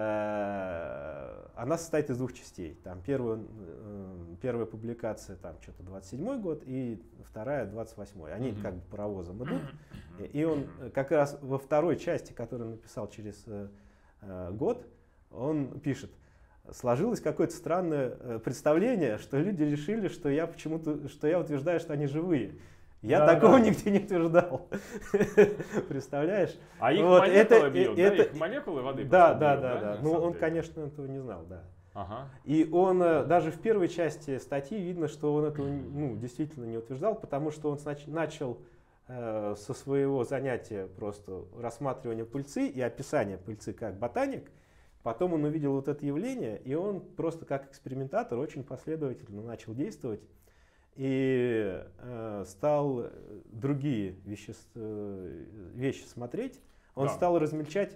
Speaker 2: она состоит из двух частей. Там первая публикация, там что-то 27-й год, и вторая 28-й. Они как бы паровозом идут. И он как раз во второй части, которую он написал через год, он пишет: сложилось какое-то странное представление, что люди решили, что я утверждаю, что они живые. Я такого нигде не утверждал. Представляешь?
Speaker 1: А их молекулы бьют, да? Их молекулы воды бьют?
Speaker 2: Да. Ну, он, конечно, этого не знал, да. И он даже в первой части статьи видно, что он этого действительно не утверждал, потому что он начал со своего занятия просто рассматривания пыльцы и описания пыльцы как ботаник. Потом он увидел вот это явление, и он просто как экспериментатор очень последовательно начал действовать. И стал другие вещи смотреть. Он стал размельчать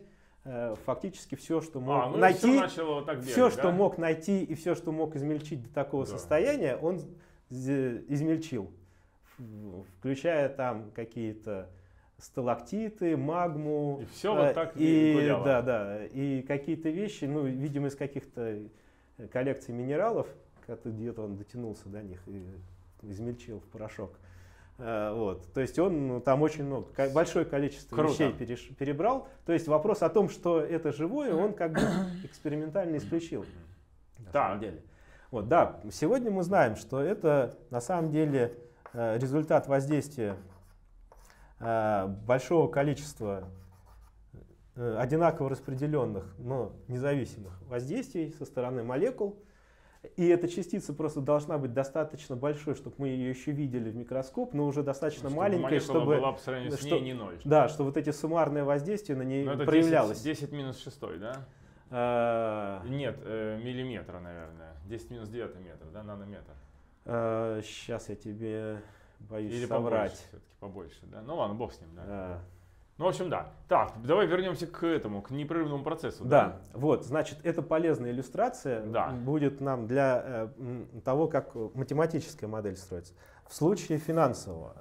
Speaker 2: фактически все, что мог найти, все, что мог найти и все, что мог измельчить до такого состояния, он измельчил, включая там какие-то сталактиты, магму,
Speaker 1: и все вот так и
Speaker 2: и какие-то вещи, ну, видимо, из каких-то коллекций минералов, где-то он дотянулся до них и измельчил в порошок. Вот. То есть он там очень много, большое количество вещей перебрал. То есть вопрос о том, что это живое, он как бы экспериментально исключил. На самом деле. Вот, да, сегодня мы знаем, что это на самом деле результат воздействия большого количества одинаково распределенных, но независимых воздействий со стороны молекул. И эта частица просто должна быть достаточно большой, чтобы мы ее еще видели в микроскоп, но уже достаточно маленькой, чтобы
Speaker 1: была по сравнению с ней не 0.
Speaker 2: Да, что вот эти суммарные воздействия на ней проявлялось.
Speaker 1: 10 минус 6, да? Нет, миллиметра, наверное. 10 минус 9 метр, да, нанометр.
Speaker 2: Сейчас я тебе боюсь
Speaker 1: или
Speaker 2: соврать.
Speaker 1: Побольше, все-таки побольше, да? Ну ладно, бог с ним, да. Ну, в общем, да. Так, давай вернемся к этому, к непрерывному процессу.
Speaker 2: Да, вот, значит, это полезная иллюстрация будет нам для того, как математическая модель строится. В случае финансового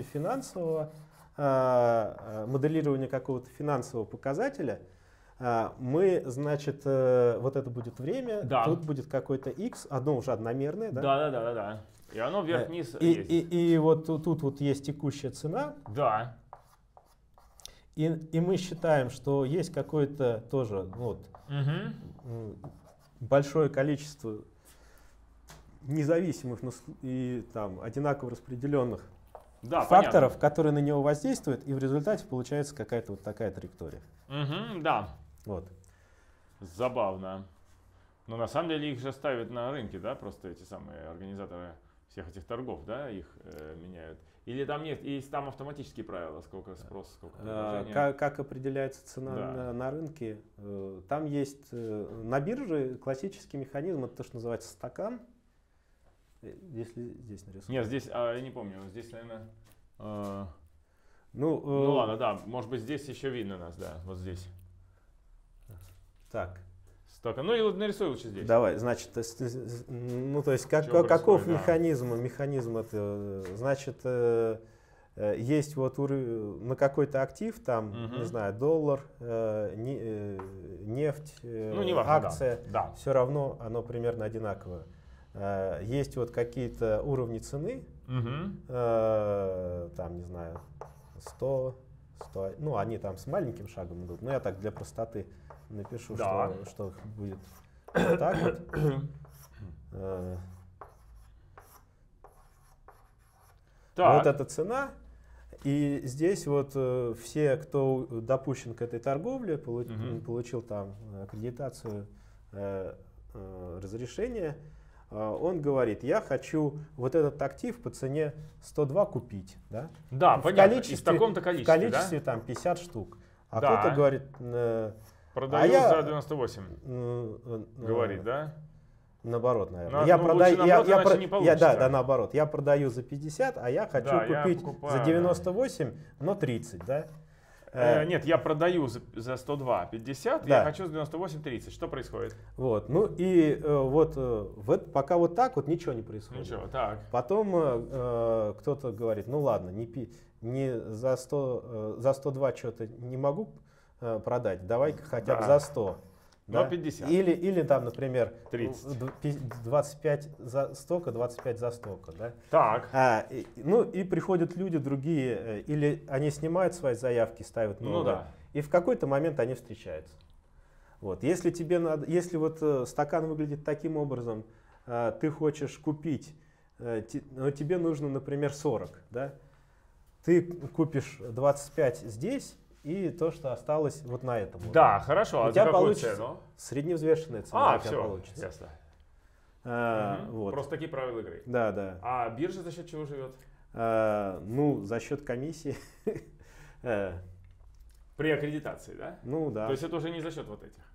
Speaker 2: моделирования какого-то финансового показателя, мы, значит, вот это будет время, тут будет какой-то x, одно уже одномерное, да?
Speaker 1: Да. И оно вверх-вниз есть.
Speaker 2: И вот тут вот есть текущая цена.
Speaker 1: Да.
Speaker 2: И мы считаем, что есть какое-то тоже вот, большое количество независимых и там, одинаково распределенных факторов, которые на него воздействуют, и в результате получается какая-то вот такая траектория.
Speaker 1: Да.
Speaker 2: Вот.
Speaker 1: Забавно. Но на самом деле их же ставят на рынке, да, просто эти самые организаторы всех этих торгов, да, их меняют. Или там нет, есть там автоматические правила, сколько спрос, сколько предложения?
Speaker 2: Как определяется цена на рынке? Там есть на бирже классический механизм, это то, что называется стакан. Если здесь нарисовано.
Speaker 1: Нет, здесь, я не помню, здесь, наверное... Ну ладно, да, может быть здесь еще видно нас, да, вот здесь.
Speaker 2: Так.
Speaker 1: Стакан. Ну и вот нарисуй лучше здесь.
Speaker 2: Давай, значит, ну то есть каков механизм? Механизм это, значит, есть вот на какой-то актив, там, не знаю, доллар, нефть, акция, все равно оно примерно одинаковое. Есть вот какие-то уровни цены, там, не знаю, 100, ну они там с маленьким шагом идут, но я так для простоты напишу, что будет вот так вот. Вот эта цена. И здесь вот все, кто допущен к этой торговле, получил там аккредитацию, разрешение, он говорит, я хочу вот этот актив по цене 102 купить. Да,
Speaker 1: понятно, и в таком-то количестве.
Speaker 2: В количестве там 50 штук. А кто-то говорит...
Speaker 1: Продаю за 98, говорит, да?
Speaker 2: Наоборот, наверное. Наоборот. Я продаю за 50, а я хочу купить за 98, но 30, да?
Speaker 1: Нет, я продаю за 102 50, я хочу за 98 30. Что происходит?
Speaker 2: Вот, ну и вот пока вот так вот ничего не происходит.
Speaker 1: Ничего, так.
Speaker 2: Потом кто-то говорит, ну ладно, не за 102 что-то не могу продать, давай-ка хотя бы за 100.
Speaker 1: Да? 50.
Speaker 2: Или там, например,
Speaker 1: 30.
Speaker 2: 25 за столько, 25 за столько. Да?
Speaker 1: Так.
Speaker 2: Ну и приходят люди другие, или они снимают свои заявки, ставят новые,
Speaker 1: ну, да.
Speaker 2: И в какой-то момент они встречаются. Вот. Если вот стакан выглядит таким образом, ты хочешь купить, но тебе нужно, например, 40, да? Ты купишь 25 здесь, и то, что осталось вот на этом.
Speaker 1: Да, хорошо.
Speaker 2: У тебя получится средневзвешенная цена.
Speaker 1: Все,
Speaker 2: получится.
Speaker 1: ясно.
Speaker 2: Вот.
Speaker 1: Просто такие правила игры.
Speaker 2: Да.
Speaker 1: А биржа за счет чего живет?
Speaker 2: Ну, за счет комиссии.
Speaker 1: При аккредитации, да?
Speaker 2: Ну, да.
Speaker 1: То есть это уже не за счет вот этих?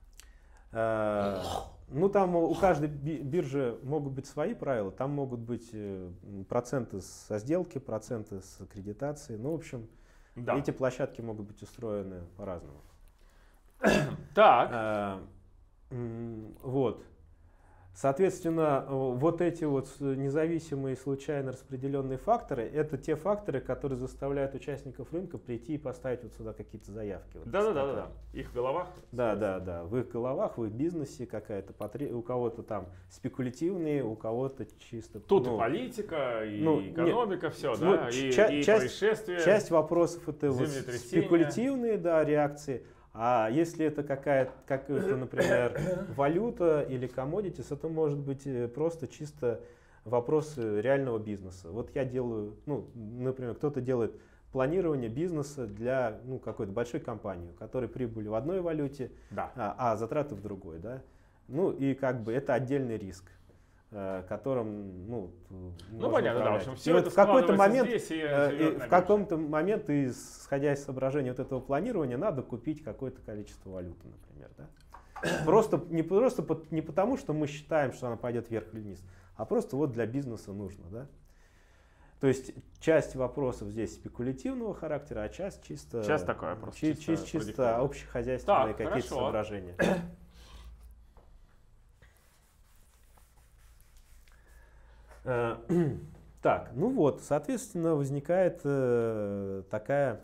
Speaker 2: Ну, там у каждой биржи могут быть свои правила. Там могут быть проценты со сделки, проценты с аккредитации. Ну, в общем... Да. Эти площадки могут быть устроены по-разному.
Speaker 1: Так.
Speaker 2: Вот. Соответственно, вот эти вот независимые случайно распределенные факторы, это те факторы, которые заставляют участников рынка прийти и поставить вот сюда какие-то заявки. Вот
Speaker 1: Да. Их в головах?
Speaker 2: Да. В их головах, в их бизнесе какая-то у кого-то там спекулятивные, у кого-то чисто...
Speaker 1: Тут и политика, и экономика, все, да? И происшествия.
Speaker 2: Часть вопросов это вот спекулятивные, да, реакции. А если это какая-то, например, валюта или commodities, это может быть просто чисто вопрос реального бизнеса. Вот я делаю, например, кто-то делает планирование бизнеса для какой-то большой компании, у которой прибыль в одной валюте,
Speaker 1: да.
Speaker 2: а затраты в другой. Да? И это отдельный риск, которым
Speaker 1: понятно, да, в общем, все это
Speaker 2: в какой-то момент,
Speaker 1: здесь
Speaker 2: в каком-то момент, исходя из соображений вот этого планирования, надо купить какое-то количество валюты, например. Да? Не потому, что мы считаем, что она пойдет вверх или вниз, а просто вот для бизнеса нужно. Да? То есть часть вопросов здесь спекулятивного характера, а часть чисто,
Speaker 1: такой вопрос,
Speaker 2: чисто общехозяйственные какие-то соображения. Так, соответственно, возникает такая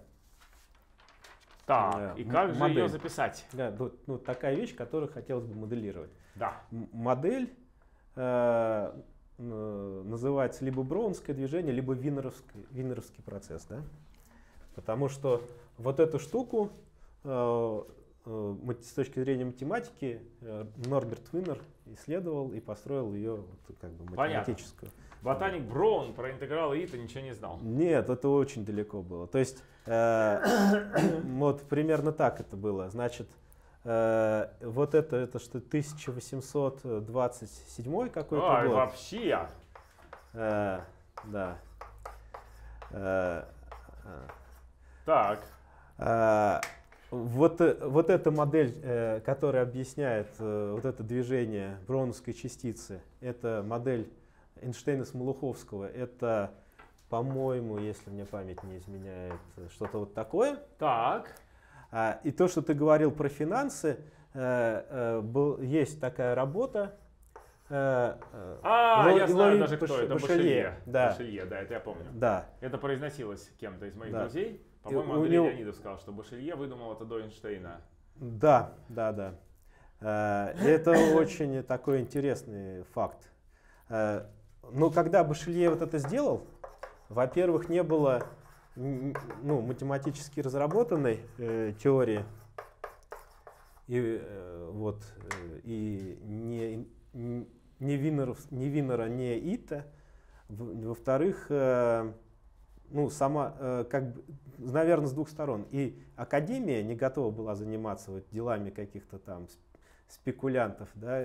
Speaker 1: и как же ее записать?
Speaker 2: Да, такая вещь, которую хотелось бы моделировать.
Speaker 1: Да.
Speaker 2: Модель называется либо броунское движение, либо винеровский процесс. Да? Потому что вот эту штуку с точки зрения математики Норберт Винер исследовал и построил ее математическую.
Speaker 1: Понятно. Ботаник Браун про интегралы Ита ничего не знал.
Speaker 2: Нет, это очень далеко было. То есть вот примерно так это было. Значит, вот это что 1827 какой-то год.
Speaker 1: Вообще.
Speaker 2: Да.
Speaker 1: Так.
Speaker 2: Вот эта модель, которая объясняет вот это движение броуновской частицы, это модель Эйнштейна-Смолуховского. Это, по-моему, если мне память не изменяет, что-то вот такое.
Speaker 1: Так.
Speaker 2: И то, что ты говорил про финансы, есть такая работа.
Speaker 1: Я знаю даже кто это. Башелье. Да. Башелье, да, это я помню.
Speaker 2: Да.
Speaker 1: Это произносилось кем-то из моих друзей. По-моему, Андрей Леонидов сказал, что Башелье выдумал это до Эйнштейна.
Speaker 2: Да. Это очень такой интересный факт. Но когда Башелье вот это сделал, во-первых, не было математически разработанной теории и ни Винера, ни Ита. Во-вторых, наверное, с двух сторон. И академия не готова была заниматься делами каких-то там спекулянтов, да,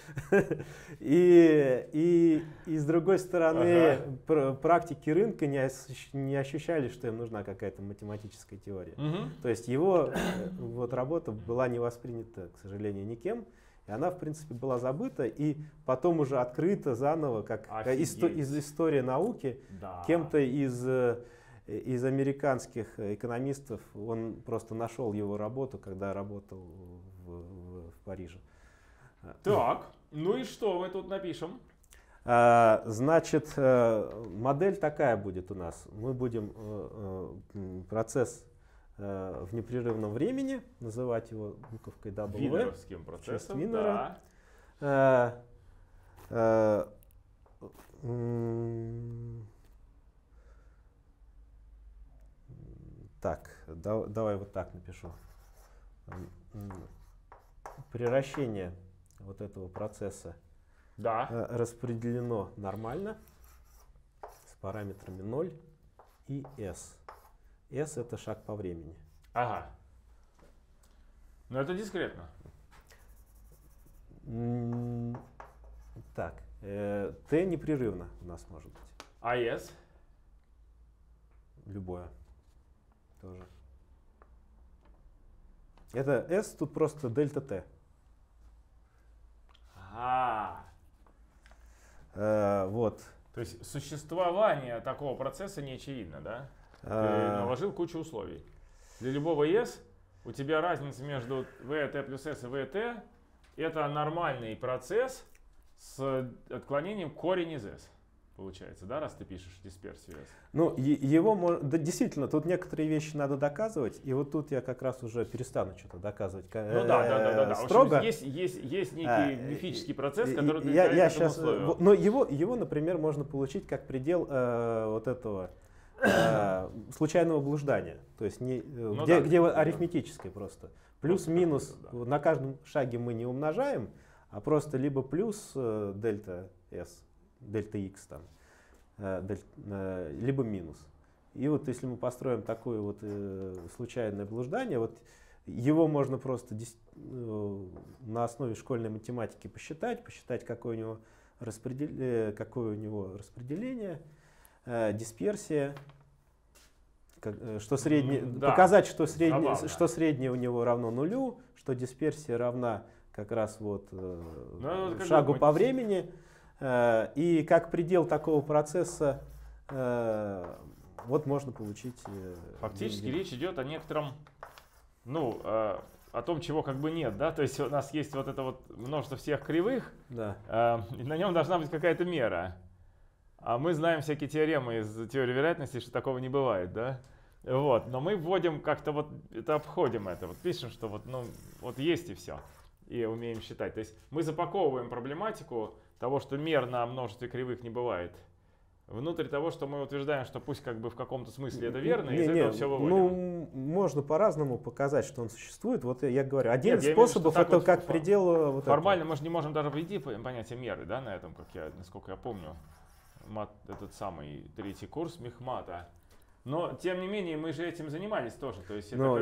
Speaker 2: и с другой стороны, практики рынка не ощущали, что им нужна какая-то математическая теория. То есть его работа была не воспринята, к сожалению, никем, и она, в принципе, была забыта, и потом уже открыта заново, как из истории науки, кем-то из американских экономистов. Он просто нашел его работу, когда работал в Париже.
Speaker 1: Так, и что мы тут напишем?
Speaker 2: Значит, модель такая будет у нас. Мы будем процесс в непрерывном времени, называть его буковкой W.
Speaker 1: Винеровским процессом,
Speaker 2: Винера. Так, давай вот так напишу. Приращение вот этого процесса распределено нормально с параметрами 0 и S. S это шаг по времени.
Speaker 1: Ага. Но это дискретно.
Speaker 2: Так, T непрерывно у нас может быть.
Speaker 1: А S?
Speaker 2: Любое. Тоже. Это S тут просто дельта T. Вот.
Speaker 1: То есть существование такого процесса не очевидно, да? Ты наложил кучу условий. Для любого S у тебя разница между VT плюс S и VT — это нормальный процесс с отклонением корень из S. Получается, да, раз ты пишешь дисперсию S?
Speaker 2: Ну, да, действительно, тут некоторые вещи надо доказывать, и вот тут я как раз уже перестану что-то доказывать.
Speaker 1: Ну да.
Speaker 2: Строго.
Speaker 1: В общем, есть некий мифический процесс, который ты
Speaker 2: я сейчас, но его, например, можно получить как предел вот этого случайного блуждания, то есть где арифметическое просто. Плюс-минус, на каждом шаге мы не умножаем, а просто либо плюс дельта S, дельта x там, либо минус. И вот если мы построим такое вот случайное блуждание, вот его можно просто на основе школьной математики посчитать, какое у него распределение, дисперсия, показать, что среднее у него равно нулю, что дисперсия равна как раз вот шагу по времени. И как предел такого процесса вот можно получить...
Speaker 1: Фактически речь идет о некотором, ну, о том, чего как бы нет, да, то есть у нас есть вот это вот множество всех кривых,
Speaker 2: да.
Speaker 1: И на нем должна быть какая-то мера. А мы знаем всякие теоремы из теории вероятности, что такого не бывает, да. Вот, но мы вводим как-то вот, это обходим это, вот пишем, что вот, ну, вот есть и все, и умеем считать. То есть мы запаковываем проблематику того, что мер на множестве кривых не бывает, внутрь того, что мы утверждаем, что пусть как бы в каком-то смысле это верно, и из этого все выводим.
Speaker 2: Ну, можно по-разному показать, что он существует. Вот я говорю, один из способов это вот как предел... Вот
Speaker 1: формально мы же не можем даже ввести понятие меры, да, на этом, насколько я помню, этот самый третий курс мехмата. Но, тем не менее, мы же этим занимались тоже. То есть это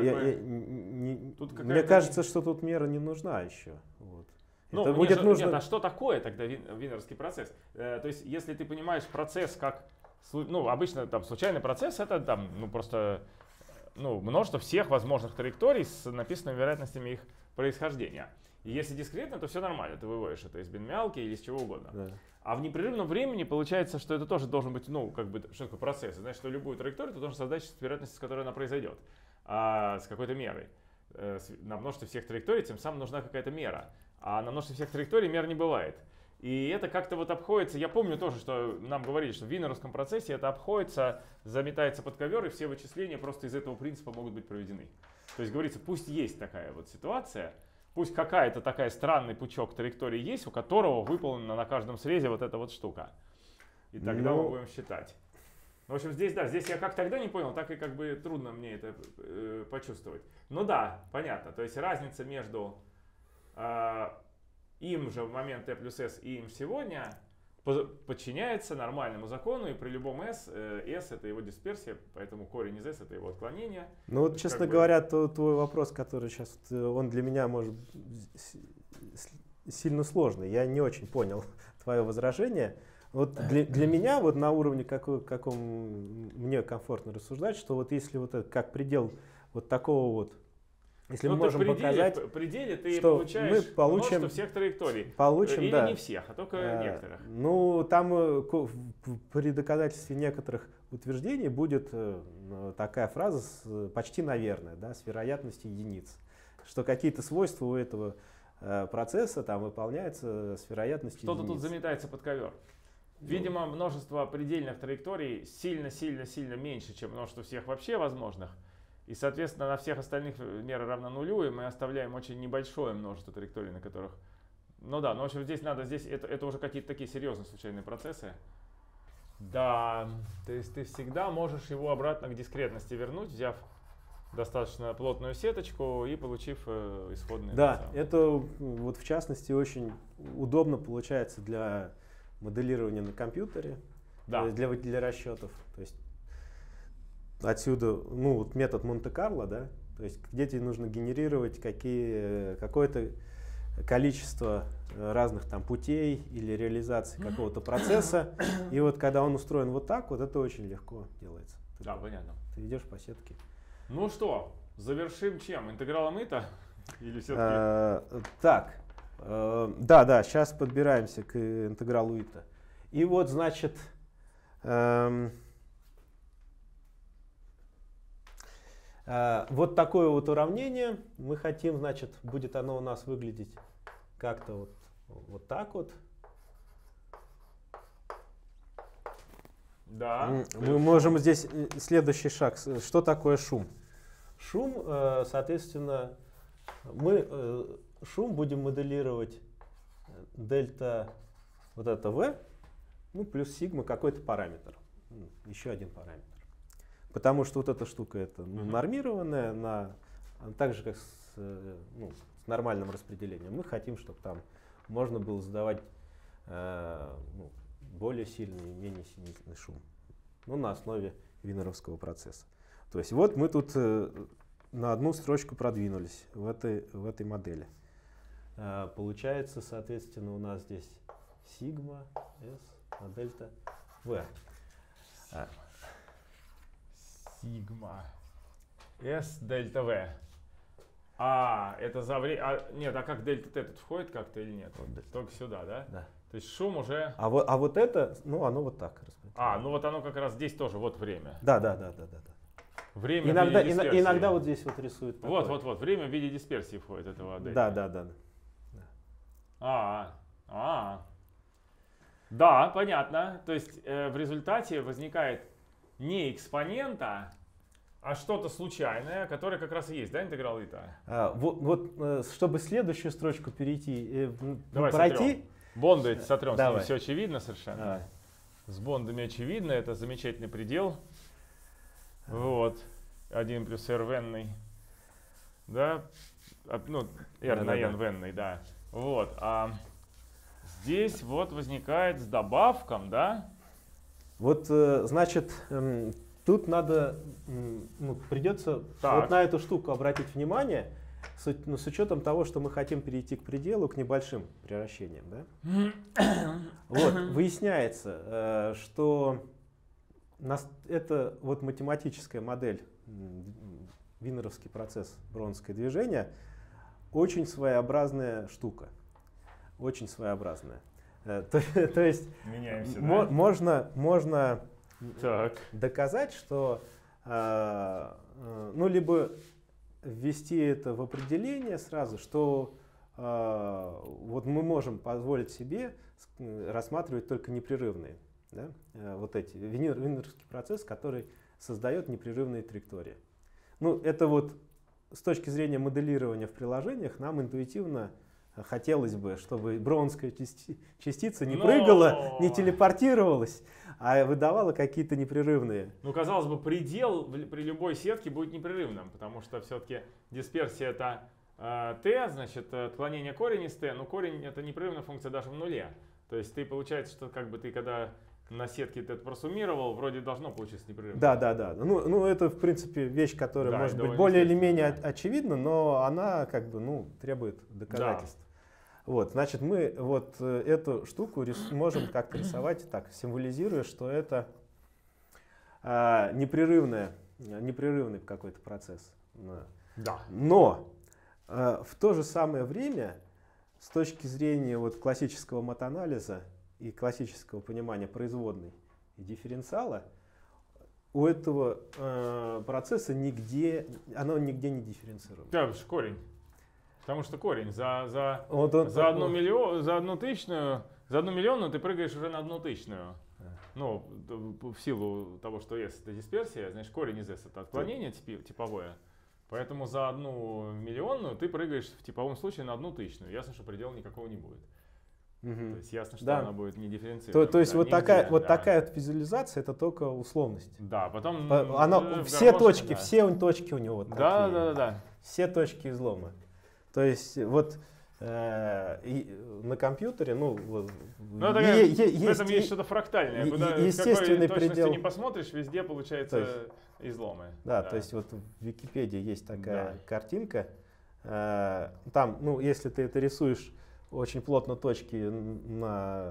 Speaker 2: мне кажется, что тут мера не нужна еще. Вот.
Speaker 1: Ну,
Speaker 2: это будет нужно...
Speaker 1: Нет, а что такое тогда винерский процесс? То есть, если ты понимаешь процесс как... Ну, обычно там случайный процесс — это там, ну, просто множество всех возможных траекторий с написанными вероятностями их происхождения. И если дискретно, то все нормально, ты выводишь это из бинмялки или из чего угодно.
Speaker 2: Да.
Speaker 1: А в непрерывном времени получается, что это тоже должен быть, ну, как бы, что такое процесс? Значит, что любую траекторию ты должен создать с вероятностью, с которой она произойдет, с какой-то мерой. На множестве всех траекторий тем самым нужна какая-то мера. А на множестве всех траекторий мер не бывает. И это как-то вот обходится. Я помню тоже, что нам говорили, что в винеровском процессе это обходится, заметается под ковер, и все вычисления просто из этого принципа могут быть проведены. То есть говорится, пусть есть такая вот ситуация, пусть какая-то такая странный пучок траекторий есть, у которого выполнена на каждом срезе вот эта вот штука. И тогда мы будем считать. В общем, здесь я как тогда не понял, так и как бы трудно мне это почувствовать. Ну да, понятно. То есть разница между им же в момент t плюс s и им сегодня подчиняется нормальному закону, и при любом s, s это его дисперсия, поэтому корень из s это его отклонение.
Speaker 2: Ну вот, честно говоря, твой вопрос, который сейчас, он для меня может сильно сложный. Я не очень понял твое возражение. Вот для меня вот на уровне, каком мне комфортно рассуждать, что вот если вот это как предел вот такого вот, если мы можем показать,
Speaker 1: в пределе ты
Speaker 2: что
Speaker 1: получаешь
Speaker 2: мы получим
Speaker 1: множество всех траекторий.
Speaker 2: Или
Speaker 1: не всех, а только некоторых.
Speaker 2: Ну, там при доказательстве некоторых утверждений будет такая фраза почти наверное, да, с вероятностью единиц, что какие-то свойства у этого процесса там выполняются с вероятностью единиц.
Speaker 1: Что-то тут заметается под ковер. Видимо, множество предельных траекторий сильно-сильно-сильно меньше, чем множество всех вообще возможных. И, соответственно, на всех остальных мера равна нулю, и мы оставляем очень небольшое множество траекторий, на которых... Ну да, но в общем здесь это уже какие-то такие серьезные случайные процессы. Да, то есть ты всегда можешь его обратно к дискретности вернуть, взяв достаточно плотную сеточку и получив исходные.
Speaker 2: Да, это вот в частности очень удобно получается для моделирования на компьютере,
Speaker 1: да.
Speaker 2: для расчетов. То есть отсюда, ну, вот метод Монте-Карло, да, то есть где тебе нужно генерировать какое-то количество разных там путей или реализации какого-то процесса. И вот когда он устроен вот так, вот это очень легко делается.
Speaker 1: Да, понятно.
Speaker 2: Ты идешь по сетке.
Speaker 1: Ну что, завершим чем? Интегралом ИТА? Или все-таки?
Speaker 2: Так, да, сейчас подбираемся к интегралу ИТА. И вот, значит, Вот такое вот уравнение мы хотим, значит, будет оно у нас выглядеть как-то вот так вот.
Speaker 1: Да.
Speaker 2: Мы можем здесь следующий шаг. Что такое шум? Шум, соответственно, мы шум будем моделировать дельта вот это v, ну плюс сигма какой-то параметр, еще один параметр. Потому что вот эта штука это нормированная, так же как с нормальным распределением. Мы хотим, чтобы там можно было задавать более сильный и менее сильный шум. На основе винеровского процесса. То есть вот мы тут на одну строчку продвинулись в этой модели. Получается, соответственно, у нас здесь сигма S на дельта V.
Speaker 1: Сигма S дельта V. Это за время. Нет, а как дельта T тут входит как-то или нет? Только сюда, да?
Speaker 2: Да.
Speaker 1: То есть шум уже.
Speaker 2: А вот это, оно вот так.
Speaker 1: Ну вот оно как раз здесь тоже, вот время.
Speaker 2: Да.
Speaker 1: Время
Speaker 2: иногда вот здесь вот рисует.
Speaker 1: Вот. Время в виде дисперсии входит этого дельта.
Speaker 2: Да.
Speaker 1: Да, понятно. То есть в результате возникает не экспонента, а что-то случайное, которое как раз и есть, да, интеграл ИТА?
Speaker 2: Чтобы следующую строчку пройти.
Speaker 1: Сотрем. Бонды эти сотрем, с ними все очевидно совершенно.
Speaker 2: Давай.
Speaker 1: С бондами очевидно, это замечательный предел. Вот, 1 плюс r в-ный, да, r на n в-ный, да. Вот, а здесь вот возникает с добавком, да?
Speaker 2: Вот, значит, тут надо, придется вот на эту штуку обратить внимание, с учетом того, что мы хотим перейти к пределу, к небольшим превращениям. Да? Вот, выясняется, что это вот математическая модель, винеровский процесс, броунское движение, очень своеобразная штука. Очень своеобразная. То есть можно доказать, что либо ввести это в определение сразу, что вот мы можем позволить себе рассматривать только непрерывные, да, вот эти винеровский процесс, который создает непрерывные траектории. Это вот с точки зрения моделирования в приложениях нам интуитивно хотелось бы, чтобы броунская частица не прыгала, не телепортировалась, а выдавала какие-то непрерывные.
Speaker 1: Казалось бы, предел при любой сетке будет непрерывным, потому что все-таки дисперсия это t, значит, отклонение корень из t, но корень это непрерывная функция даже в нуле. То есть получается, что ты когда на сетке ты это просуммировал, вроде должно получиться непрерывно.
Speaker 2: Да. Это, в принципе, вещь, которая может быть более или менее очевидна, но она требует доказательств. Вот, значит, мы вот эту штуку можем как-то рисовать так, символизируя, что это непрерывный какой-то процесс.
Speaker 1: Да.
Speaker 2: Но в то же самое время, с точки зрения вот классического матанализа и классического понимания производной и дифференциала, у этого процесса оно нигде не дифференцируемо.
Speaker 1: Да, корень. Потому что корень за 1 тысячную, за 1 миллионную ты прыгаешь уже на 1 тысячную. В силу того, что S это дисперсия, значит корень из S это отклонение типовое. Поэтому за 1 миллионную ты прыгаешь в типовом случае на 1 тысячную. Ясно, что предела никакого не будет. То есть ясно, что она будет не дифференцирована.
Speaker 2: То есть вот такая вот визуализация это только условность.
Speaker 1: Да, потом
Speaker 2: все точки у него такие.
Speaker 1: Да.
Speaker 2: Все точки излома. То есть вот на компьютере,
Speaker 1: в этом есть что-то фрактальное. Куда
Speaker 2: естественный
Speaker 1: предел.
Speaker 2: Точности
Speaker 1: не посмотришь, везде получается изломы.
Speaker 2: Да, то есть вот в Википедии есть такая картинка. Там, если ты это рисуешь очень плотно точки на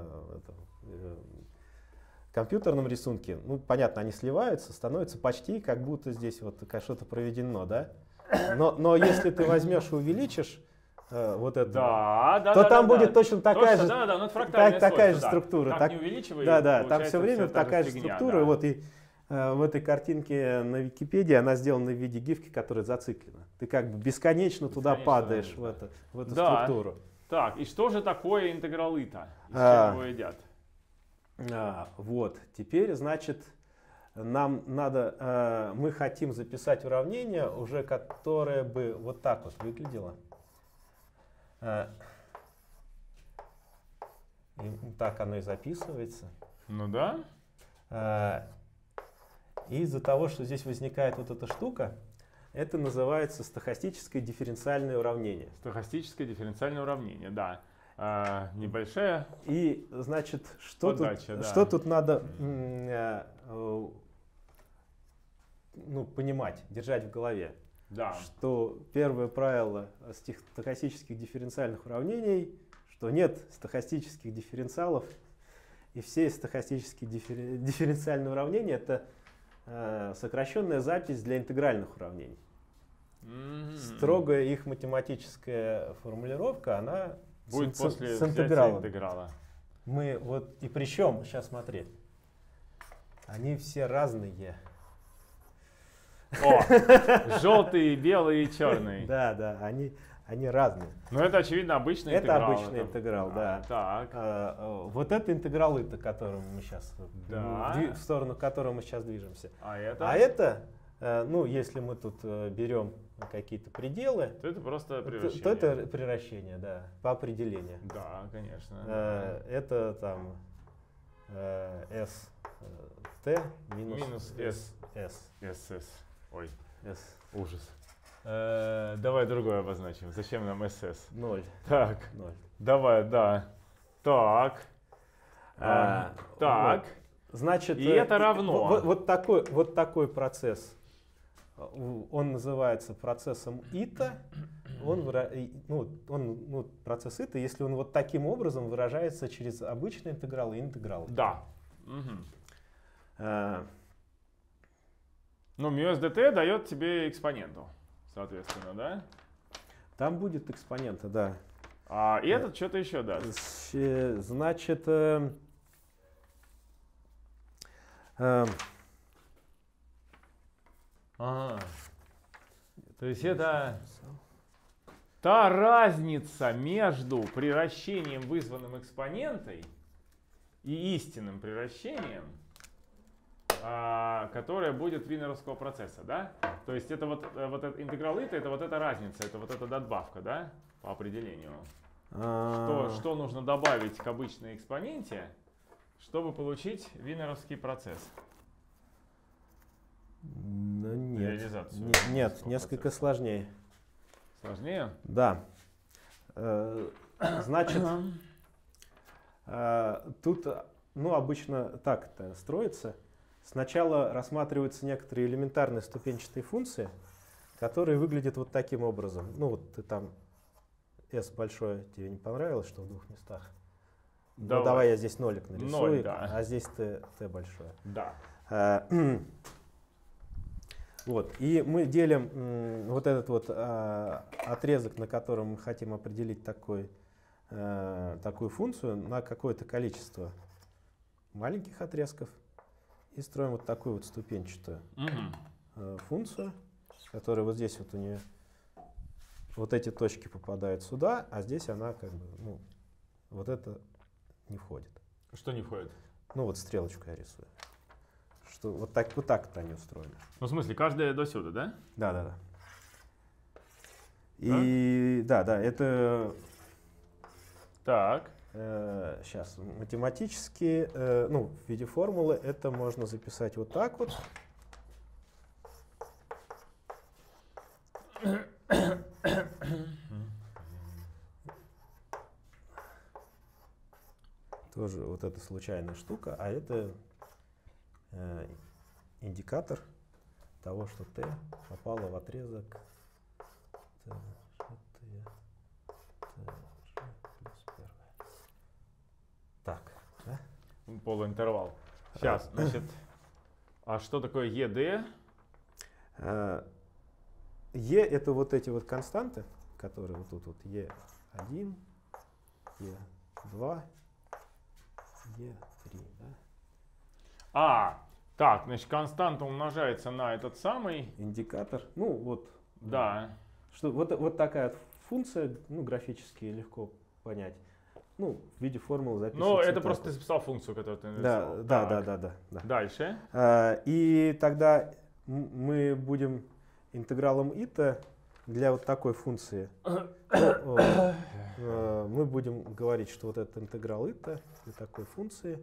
Speaker 2: компьютерном рисунке, понятно, они сливаются, становится почти как будто здесь вот что-то проведено, да? Но если ты возьмешь и увеличишь вот это, то там будет точно такая же структура.
Speaker 1: Так не увеличивай,
Speaker 2: там все время такая же структура. Вот, и в этой картинке на Википедии, она сделана в виде гифки, которая зациклена. Ты как бы бесконечно туда падаешь, в эту структуру.
Speaker 1: Так, и что же такое интегралы-то? Из чего его едят?
Speaker 2: Вот, теперь, значит, нам надо, мы хотим записать уравнение, уже которое бы вот так вот выглядело. И так оно и записывается.
Speaker 1: Ну да.
Speaker 2: И из-за того, что здесь возникает вот эта штука, это называется стохастическое дифференциальное уравнение.
Speaker 1: Стохастическое дифференциальное уравнение, да. Небольшая.
Speaker 2: И, значит, что
Speaker 1: подача,
Speaker 2: тут надо понимать, держать в голове?
Speaker 1: Да.
Speaker 2: Что первое правило стохастических дифференциальных уравнений, что нет стохастических дифференциалов, и все стохастические дифференциальные уравнения — это сокращенная запись для интегральных уравнений. Строгая их математическая формулировка, она
Speaker 1: будет после
Speaker 2: с интегралом.
Speaker 1: интеграла.
Speaker 2: Мы вот, и причем, сейчас смотри, они все разные.
Speaker 1: О, желтый, белый и черный.
Speaker 2: Да, они разные.
Speaker 1: Но это, очевидно, обычный интеграл.
Speaker 2: Это обычный интеграл, да.
Speaker 1: Так.
Speaker 2: Вот это интегралы-то, которым мы сейчас,
Speaker 1: Да.
Speaker 2: в сторону которого мы сейчас движемся.
Speaker 1: А это?
Speaker 2: А это, если мы тут берем какие-то пределы,
Speaker 1: то это просто превращение.
Speaker 2: То это превращение, да, по определению.
Speaker 1: Да, конечно.
Speaker 2: Это там st минус
Speaker 1: s.
Speaker 2: s.
Speaker 1: Ой,
Speaker 2: S.
Speaker 1: Ужас. Давай другое обозначим. Зачем нам SS?
Speaker 2: 0.
Speaker 1: Так.
Speaker 2: 0.
Speaker 1: Давай, да. Так. Так.
Speaker 2: Вот. Значит,
Speaker 1: и это равно.
Speaker 2: Вот такой процесс. Он называется процессом ИТА. Процесс ИТА, если он вот таким образом выражается через обычный интеграл и интеграл.
Speaker 1: Да. Ну, μs dt дает тебе экспоненту, соответственно, да?
Speaker 2: Там будет экспонента, да.
Speaker 1: И этот что-то еще даст.
Speaker 2: Значит,
Speaker 1: то есть это та разница между превращением, вызванным экспонентой, и истинным превращением, которая будет винеровского процесса, да? То есть это вот этот интеграл ИТА, это вот эта разница, это вот эта надбавка, да, по определению. Что нужно добавить к обычной экспоненте, чтобы получить винеровский процесс?
Speaker 2: Нет, несколько сложнее.
Speaker 1: Сложнее?
Speaker 2: Да. Значит, тут, обычно так это строится. Сначала рассматриваются некоторые элементарные ступенчатые функции, которые выглядят вот таким образом. Ну вот ты там s большое тебе не понравилось, что в двух местах. Ну давай я здесь нолик нарисую,
Speaker 1: 0, да.
Speaker 2: а здесь t большое.
Speaker 1: Да.
Speaker 2: Вот, и мы делим вот этот вот отрезок, на котором мы хотим определить такую функцию, на какое-то количество маленьких отрезков. И строим вот такую вот ступенчатую функцию, которая вот здесь вот у нее, вот эти точки попадают сюда, а здесь она как бы, вот это не входит.
Speaker 1: Что не входит?
Speaker 2: Ну вот стрелочку я рисую. Что вот так-то они устроены.
Speaker 1: Ну в смысле, каждая до сюда, да?
Speaker 2: Да. И да, это...
Speaker 1: Так.
Speaker 2: Сейчас математически, в виде формулы это можно записать вот так вот. Тоже вот эта случайная штука, а это индикатор того, что t попало в отрезок t. Так, да?
Speaker 1: Полуинтервал. Сейчас, значит, а что такое ED?
Speaker 2: E это вот эти вот константы, которые вот тут вот E1, E2, E3, да?
Speaker 1: Так, значит, константа умножается на этот самый.
Speaker 2: Индикатор. Ну вот.
Speaker 1: Да.
Speaker 2: Что, вот такая вот функция, ну, графически легко понять. Ну, в виде формулы записывается.
Speaker 1: Ну, это просто ты записал функцию, которую ты нарисовал.
Speaker 2: Да.
Speaker 1: Дальше.
Speaker 2: И тогда мы будем интегралом ита для вот такой функции. Мы будем говорить, что вот этот интеграл ита для такой функции,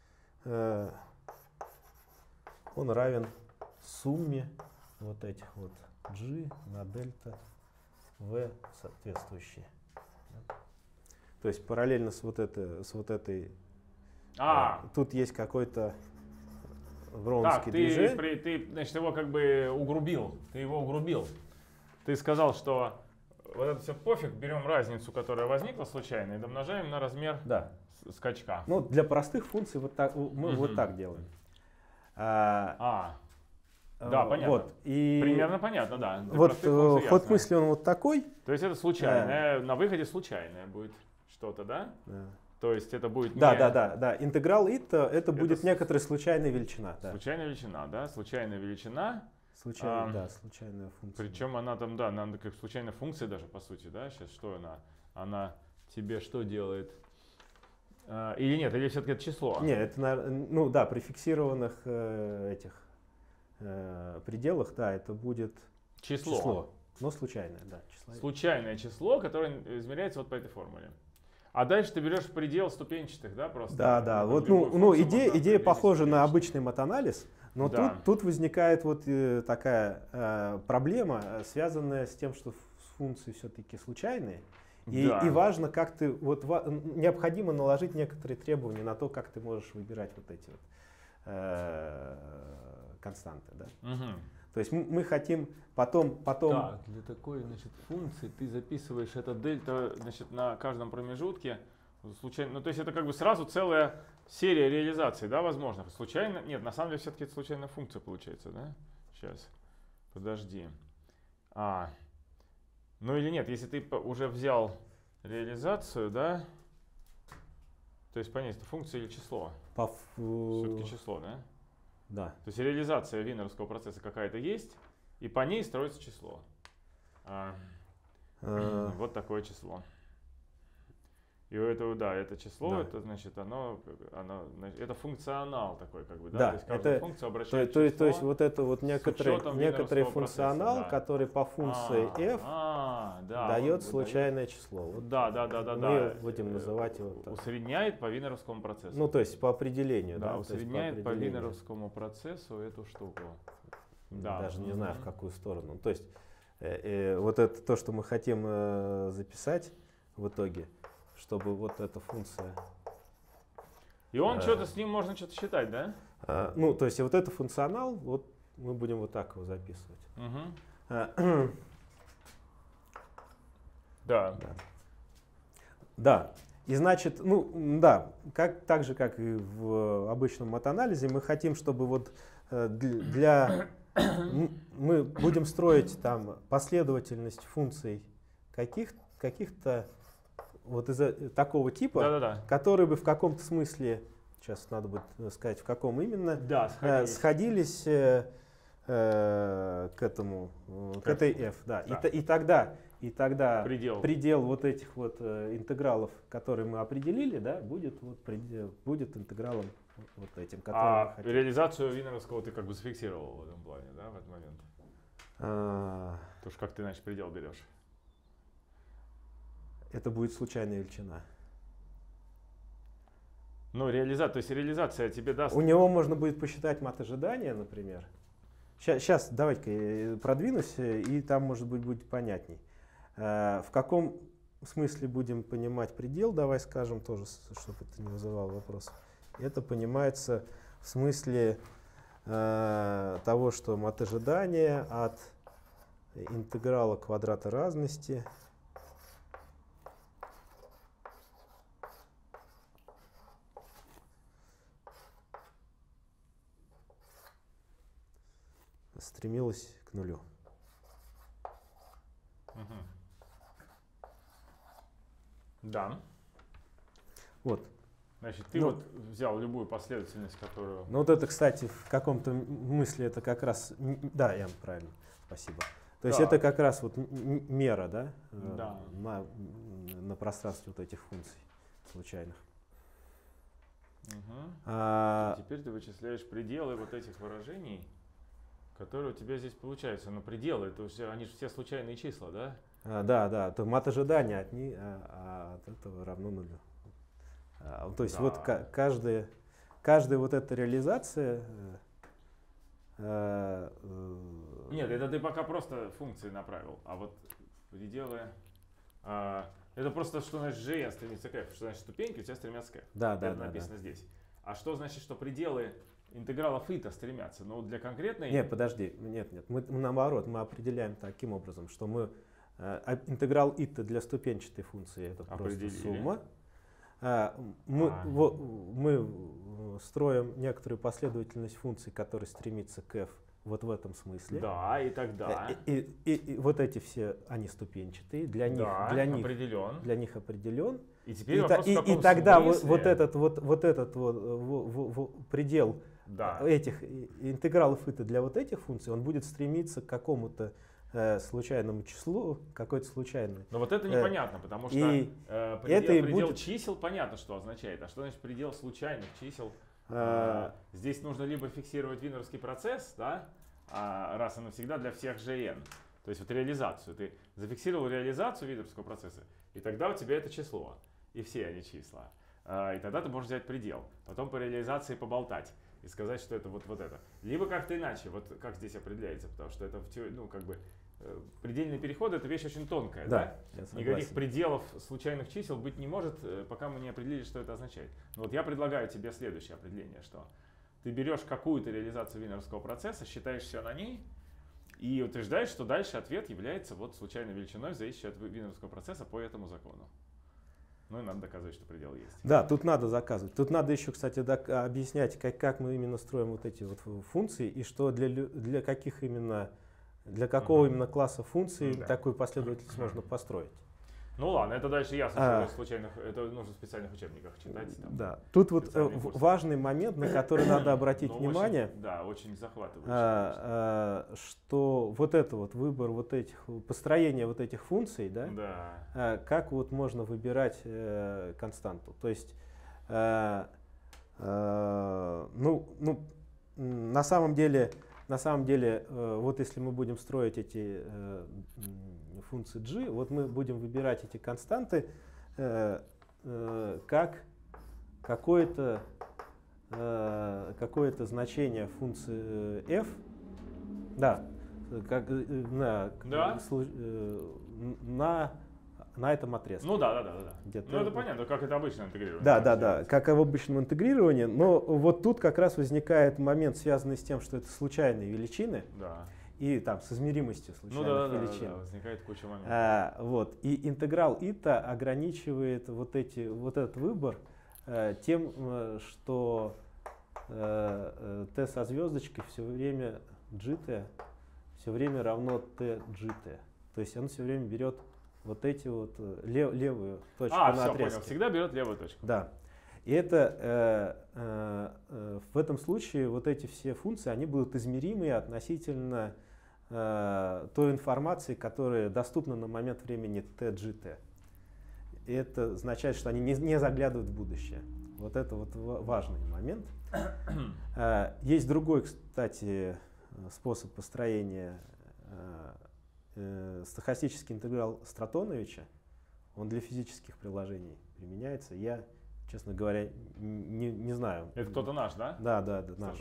Speaker 2: он равен сумме вот этих вот g на дельта v соответствующие. То есть параллельно с вот этой тут есть какой-то вронский движение.
Speaker 1: Ты, значит, его как бы угрубил. Ты его угрубил. Ты сказал, что вот это все пофиг, берем разницу, которая возникла случайно, и домножаем на размер скачка.
Speaker 2: Ну, для простых функций вот так, мы вот так делаем.
Speaker 1: Да, понятно.
Speaker 2: Вот, и
Speaker 1: примерно понятно, да.
Speaker 2: Вот ход мысли он вот такой.
Speaker 1: То есть это случайное, на выходе случайное будет что-то, да? То есть это будет не...
Speaker 2: Да. Интеграл это будет некоторая случайная величина.
Speaker 1: Случайная величина, да? Случайная величина.
Speaker 2: Случайная функция.
Speaker 1: Причем она там, да, она как случайная функция даже, по сути, да? Сейчас что она? Она тебе что делает? Или нет, или все-таки это число?
Speaker 2: Нет, это, ну да, при фиксированных этих пределах, да, это будет число. Но случайное, да.
Speaker 1: Случайное число, которое измеряется вот по этой формуле. А дальше ты берешь предел ступенчатых, да, просто?
Speaker 2: Да. Вот, идея похожа на обычный матанализ, но тут возникает вот такая проблема, связанная с тем, что функции все-таки случайные. И важно, как ты, вот необходимо наложить некоторые требования на то, как ты можешь выбирать вот эти вот константы, да. То есть мы хотим потом...
Speaker 1: Так, для такой, значит, функции ты записываешь это дельта, значит, на каждом промежутке. Случайно, ну, то есть это как бы сразу целая серия реализаций, да, возможных. Случайно, нет, на самом деле все-таки это случайная функция получается, да? Сейчас, подожди. Ну или нет, если ты уже взял реализацию, да, то есть понять, это функция или число? Все-таки число, да?
Speaker 2: Да.
Speaker 1: То есть реализация винеровского процесса какая-то есть, и по ней строится число. Вот такое число. И у этого, да, это число, это значит, это функционал такой, как бы, да?
Speaker 2: То
Speaker 1: есть каждая функция обращает
Speaker 2: то есть вот это вот некоторый функционал,
Speaker 1: процесса,
Speaker 2: который по функции f дает случайное число. Вот мы будем называть его так.
Speaker 1: Усредняет по винеровскому процессу.
Speaker 2: Ну, то есть по определению, да?
Speaker 1: Усредняет по винеровскому процессу эту штуку.
Speaker 2: Даже не знаю, в какую сторону. То есть вот это то, что мы хотим записать в итоге, чтобы вот эта функция...
Speaker 1: И он что-то с ним можно что-то считать, да?
Speaker 2: Ну, то есть вот это функционал, вот мы будем вот так его записывать. Да. И значит, ну да, так же, как и в обычном матанализе, мы хотим, чтобы вот мы будем строить там последовательность функций каких-то вот из такого типа, которые бы в каком-то смысле, сейчас надо будет сказать, в каком именно, сходились к этой f. Да. И тогда предел вот этих вот интегралов, которые мы определили, да, будет интегралом вот этим.
Speaker 1: Реализацию винеровского ты как бы зафиксировал в этом плане, да, в этот момент? Потому что как ты, значит, предел берешь?
Speaker 2: Это будет случайная величина.
Speaker 1: Ну, то есть реализация тебе даст...
Speaker 2: У него можно будет посчитать мат ожидания, например. Сейчас давайте-ка я продвинусь, и там, может быть, будет понятней. В каком смысле будем понимать предел, давай скажем тоже, чтобы это не вызывало вопросов. Это понимается в смысле того, что мат ожидания от интеграла квадрата разности стремилась к нулю.
Speaker 1: Да.
Speaker 2: Вот.
Speaker 1: Значит, ты вот взял любую последовательность, которую...
Speaker 2: Ну вот это, кстати, в каком-то смысле это как раз... Да, Ян, правильно, спасибо. То есть это как раз вот мера, да?
Speaker 1: Да.
Speaker 2: На пространстве вот этих функций случайных.
Speaker 1: Теперь ты вычисляешь пределы вот этих выражений, которые у тебя здесь получаются. Но пределы, это уже, они же все случайные числа, да?
Speaker 2: Да. То мат ожидания от этого равно нулю. То есть вот каждая вот эта реализация...
Speaker 1: Нет, это ты пока просто функции направил, а вот пределы... это просто, что значит GN стремится к F, что значит ступеньки у тебя стремятся к F. Это написано здесь. А что значит, что пределы интегралов и-то стремятся? Ну, для конкретной...
Speaker 2: Нет, подожди, нет. Мы наоборот, мы определяем таким образом, что мы интеграл и-то для ступенчатой функции, это просто сумма. Мы строим некоторую последовательность функций, которая стремится к f вот в этом смысле.
Speaker 1: Да, и тогда.
Speaker 2: И вот эти все, они ступенчатые, для них определен.
Speaker 1: И теперь вопрос,
Speaker 2: и тогда вот этот предел этих интегралов и для вот этих функций, он будет стремиться к какому-то случайному числу, какой-то случайный.
Speaker 1: Но вот это непонятно, потому что предел чисел понятно, что означает. А что значит предел случайных чисел? Здесь нужно либо фиксировать винеровский процесс, да, раз и навсегда для всех GN. То есть вот реализацию. Ты зафиксировал реализацию винеровского процесса, и тогда у тебя это число. И все они числа. И тогда ты можешь взять предел. Потом по реализации поболтать. И сказать, что это вот это. Либо как-то иначе, вот как здесь определяется, потому что это, ну, как бы, предельные переходы — это вещь очень тонкая, да? Никаких пределов случайных чисел быть не может, пока мы не определили, что это означает. Но вот я предлагаю тебе следующее определение, что ты берешь какую-то реализацию винеровского процесса, считаешь все на ней, и утверждаешь, что дальше ответ является вот случайной величиной, зависящей от винеровского процесса по этому закону. Ну и надо доказывать, что предел есть.
Speaker 2: Да, тут надо заказывать. Тут надо еще, кстати, объяснять, как мы именно строим вот эти вот функции и что для каких именно, для какого именно класса функций такую последовательность можно построить.
Speaker 1: Ну ладно, это дальше ясно, что это нужно в специальных учебниках читать.
Speaker 2: Да, тут вот важный момент, на который надо обратить внимание.
Speaker 1: Очень захватывающий.
Speaker 2: Что вот это вот выбор вот этих, построение вот этих функций, как вот можно выбирать константу. То есть, на самом деле, вот если мы будем строить эти функции g, вот мы будем выбирать эти константы как какое-то значение функции f, на этом отрезке.
Speaker 1: Ну да. Ну это понятно, как это обычно интегрирование.
Speaker 2: Да, как в обычном интегрировании. Но вот тут как раз возникает момент, связанный с тем, что это случайные величины.
Speaker 1: Да.
Speaker 2: И там с измеримостью случайных величин.
Speaker 1: Да, возникает куча моментов.
Speaker 2: И интеграл и-то ограничивает вот этот выбор тем, что t со звездочкой все время gt все время равно t gt. То есть он все время берет вот эти вот левую точку на отрезке.
Speaker 1: Понял. Всегда берет левую точку.
Speaker 2: Да. И это в этом случае вот эти все функции, они будут измеримы относительно той информации, которая доступна на момент времени tgt. И это означает, что они не заглядывают в будущее. Вот это вот важный момент. Есть другой, кстати, способ построения. Стохастический интеграл Стратоновича. Он для физических приложений применяется. Я, честно говоря, не знаю.
Speaker 1: Это кто-то наш, да?
Speaker 2: Да, наш.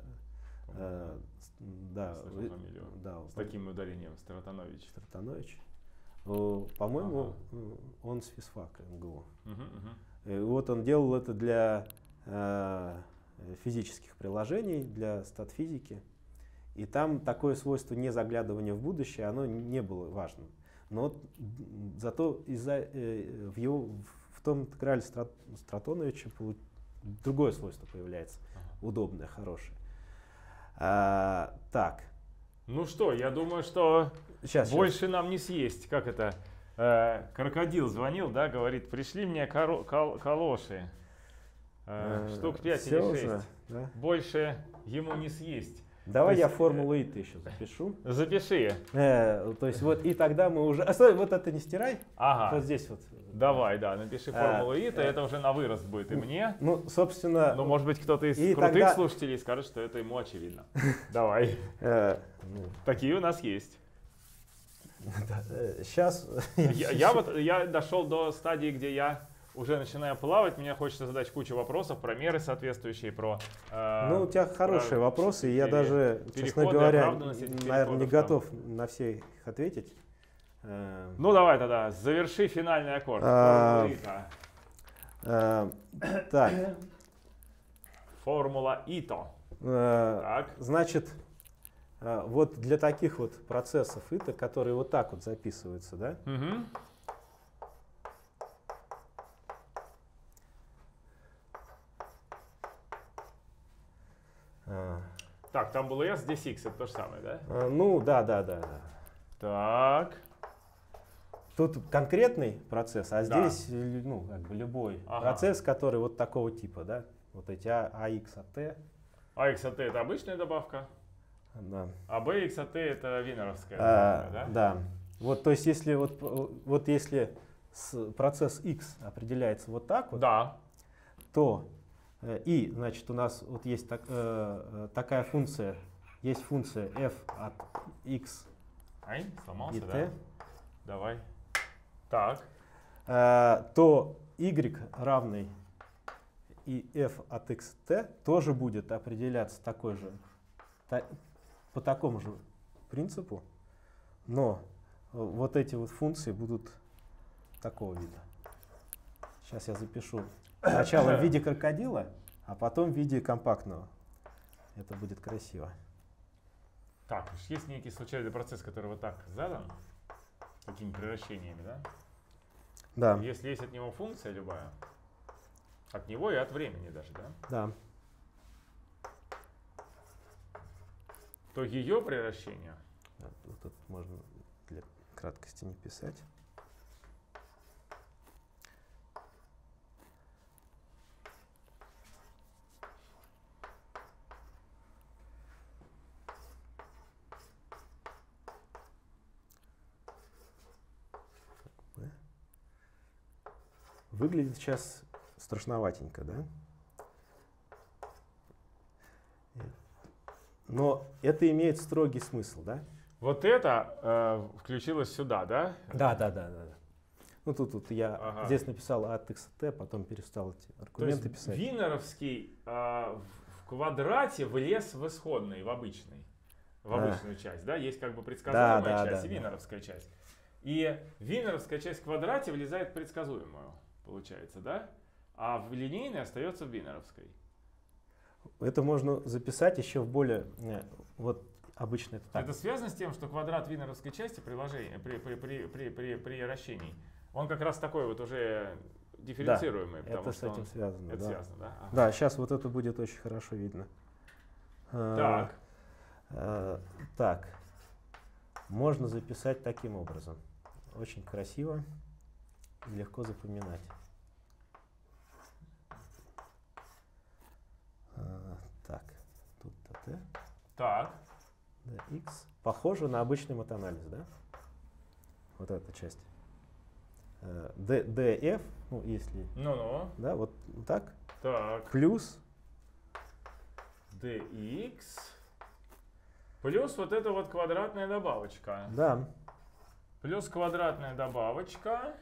Speaker 1: С таким ударением Стратонович.
Speaker 2: По-моему, он с физфака МГУ. Вот он делал это для физических приложений, для статфизики. И там такое свойство незаглядывания в будущее, оно не было важным. Но зато в том интеграле Стратоновича другое свойство появляется, удобное, хорошее. Так.
Speaker 1: Ну что, я думаю, что больше нам не съесть. Как это? Крокодил звонил, да, говорит, пришли мне калоши. Штук 5
Speaker 2: Всё
Speaker 1: или 6.
Speaker 2: уже, да?
Speaker 1: Больше ему не съесть.
Speaker 2: Давай
Speaker 1: То
Speaker 2: я
Speaker 1: есть,
Speaker 2: формулу и-то еще запишу.
Speaker 1: Запиши.
Speaker 2: То есть вот и тогда мы уже... А стой, вот это не стирай.
Speaker 1: Ага.
Speaker 2: Вот здесь вот.
Speaker 1: Давай, да, напиши формулу ИТА, это уже на вырост будет и мне.
Speaker 2: Ну, собственно...
Speaker 1: Но может быть кто-то из
Speaker 2: и
Speaker 1: крутых
Speaker 2: тогда-
Speaker 1: слушателей скажет, что это ему очевидно. Давай. Такие у нас есть.
Speaker 2: Сейчас...
Speaker 1: Я дошел до стадии, где я уже начинаю плавать, мне хочется задать кучу вопросов про меры соответствующие, про...
Speaker 2: Ну, у тебя хорошие вопросы, и я даже, честно
Speaker 1: переходы,
Speaker 2: говоря,
Speaker 1: оправданность этих
Speaker 2: наверное, не
Speaker 1: переходов,
Speaker 2: готов на все их ответить.
Speaker 1: Ну давай тогда, заверши финальный аккорд.
Speaker 2: Так,
Speaker 1: Формула ИТО. Так.
Speaker 2: значит, вот для таких вот процессов ИТО, которые вот так вот записываются, да,
Speaker 1: Мгм. Так, там было S, здесь X, это то же самое, да?
Speaker 2: ну да.
Speaker 1: Так.
Speaker 2: Тут конкретный процесс, а
Speaker 1: Да.
Speaker 2: здесь, ну, как бы любой
Speaker 1: Ага.
Speaker 2: процесс, который вот такого типа, да, вот эти AX, AT,
Speaker 1: А X от T это обычная добавка,
Speaker 2: да.
Speaker 1: а B X от T это винеровская добавка, да?
Speaker 2: Да. Вот, то есть, если вот если процесс X определяется вот так вот,
Speaker 1: Да.
Speaker 2: то и, значит, у нас вот есть такая функция, есть функция f от x
Speaker 1: Ай, сломался,
Speaker 2: и
Speaker 1: да?
Speaker 2: t,
Speaker 1: Давай. Так.
Speaker 2: то y равный и f от xt тоже будет определяться такой же, по такому же принципу, но вот эти вот функции будут такого вида. Сейчас я запишу. Сначала в виде крокодила, а потом в виде компактного. Это будет красиво.
Speaker 1: Так, есть некий случайный процесс, который вот так задан, такими превращениями, да?
Speaker 2: Да,
Speaker 1: Если есть от него функция любая, от него и от времени даже, да?
Speaker 2: да.
Speaker 1: То ее превращение,
Speaker 2: Вот тут можно для краткости не писать. Выглядит сейчас страшноватенько, да? Но это имеет строгий смысл, да?
Speaker 1: вот это включилось сюда, да?
Speaker 2: Да. Ну тут я
Speaker 1: Ага.
Speaker 2: здесь написал от xt, потом перестал эти
Speaker 1: То
Speaker 2: аргументы
Speaker 1: есть
Speaker 2: писать.
Speaker 1: винеровский в квадрате влез в исходный, в обычный, в обычную часть, да? Есть как бы предсказуемая
Speaker 2: Да,
Speaker 1: часть
Speaker 2: да,
Speaker 1: и
Speaker 2: да.
Speaker 1: винеровская часть. И винеровская часть в квадрате влезает в предсказуемую, получается, да? А в линейной остается в винеровской.
Speaker 2: Это можно записать еще в более, вот обычно это так.
Speaker 1: Это связано с тем, что квадрат винеровской части приложения при вращении, он как раз такой вот уже дифференцируемый. потому
Speaker 2: Это с
Speaker 1: что
Speaker 2: этим связано,
Speaker 1: это
Speaker 2: да.
Speaker 1: связано, да? Ага.
Speaker 2: Да, сейчас вот это будет очень хорошо видно.
Speaker 1: Так.
Speaker 2: Так, можно записать таким образом. Очень красиво и легко запоминать. Так, тут t,
Speaker 1: Так.
Speaker 2: dx. Похоже на обычный матанализ, да? Вот эта часть. df, ну если,
Speaker 1: Ну-ну.
Speaker 2: да, вот так,
Speaker 1: Так.
Speaker 2: плюс,
Speaker 1: dx плюс вот эта вот квадратная добавочка.
Speaker 2: да,
Speaker 1: Плюс квадратная добавочка,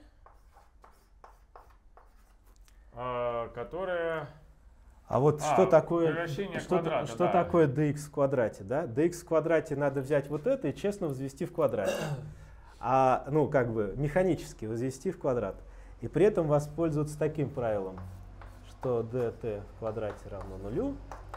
Speaker 1: которая...
Speaker 2: а вот что такое,
Speaker 1: превращение
Speaker 2: что
Speaker 1: квадрата,
Speaker 2: что
Speaker 1: да.
Speaker 2: такое dx в квадрате, да? dx в квадрате надо взять вот это и честно возвести в квадрат. А, ну, как бы механически возвести в квадрат. И при этом воспользоваться таким правилом, что dt в квадрате равно нулю,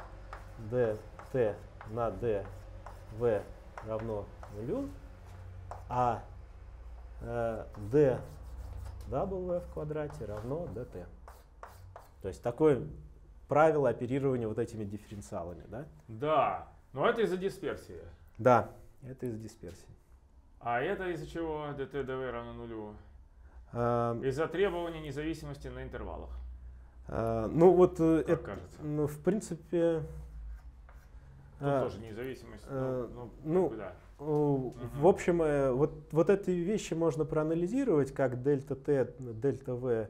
Speaker 2: dt на dv равно нулю, а dw в квадрате равно dt. То есть такое правило оперирования вот этими дифференциалами, да?
Speaker 1: Да, но это из-за дисперсии.
Speaker 2: Да, это из дисперсии.
Speaker 1: А это из-за чего dt dv равно нулю?
Speaker 2: Эм,
Speaker 1: Из-за требования независимости на интервалах.
Speaker 2: Ну вот,
Speaker 1: кажется.
Speaker 2: Ну, в принципе...
Speaker 1: Тут тоже независимость. Да.
Speaker 2: В общем, вот эти вещи можно проанализировать, как дельта Т, дельта В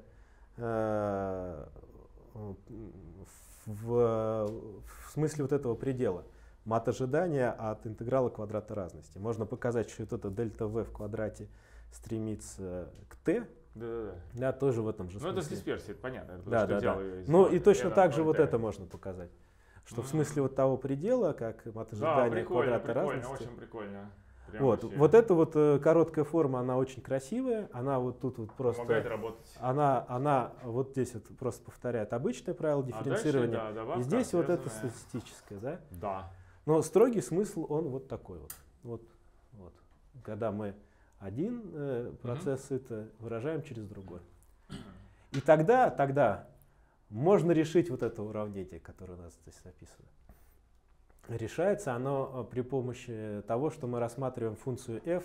Speaker 2: в смысле вот этого предела. Мат ожидания от интеграла квадрата разности. Можно показать, что вот это дельта В в квадрате стремится к Т. Да, тоже в этом же смысле.
Speaker 1: Ну это с дисперсией, это понятно.
Speaker 2: Да. Ну и точно так же вот это можно показать. Что в смысле вот того предела, как мат ожидания квадрата разности.
Speaker 1: Очень прикольно.
Speaker 2: Вот эта вот короткая форма, она очень красивая, она вот тут вот просто...
Speaker 1: Помогает работать.
Speaker 2: Она вот здесь вот просто повторяет обычное правило дифференцирования.
Speaker 1: Добавка,
Speaker 2: и здесь вот это статистическое, да?
Speaker 1: Да.
Speaker 2: Но строгий смысл, он вот такой вот. Когда мы один процесс это выражаем через другой. И тогда можно решить вот это уравнение, которое у нас здесь написано. Решается оно при помощи того, что мы рассматриваем функцию f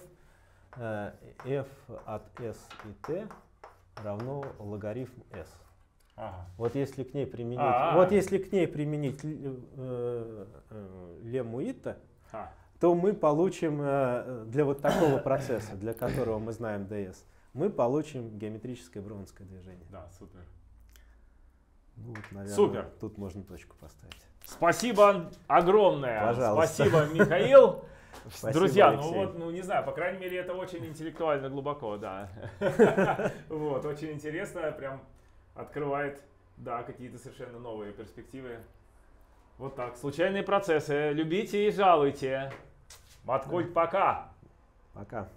Speaker 2: от s и t равно логарифм s. Вот если к ней применить, лемму Итта, то мы получим для вот такого процесса, для которого мы знаем ds, мы получим геометрическое броунское движение.
Speaker 1: Да, супер.
Speaker 2: Ну, вот, наверное,
Speaker 1: супер.
Speaker 2: Тут можно точку поставить.
Speaker 1: Спасибо огромное.
Speaker 2: Пожалуйста.
Speaker 1: Спасибо, Михаил.
Speaker 2: Спасибо,
Speaker 1: друзья,
Speaker 2: Алексей.
Speaker 1: не знаю, по крайней мере, это очень интеллектуально глубоко, да. Вот, очень интересно, прям открывает, да, какие-то совершенно новые перспективы. Вот так, случайные процессы. Любите и жалуйте. Маткульт, пока.
Speaker 2: Пока.